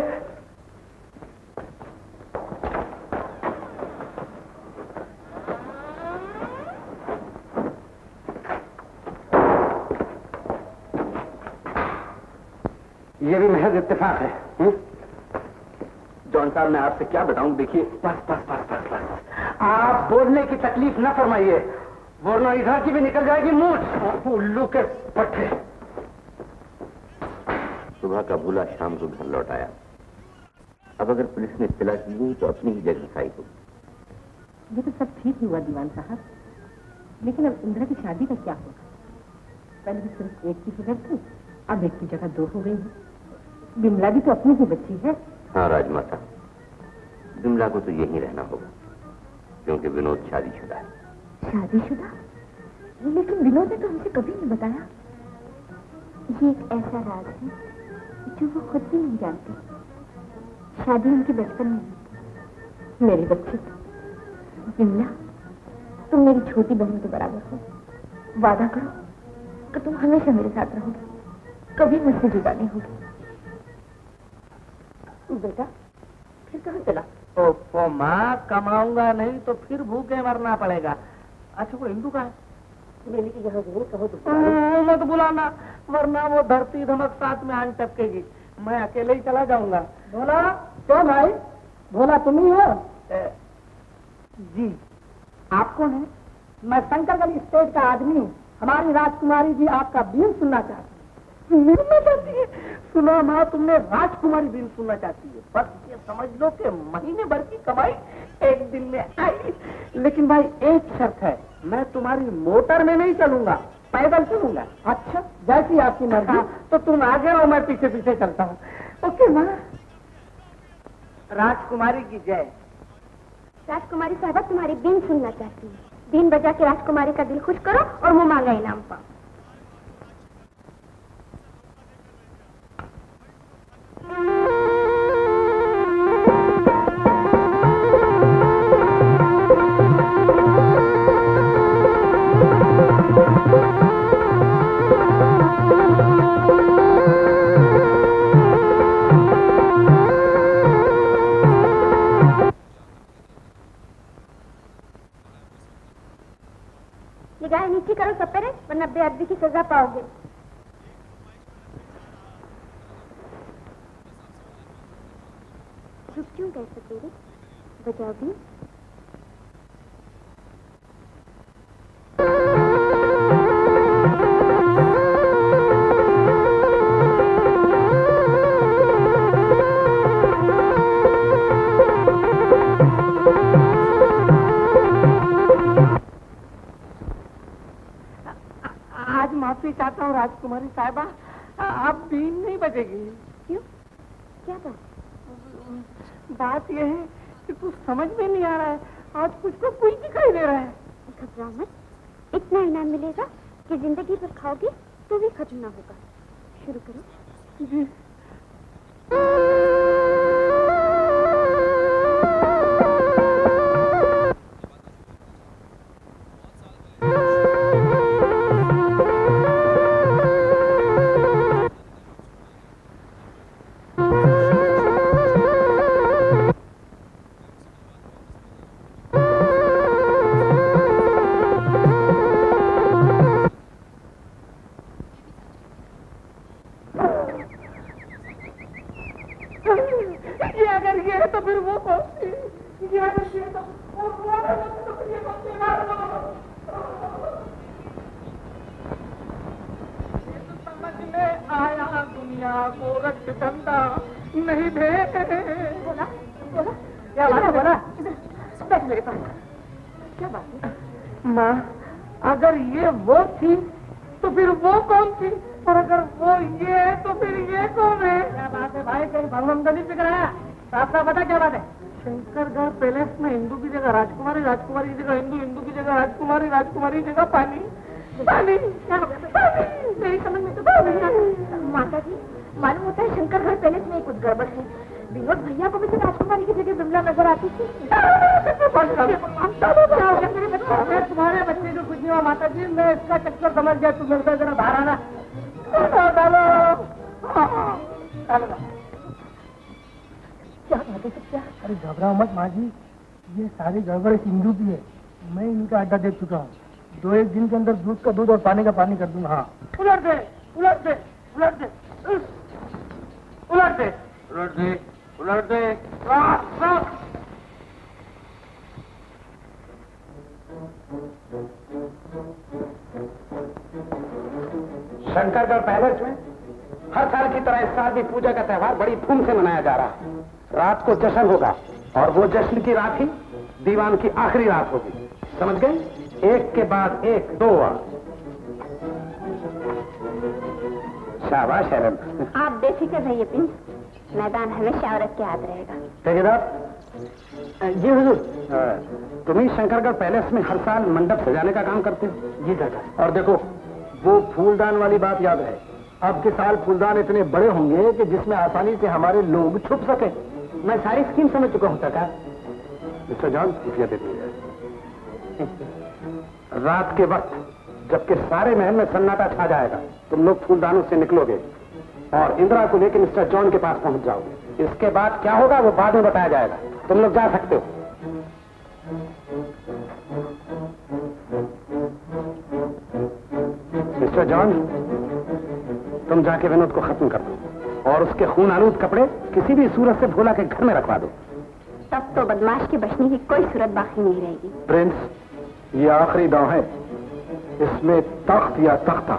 ये भी महज इत्तेफाक है। जॉन साहब, मैं आपसे क्या बताऊं? देखिए, बस बस बस बस बस, आप बोलने की तकलीफ न फरमाइए, वरना इधर की भी निकल जाएगी मूछ। उल्लू के पट्टे। सुबह का भूला शाम को घर लौट आया। अब अगर पुलिस ने इत्तला की हुई तो अपनी ही जगह खाई होगी। ये तो सब ठीक ही हुआ दीवान साहब, लेकिन अब इंद्रा की शादी का क्या होगा? पहले भी सिर्फ एक की फिक्र थी, अब एक की जगह दो हो गई है। बिमला भी तो अपनी ही बच्ची है। हाँ राजमाता, बिमला को तो यहीं रहना होगा क्योंकि विनोद शादीशुदा है। शादीशुदा? लेकिन विनोद ने तो हमसे कभी नहीं बताया। ये एक ऐसा राज है जो वो खुद भी नहीं जानती। शादी उनके बचपन में हुई। मेरी बच्ची बिमला, तुम मेरी छोटी बहन के बराबर हो। वादा करो कि तुम हमेशा मेरे साथ रहोगी, कभी मुझसे जुदा नहीं होगी। बेटा फिर कहाँ चला? तो माँ, कमाऊंगा नहीं तो फिर भूखे मरना पड़ेगा। अच्छा वो इंदू का है? मैंने कि यहाँ जरूर कहो तो मत बुलाना, वरना वो धरती धमक साथ में आन टपकेगी। मैं अकेले ही चला जाऊंगा। भोला, क्यों भाई? भोला तुम ही हो? जी। आप कौन है? मैं शंकरगढ़ स्टेट का आदमी हूँ। हमारी राजकुमारी जी आपका बीन सुनना चाहती है। सुना माँ, तुमने राजकुमारी बीन सुनना चाहती है? बस ये समझ लो कि महीने भर की कमाई एक दिन में आई। लेकिन भाई एक शर्त है, मैं तुम्हारी मोटर में नहीं चलूंगा, पैदल चलूंगा। अच्छा, जैसी आपकी मर्जी। तो तुम आगे रहो, मैं पीछे पीछे चलता हूँ। ओके माँ। राजकुमारी की जय। राजकुमारी साहबा तुम्हारी बीन सुनना चाहती है। बीन बजा के राजकुमारी का दिल खुश करो और मुंह मांगा इनाम पाओ। निगाहें नीचे करो सब पे, वरना बेअदबी की सजा पाओगे। रुक क्यों गए सपेरे? बजाओगी? माफी चाहता हूँ राजकुमारी साहिबा, आप बीन नहीं बजेगी। क्यों? क्या बात यह है कि कुछ समझ में नहीं आ रहा है, आज कुछ को कुछ दिखाई दे रहा है। घबराओ मत, इतना इनाम मिलेगा कि जिंदगी भर खाओगे तो भी खत्म ना होगा। शुरू करो। जी। गड़बड़ सिंधु की है। मैं इनका अड्डा देख चुका हूँ। 2-1 दिन के अंदर दूध का दूध और पानी का पानी कर दूंगा। हाँ, उलट दे, उलट दे, उलट दे, उलट दे, उलट दे, उलट दे। शंकरगढ़ पैलेस में हर साल की तरह इस साल भी पूजा का त्योहार बड़ी धूम से मनाया जा रहा है। रात को जश्न होगा और वो जश्न की रात ही दीवान की आखिरी रात होगी, समझ गए? एक के बाद एक, 2 वार। शाबाश हेलन। आप बेफिक्र रहिए प्रिंस, मैदान हमेशा औरत के हाथ रहेगा। ठेकेदार जी हुजूर, तुम ही शंकरगढ़ पैलेस में हर साल मंडप सजाने का काम करते हो? जी चाचा। और देखो, वो फूलदान वाली बात याद रहे, अब के साल फूलदान इतने बड़े होंगे कि जिसमें आसानी से हमारे लोग छुप सके। मैं सारी स्कीम समझ चुका हूँ चाचा। मिस्टर जॉन, खुफिया दे दीजिए। रात के वक्त जबकि सारे महल में सन्नाटा छा जाएगा, तुम लोग फूलदानों से निकलोगे और इंदिरा को लेकर मिस्टर जॉन के पास पहुंच जाओगे। इसके बाद क्या होगा वो बाद में बताया जाएगा। तुम लोग जा सकते हो। मिस्टर जॉन, तुम जाके विनोद को खत्म कर दो और उसके खून आलूद कपड़े किसी भी सूरत से भोला के घर में रखवा दो। तब तो बदमाश के बचने की कोई सूरत बाकी नहीं रहेगी। प्रिंस, ये आखिरी दांव है, इसमें तख्त या तख्ता।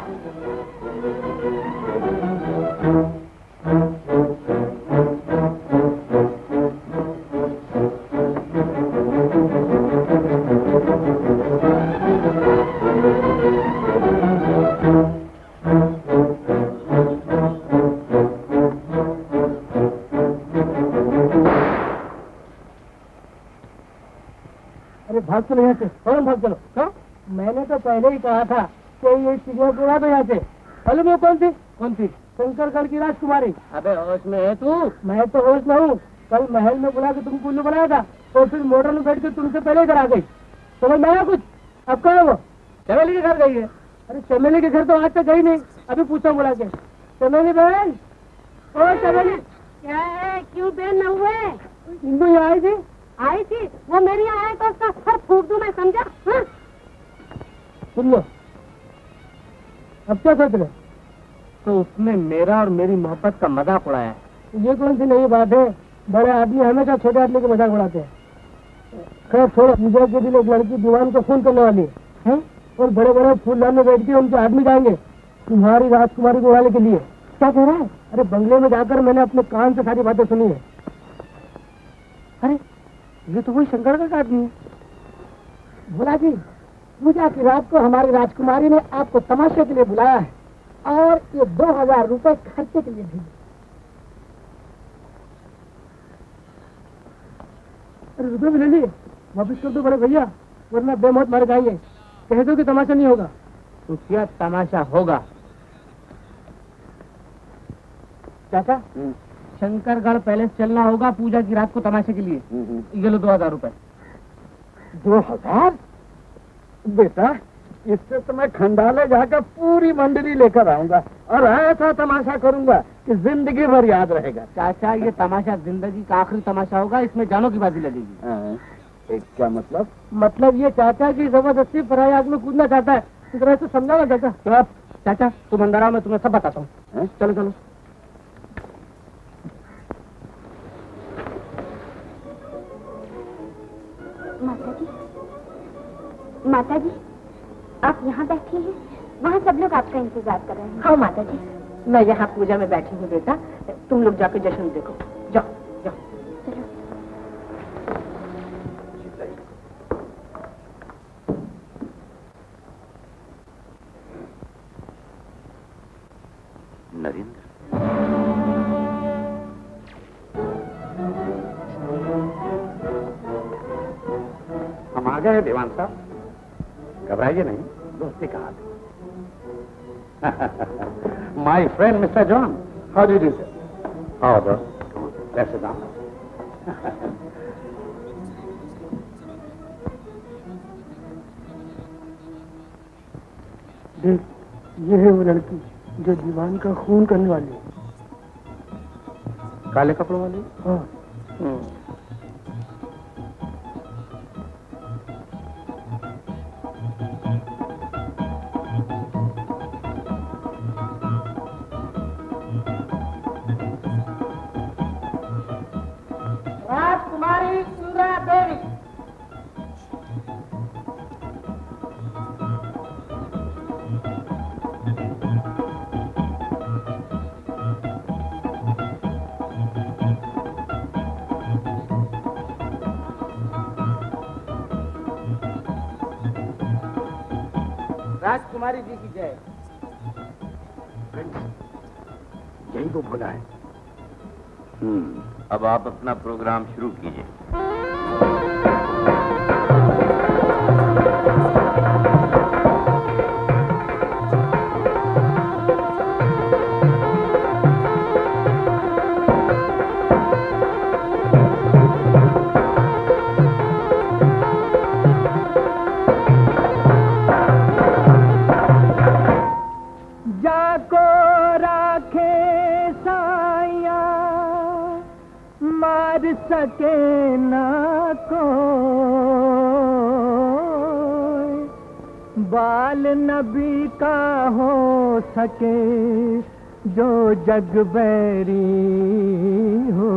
भाग चलो यहाँ से, फौरन भाग चलो। क्यों? मैंने तो पहले ही कहा था कि ये चिड़िया उड़ा दो यहाँ से। अरे वो कौन थी? शंकरगढ़ की राजकुमारी। अबे होश में है तू? मैं तो होश में हूँ। कल महल में बुला के तुमको उल्लू बनाया था और फिर मोटर में बैठ के तुमसे पहले इधर आ गई। समझ में आया कुछ? अब कहाँ है वो? चमेली के घर गई है। अरे चमेली के घर तो आज तक गई नहीं, अभी पूछा बुला के। चमेली बहन, ओ चमेली। क्या है, क्यों देर न हुए? इंदू यहाँ आई थी, वो मेरी आए तो उसका सर फूक दूं मैं, समझा? सुन लो, अब क्या सोच रहे? तो उसने मेरा और मेरी मोहब्बत का मजाक उड़ाया। ये कौन सी नई बात है? बड़े आदमी हमेशा छोटे आदमी का मजाक उड़ाते हैं। खैर छोड़ो, पूजा के दिन एक लड़की दीवान को फोन करने वाली है और बड़े बड़े फूलदान में बैठ के उनके आदमी जाएंगे तुम्हारी राजकुमारी को उड़ाने के लिए। क्या कह रहा है? अरे बंगले में जाकर मैंने अपने कान से सारी बातें सुनी है। अरे ये तो वही शंकरगढ़ का आदमी है। भोला जी, पूजा की रात को हमारी राजकुमारी ने आपको तमाशे के लिए बुलाया है और ये 2000 रुपए खर्चे के लिए भेजे। अरे रुपए भी ले लिए, वापिस कर दो बड़े भैया, वरना बेमौत मर जाएंगे। कह दो कि तमाशा नहीं होगा। तो क्या तमाशा होगा? चाचा, शंकरगढ़ पैलेस चलना होगा पूजा की रात को तमाशे के लिए। ये लो 2000 रुपए। 2000? बेटा, इससे तो मैं खंडाले जाकर पूरी मंडली लेकर आऊंगा और ऐसा तमाशा करूंगा कि जिंदगी भर याद रहेगा। चाचा, ये तमाशा जिंदगी का आखिरी तमाशा होगा, इसमें जानों की बाजी लगेगी। एक क्या मतलब? मतलब ये चाचा की जबरदस्ती पराई आग में कूदना चाहता है। इस तरह से समझाओ चाचा। चाचा तुम अंदर आओ, मैं तुम्हें सब बताता हूँ। चलो चलो। माता जी, आप यहाँ बैठी हैं, वहाँ सब लोग आपका इंतजार कर रहे हैं। हाँ माता जी, मैं यहाँ पूजा में बैठी हूँ बेटा, तुम लोग जाके जश्न देखो। जाओ जाओ। चलो। नरेंद्र, हम आ गए दीवान साहब, घबराइए नहीं, दोस्ती का हाथ है। My friend mister John. How do you sir? आओ दोस्त, कैसे दाम? देख, ये है वो लड़की जो दीवान का खून करने वाली है। काले कपड़ों वाली? हाँ। राजकुमारी इंद्रा देवी। राजकुमारी जी की जय। यही तो भोला है। अब आप अपना प्रोग्राम शुरू कीजिए। सके ना को बाल नबी का हो सके जो जग बैरी हो।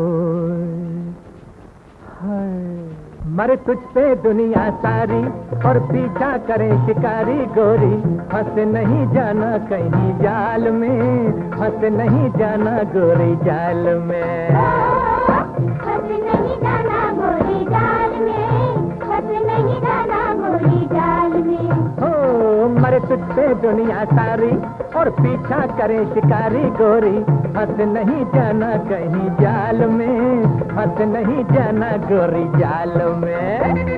मर तुझ पे दुनिया सारी और पीछा करे शिकारी गोरी। फंस नहीं जाना कहीं जाल में, फंस नहीं जाना गोरी जाल में। फंस नहीं जाना गोरी जाल में, फंस नहीं जाना गोरी जाल में। हो मरे तुझ पे दुनिया सारी और पीछा करे शिकारी गोरी। फंस नहीं जाना कहीं जाल में, फंस नहीं जाना गोरी जाल में।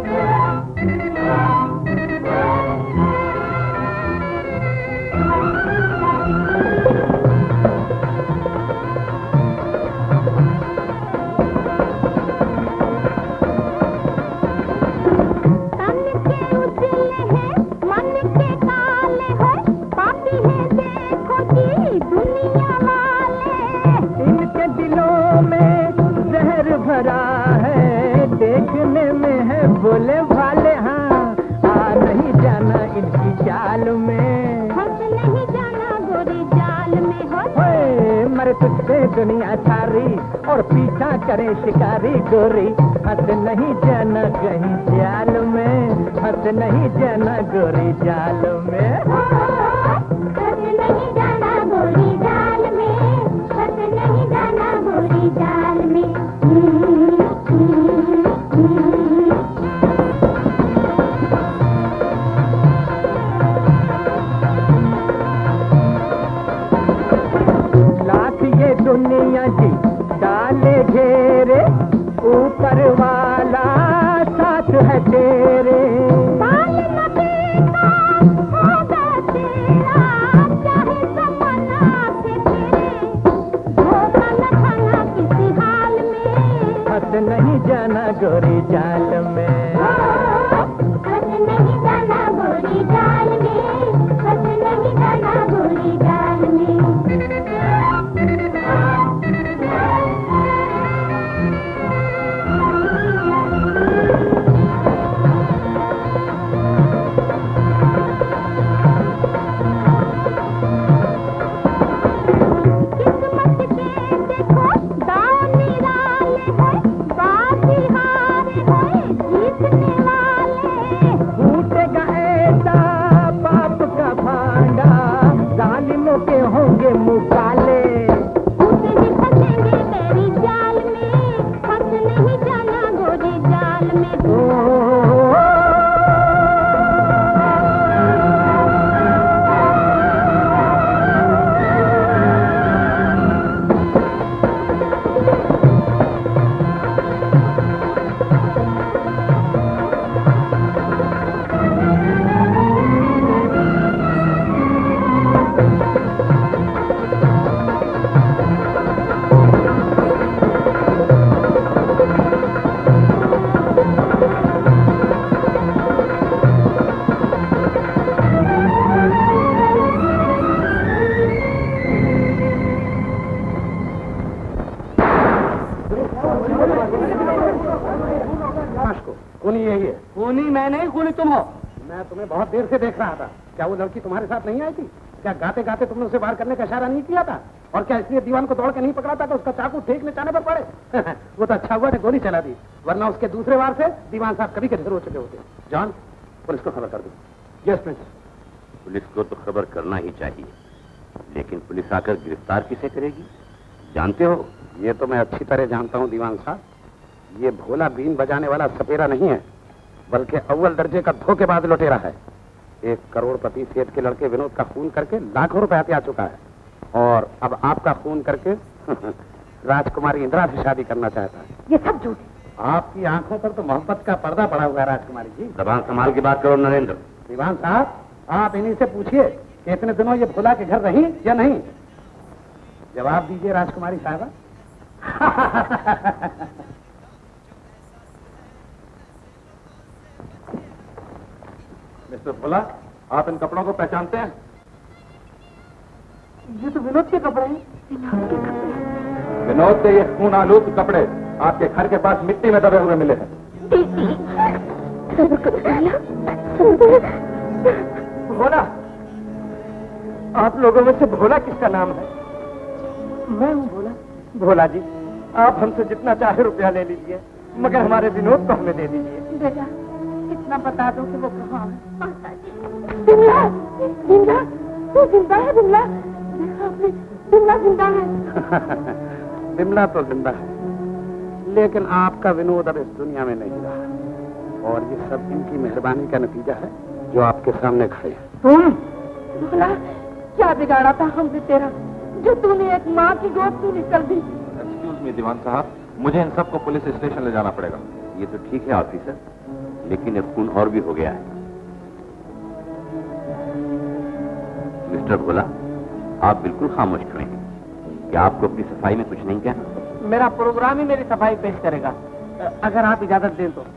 भरा है देखने में है बोले भाले। हाँ आ नहीं जाना इनकी चाल में, फंस नहीं जाना गोरी जाल में। हो मरे तुझ पे दुनिया सारी और पीछा करे शिकारी गोरी। फंस नहीं जाना कहीं जाल में, फंस नहीं जाना गोरी जाल में। फंस नहीं जाना गोरी जाल में, फंस नहीं जाना गोरी जाल में। लाख ये दुनिया जी डाले घेरे, ऊपर वाला साथ है तेरे। बाल नबी का होगा तेरा, चाहे ज़माना से तेरे। धोखा न खाना किसी हाल में, फंस नहीं जाना गोरी जाल में। फंस नहीं जाना गोरी जाल में, फंस नहीं जाना गोरी जाल में। के होंगे मुकाले, उसे भी फंसेंगे तेरी जाल में, फंस नहीं जाना गोरी जाल में। खूनी यही है। खूनी मैं नहीं, खूनी तुम हो। मैं तुम्हें बहुत देर से देख रहा था। क्या वो लड़की तुम्हारे साथ नहीं आई थी? क्या गाते गाते तुमने उसे वार करने का इशारा नहीं किया था? और क्या इसलिए दीवान को दौड़ के नहीं पकड़ा था कि उसका चाकू ठीक निचाने पर पड़े? वो तो अच्छा हुआ ने गोली चला दी, वरना उसके दूसरे वार से दीवान साहब कभी के ढेर हो चुके होते। जॉन, पुलिस को खबर कर दो। Yes Prince. पुलिस को तो खबर करना ही चाहिए, लेकिन पुलिस आकर गिरफ्तार किसे करेगी? जानते हो? ये तो मैं अच्छी तरह जानता हूँ दीवान साहब। ये भोला बीन बजाने वाला सपेरा नहीं है, बल्कि अव्वल दर्जे का धोखेबाज लुटेरा है। एक करोड़पति सेठ के लड़के विनोद का खून करके लाखों रुपए हथिया चुका है और अब आपका खून करके राजकुमारी इंदिरा से शादी करना चाहता है। ये सब झूठ है। आपकी आंखों पर तो मोहब्बत का पर्दा पड़ा हुआ है राजकुमारी जी। जबान संभाल की बात करो नरेंद्र। दीवान साहब, आप इन्हीं से पूछिए कि इतने दिनों ये भोला के घर रही या नहीं। जवाब दीजिए राजकुमारी साहबा। मिस्टर भोला, आप इन कपड़ों को पहचानते हैं? ये तो विनोद के कपड़े हैं। विनोद के ये खून आलूद कपड़े आपके घर के पास मिट्टी में दबे हुए मिले हैं। भोला, आप लोगों में से भोला किसका नाम है? मैं हूँ भोला। भोला जी, आप हमसे जितना चाहे रुपया ले लीजिए, मगर हमारे विनोद को हमें दे दीजिए। बेटा, इतना बता दो कि वो कहाँ है। बिमला, बिमला, तू जिंदा है? बिमला, बिमला जिंदा है। बिमला तो जिंदा है, लेकिन आपका विनोद अब इस दुनिया में नहीं रहा और ये सब इनकी मेहरबानी का नतीजा है जो आपके सामने खड़े हैं। तुम भोला, क्या बिगाड़ा था हमसे तेरा जो तूने एक माँ की गोद से निकल दी? एक्सक्यूज मी दीवान साहब, मुझे इन सबको पुलिस स्टेशन ले जाना पड़ेगा। ये तो ठीक है ऑफिसर, लेकिन एक खून और भी हो गया है। मिस्टर भोला, आप बिल्कुल खामोश खड़े हैं। क्या आपको अपनी सफाई में कुछ नहीं कहना? मेरा प्रोग्राम ही मेरी सफाई पेश करेगा, अगर आप इजाजत दें तो।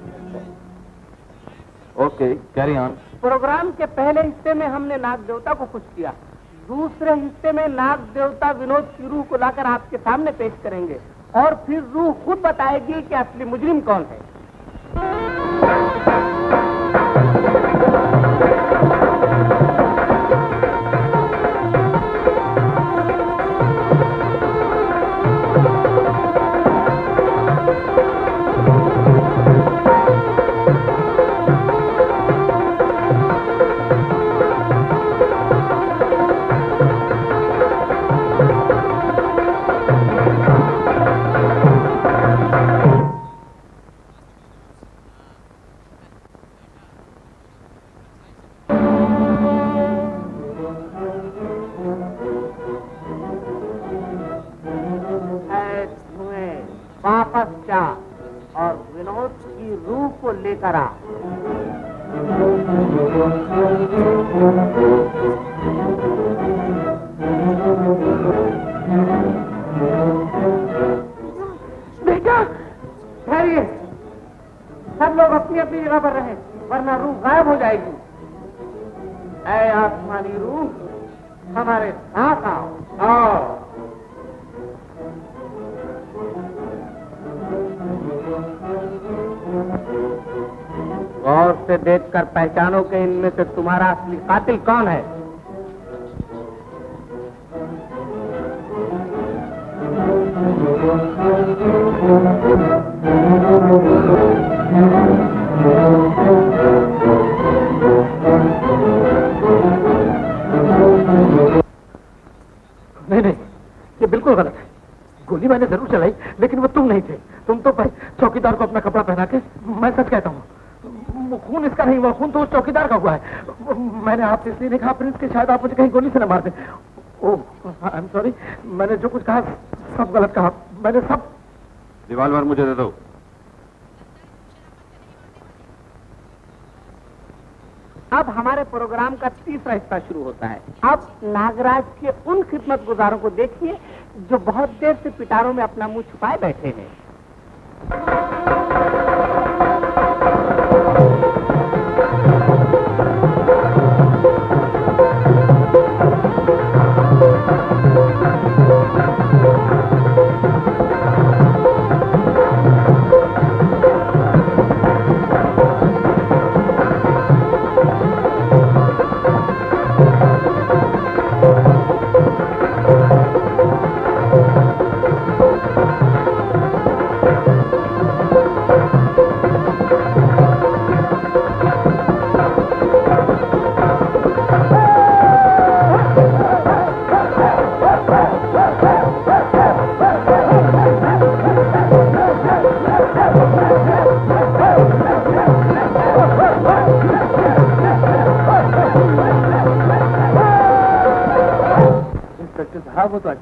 Okay, carry on. प्रोग्राम के पहले हिस्से में हमने नाग देवता को खुश किया, दूसरे हिस्से में नाग देवता विनोद की रूह को लाकर आपके सामने पेश करेंगे और फिर रूह खुद बताएगी कि असली मुजरिम कौन है। और विनोद की रूह को लेकर आ। बेटा ठहरिए, सब लोग अपनी अपनी जगह पर रहे, वरना रूह गायब हो जाएगी। ऐ आसमानी रूह, हमारे साथ आओ। गौर से देखकर पहचानो कि इनमें से तुम्हारा असली कातिल कौन है। नहीं, ये बिल्कुल गलत है। गोली मैंने जरूर चलाई, लेकिन वो तुम नहीं थे। तुम तो चौकीदार को अपना कपड़ा पहना के, मैं सच कहता हूँ, खून इसका नहीं हुआ, खून तो उस चौकीदार का हुआ है। मैंने आपसे इसलिए नहीं कहा प्रिंस कि शायद आप मुझे कहीं गोली से न मार दें। ओह, आई एम सॉरी, मैंने जो कुछ कहा सब गलत कहा। मैंने सब। रिवॉल्वर मुझे दे दो। अब हमारे प्रोग्राम का तीसरा हिस्सा शुरू होता है। अब नागराज के उन खिदमतगुजारों को देखिए जो बहुत देर से पिटारों में अपना मुंह छुपाए बैठे हैं।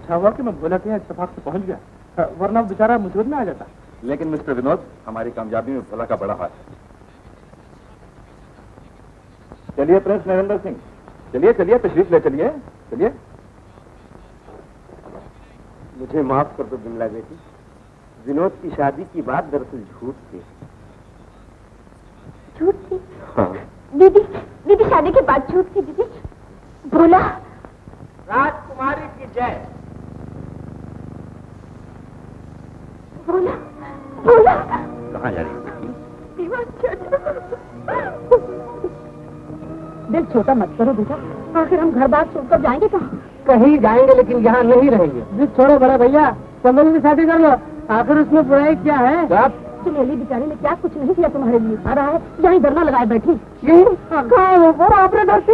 अच्छा हुआ कि मैं भोला के यहाँ इत्तेफाक से पहुंच गया, वरना बेचारा मुसीबत में आ जाता। लेकिन मिस्टर विनोद, हमारी कामयाबी में भोला का बड़ा हाथ है। चलिए प्रिंस नरेंद्र सिंह, चलिए चलिए, तशरीफ ले चलिए, चलिए। मुझे माफ कर दो बिमला बेटी, विनोद की शादी की बात दरअसल झूठ थी। झूठ थी? हाँ। दीदी शादी के बाद झूठ थी दीदी। भोला। राजकुमारी की जय। भोला भोला। कहाँ जा रही है? दिल छोटा मत करो बेटा, आखिर हम घर बार छोड़कर जाएंगे कहाँ? कहीं जाएंगे लेकिन यहाँ नहीं रहेंगे। दिल छोड़ो बड़ा भैया, कमल की शादी कर लो, आखिर उसमें बुराई क्या है? चमेली बेचारी ने क्या कुछ नहीं किया तुम्हारे लिए, आ रहा है यही धरना लगाए बैठी। आपने डरती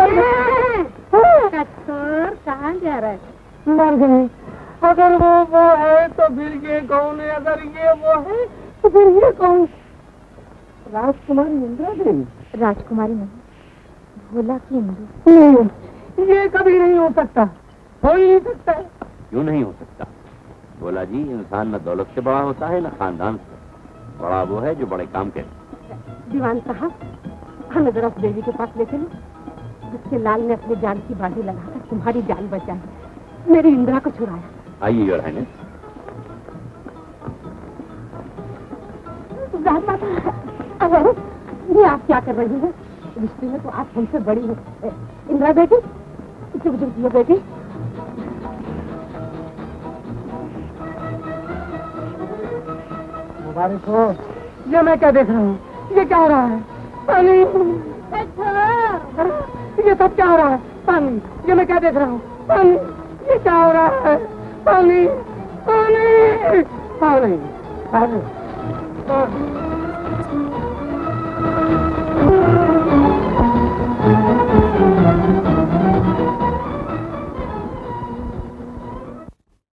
कहाँ जा रहा है? मर गए। अगर वो है तो फिर ये कौन है? अगर ये वो है तो फिर ये कौन? राजकुमारी इंद्रा देवी। राजकुमारी नहीं, भोला की इंद्र। नहीं, ये कभी नहीं हो सकता, हो ही नहीं सकता है। क्यों नहीं हो सकता? भोला जी, इंसान न दौलत से बड़ा होता है न खानदान से, बड़ा वो है जो बड़े काम करे। दीवान साहब, हमें जरा देवी के पास ले चलो, जिसके लाल ने अपने जान की बाजी लगाकर तुम्हारी जान बचाई, मेरी इंद्रा को छुड़ाया। आइए योर हाइनेस। अगर ये आप क्या कर रही हैं? रिश्ते में तो आप हमसे बड़ी हैं। इंद्रा बेटी, चुप चुप जियो बेटी। मुबारक हो। ये मैं क्या देख रहा हूँ? ये क्या हो रहा है? पानी। ये सब क्या हो रहा है? पानी। ये मैं क्या देख रहा हूँ? पानी। ये क्या हो रहा है? पानी पानी पानी पानी।